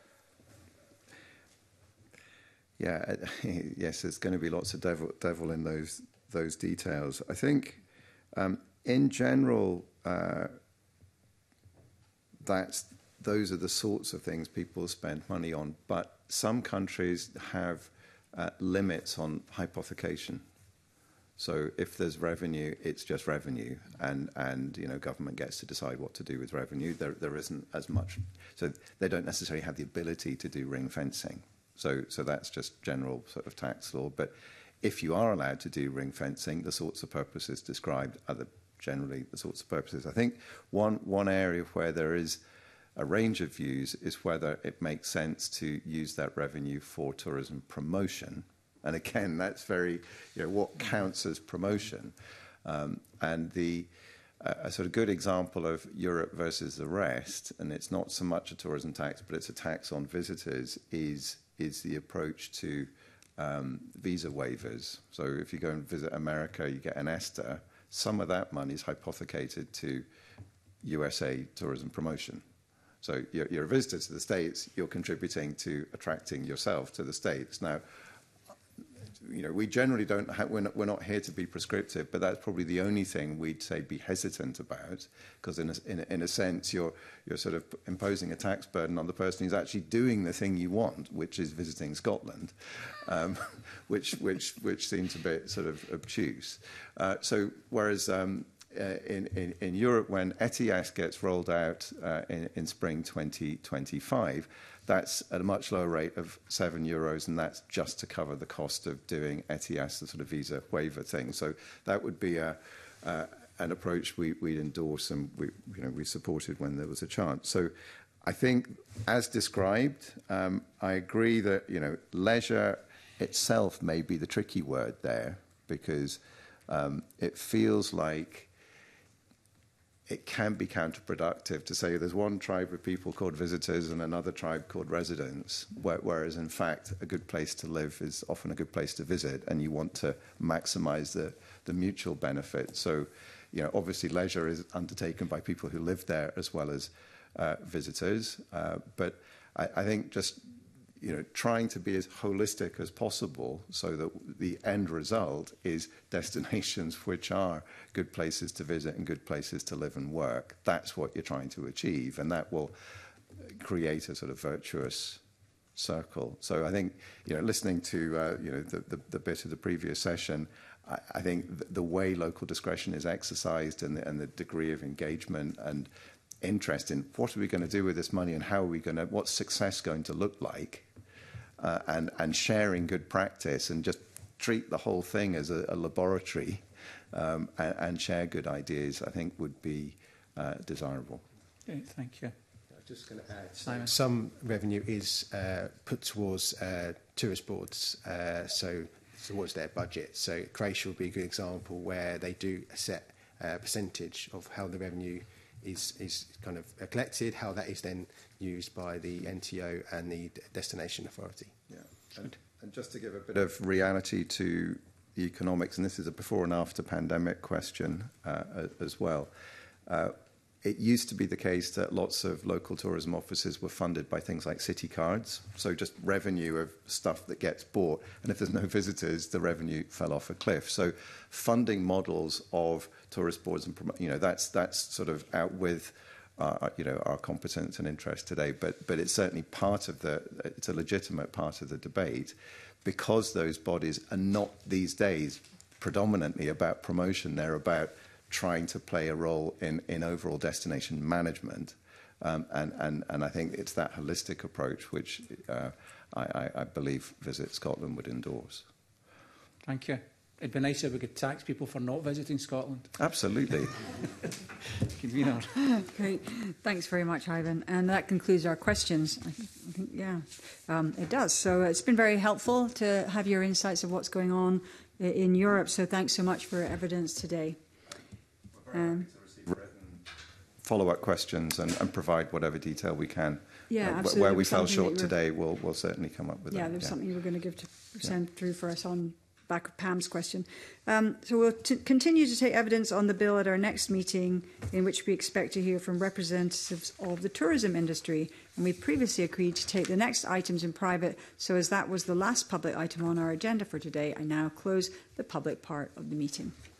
Yeah, yes, there's going to be lots of devil in those details. I think, in general, those are the sorts of things people spend money on. But some countries have limits on hypothecation. So if there's revenue, it's just revenue, and government gets to decide what to do with revenue. There isn't as much, so they don't necessarily have the ability to do ring fencing. So that's just general sort of tax law. But if you are allowed to do ring fencing, the sorts of purposes described are generally the sorts of purposes. I think one area where there is a range of views is whether it makes sense to use that revenue for tourism promotion. And again, that's very, what counts as promotion. And a sort of good example of Europe versus the rest, and it's not so much a tourism tax, but it's a tax on visitors, is the approach to visa waivers. So if you go and visit America, you get an ESTA. Some of that money is hypothecated to USA tourism promotion. So you're a visitor to the States, you're contributing to attracting yourself to the States. Now, we generally don't have, we're not here to be prescriptive, but that's probably the only thing we'd say be hesitant about, because in a sense you're sort of imposing a tax burden on the person who's actually doing the thing you want, which is visiting Scotland, which seems a bit sort of obtuse. So whereas in Europe, when ETIAS gets rolled out in spring 2025, that's at a much lower rate of €7, and that's just to cover the cost of doing ETIAS, the sort of visa waiver thing. So that would be an approach we'd endorse, and we supported when there was a chance. So I think, as described, I agree that leisure itself may be the tricky word there, because it feels like it can be counterproductive to say there's one tribe of people called visitors and another tribe called residents, whereas in fact a good place to live is often a good place to visit, and you want to maximise the mutual benefit. So, obviously leisure is undertaken by people who live there as well as visitors, but I think just trying to be as holistic as possible so that the end result is destinations which are good places to visit and good places to live and work. That's what you're trying to achieve, and that will create a sort of virtuous circle. So I think, listening to the bit of the previous session, I think the way local discretion is exercised and the degree of engagement and interest in what are we going to do with this money and how are we going to, what's success going to look like, and sharing good practice and just treat the whole thing as a laboratory and share good ideas, I think would be desirable. Okay, thank you. I'm just going to add, Simon. Some revenue is put towards tourist boards, so towards their budget. So Croatia would be a good example where they do a set percentage of how the revenue is kind of collected, how that is then used by the NTO and the destination authority. Yeah, and just to give a bit of reality to economics, and this is a before and after pandemic question as well. It used to be the case that lots of local tourism offices were funded by things like city cards, so just revenue of stuff that gets bought. And if there's no visitors, the revenue fell off a cliff. So funding models of tourist boards, and that's sort of out with our competence and interest today. But it's certainly it's a legitimate part of the debate, because those bodies are not these days predominantly about promotion. They're about trying to play a role in overall destination management. And I think it's that holistic approach which I believe Visit Scotland would endorse. Thank you. It'd be nice if we could tax people for not visiting Scotland. Absolutely. Convener. Great. Thanks very much, Ivan. And that concludes our questions. I think, yeah, it does. So it's been very helpful to have your insights of what's going on in Europe. So thanks so much for evidence today. Follow-up questions and provide whatever detail we can. Yeah, absolutely. Where we fell short today, we'll certainly come up with that. Yeah, there's something you were going to send through for us on back of Pam's question. So we'll continue to take evidence on the bill at our next meeting, in which we expect to hear from representatives of the tourism industry. And we previously agreed to take the next items in private. So as that was the last public item on our agenda for today, I now close the public part of the meeting.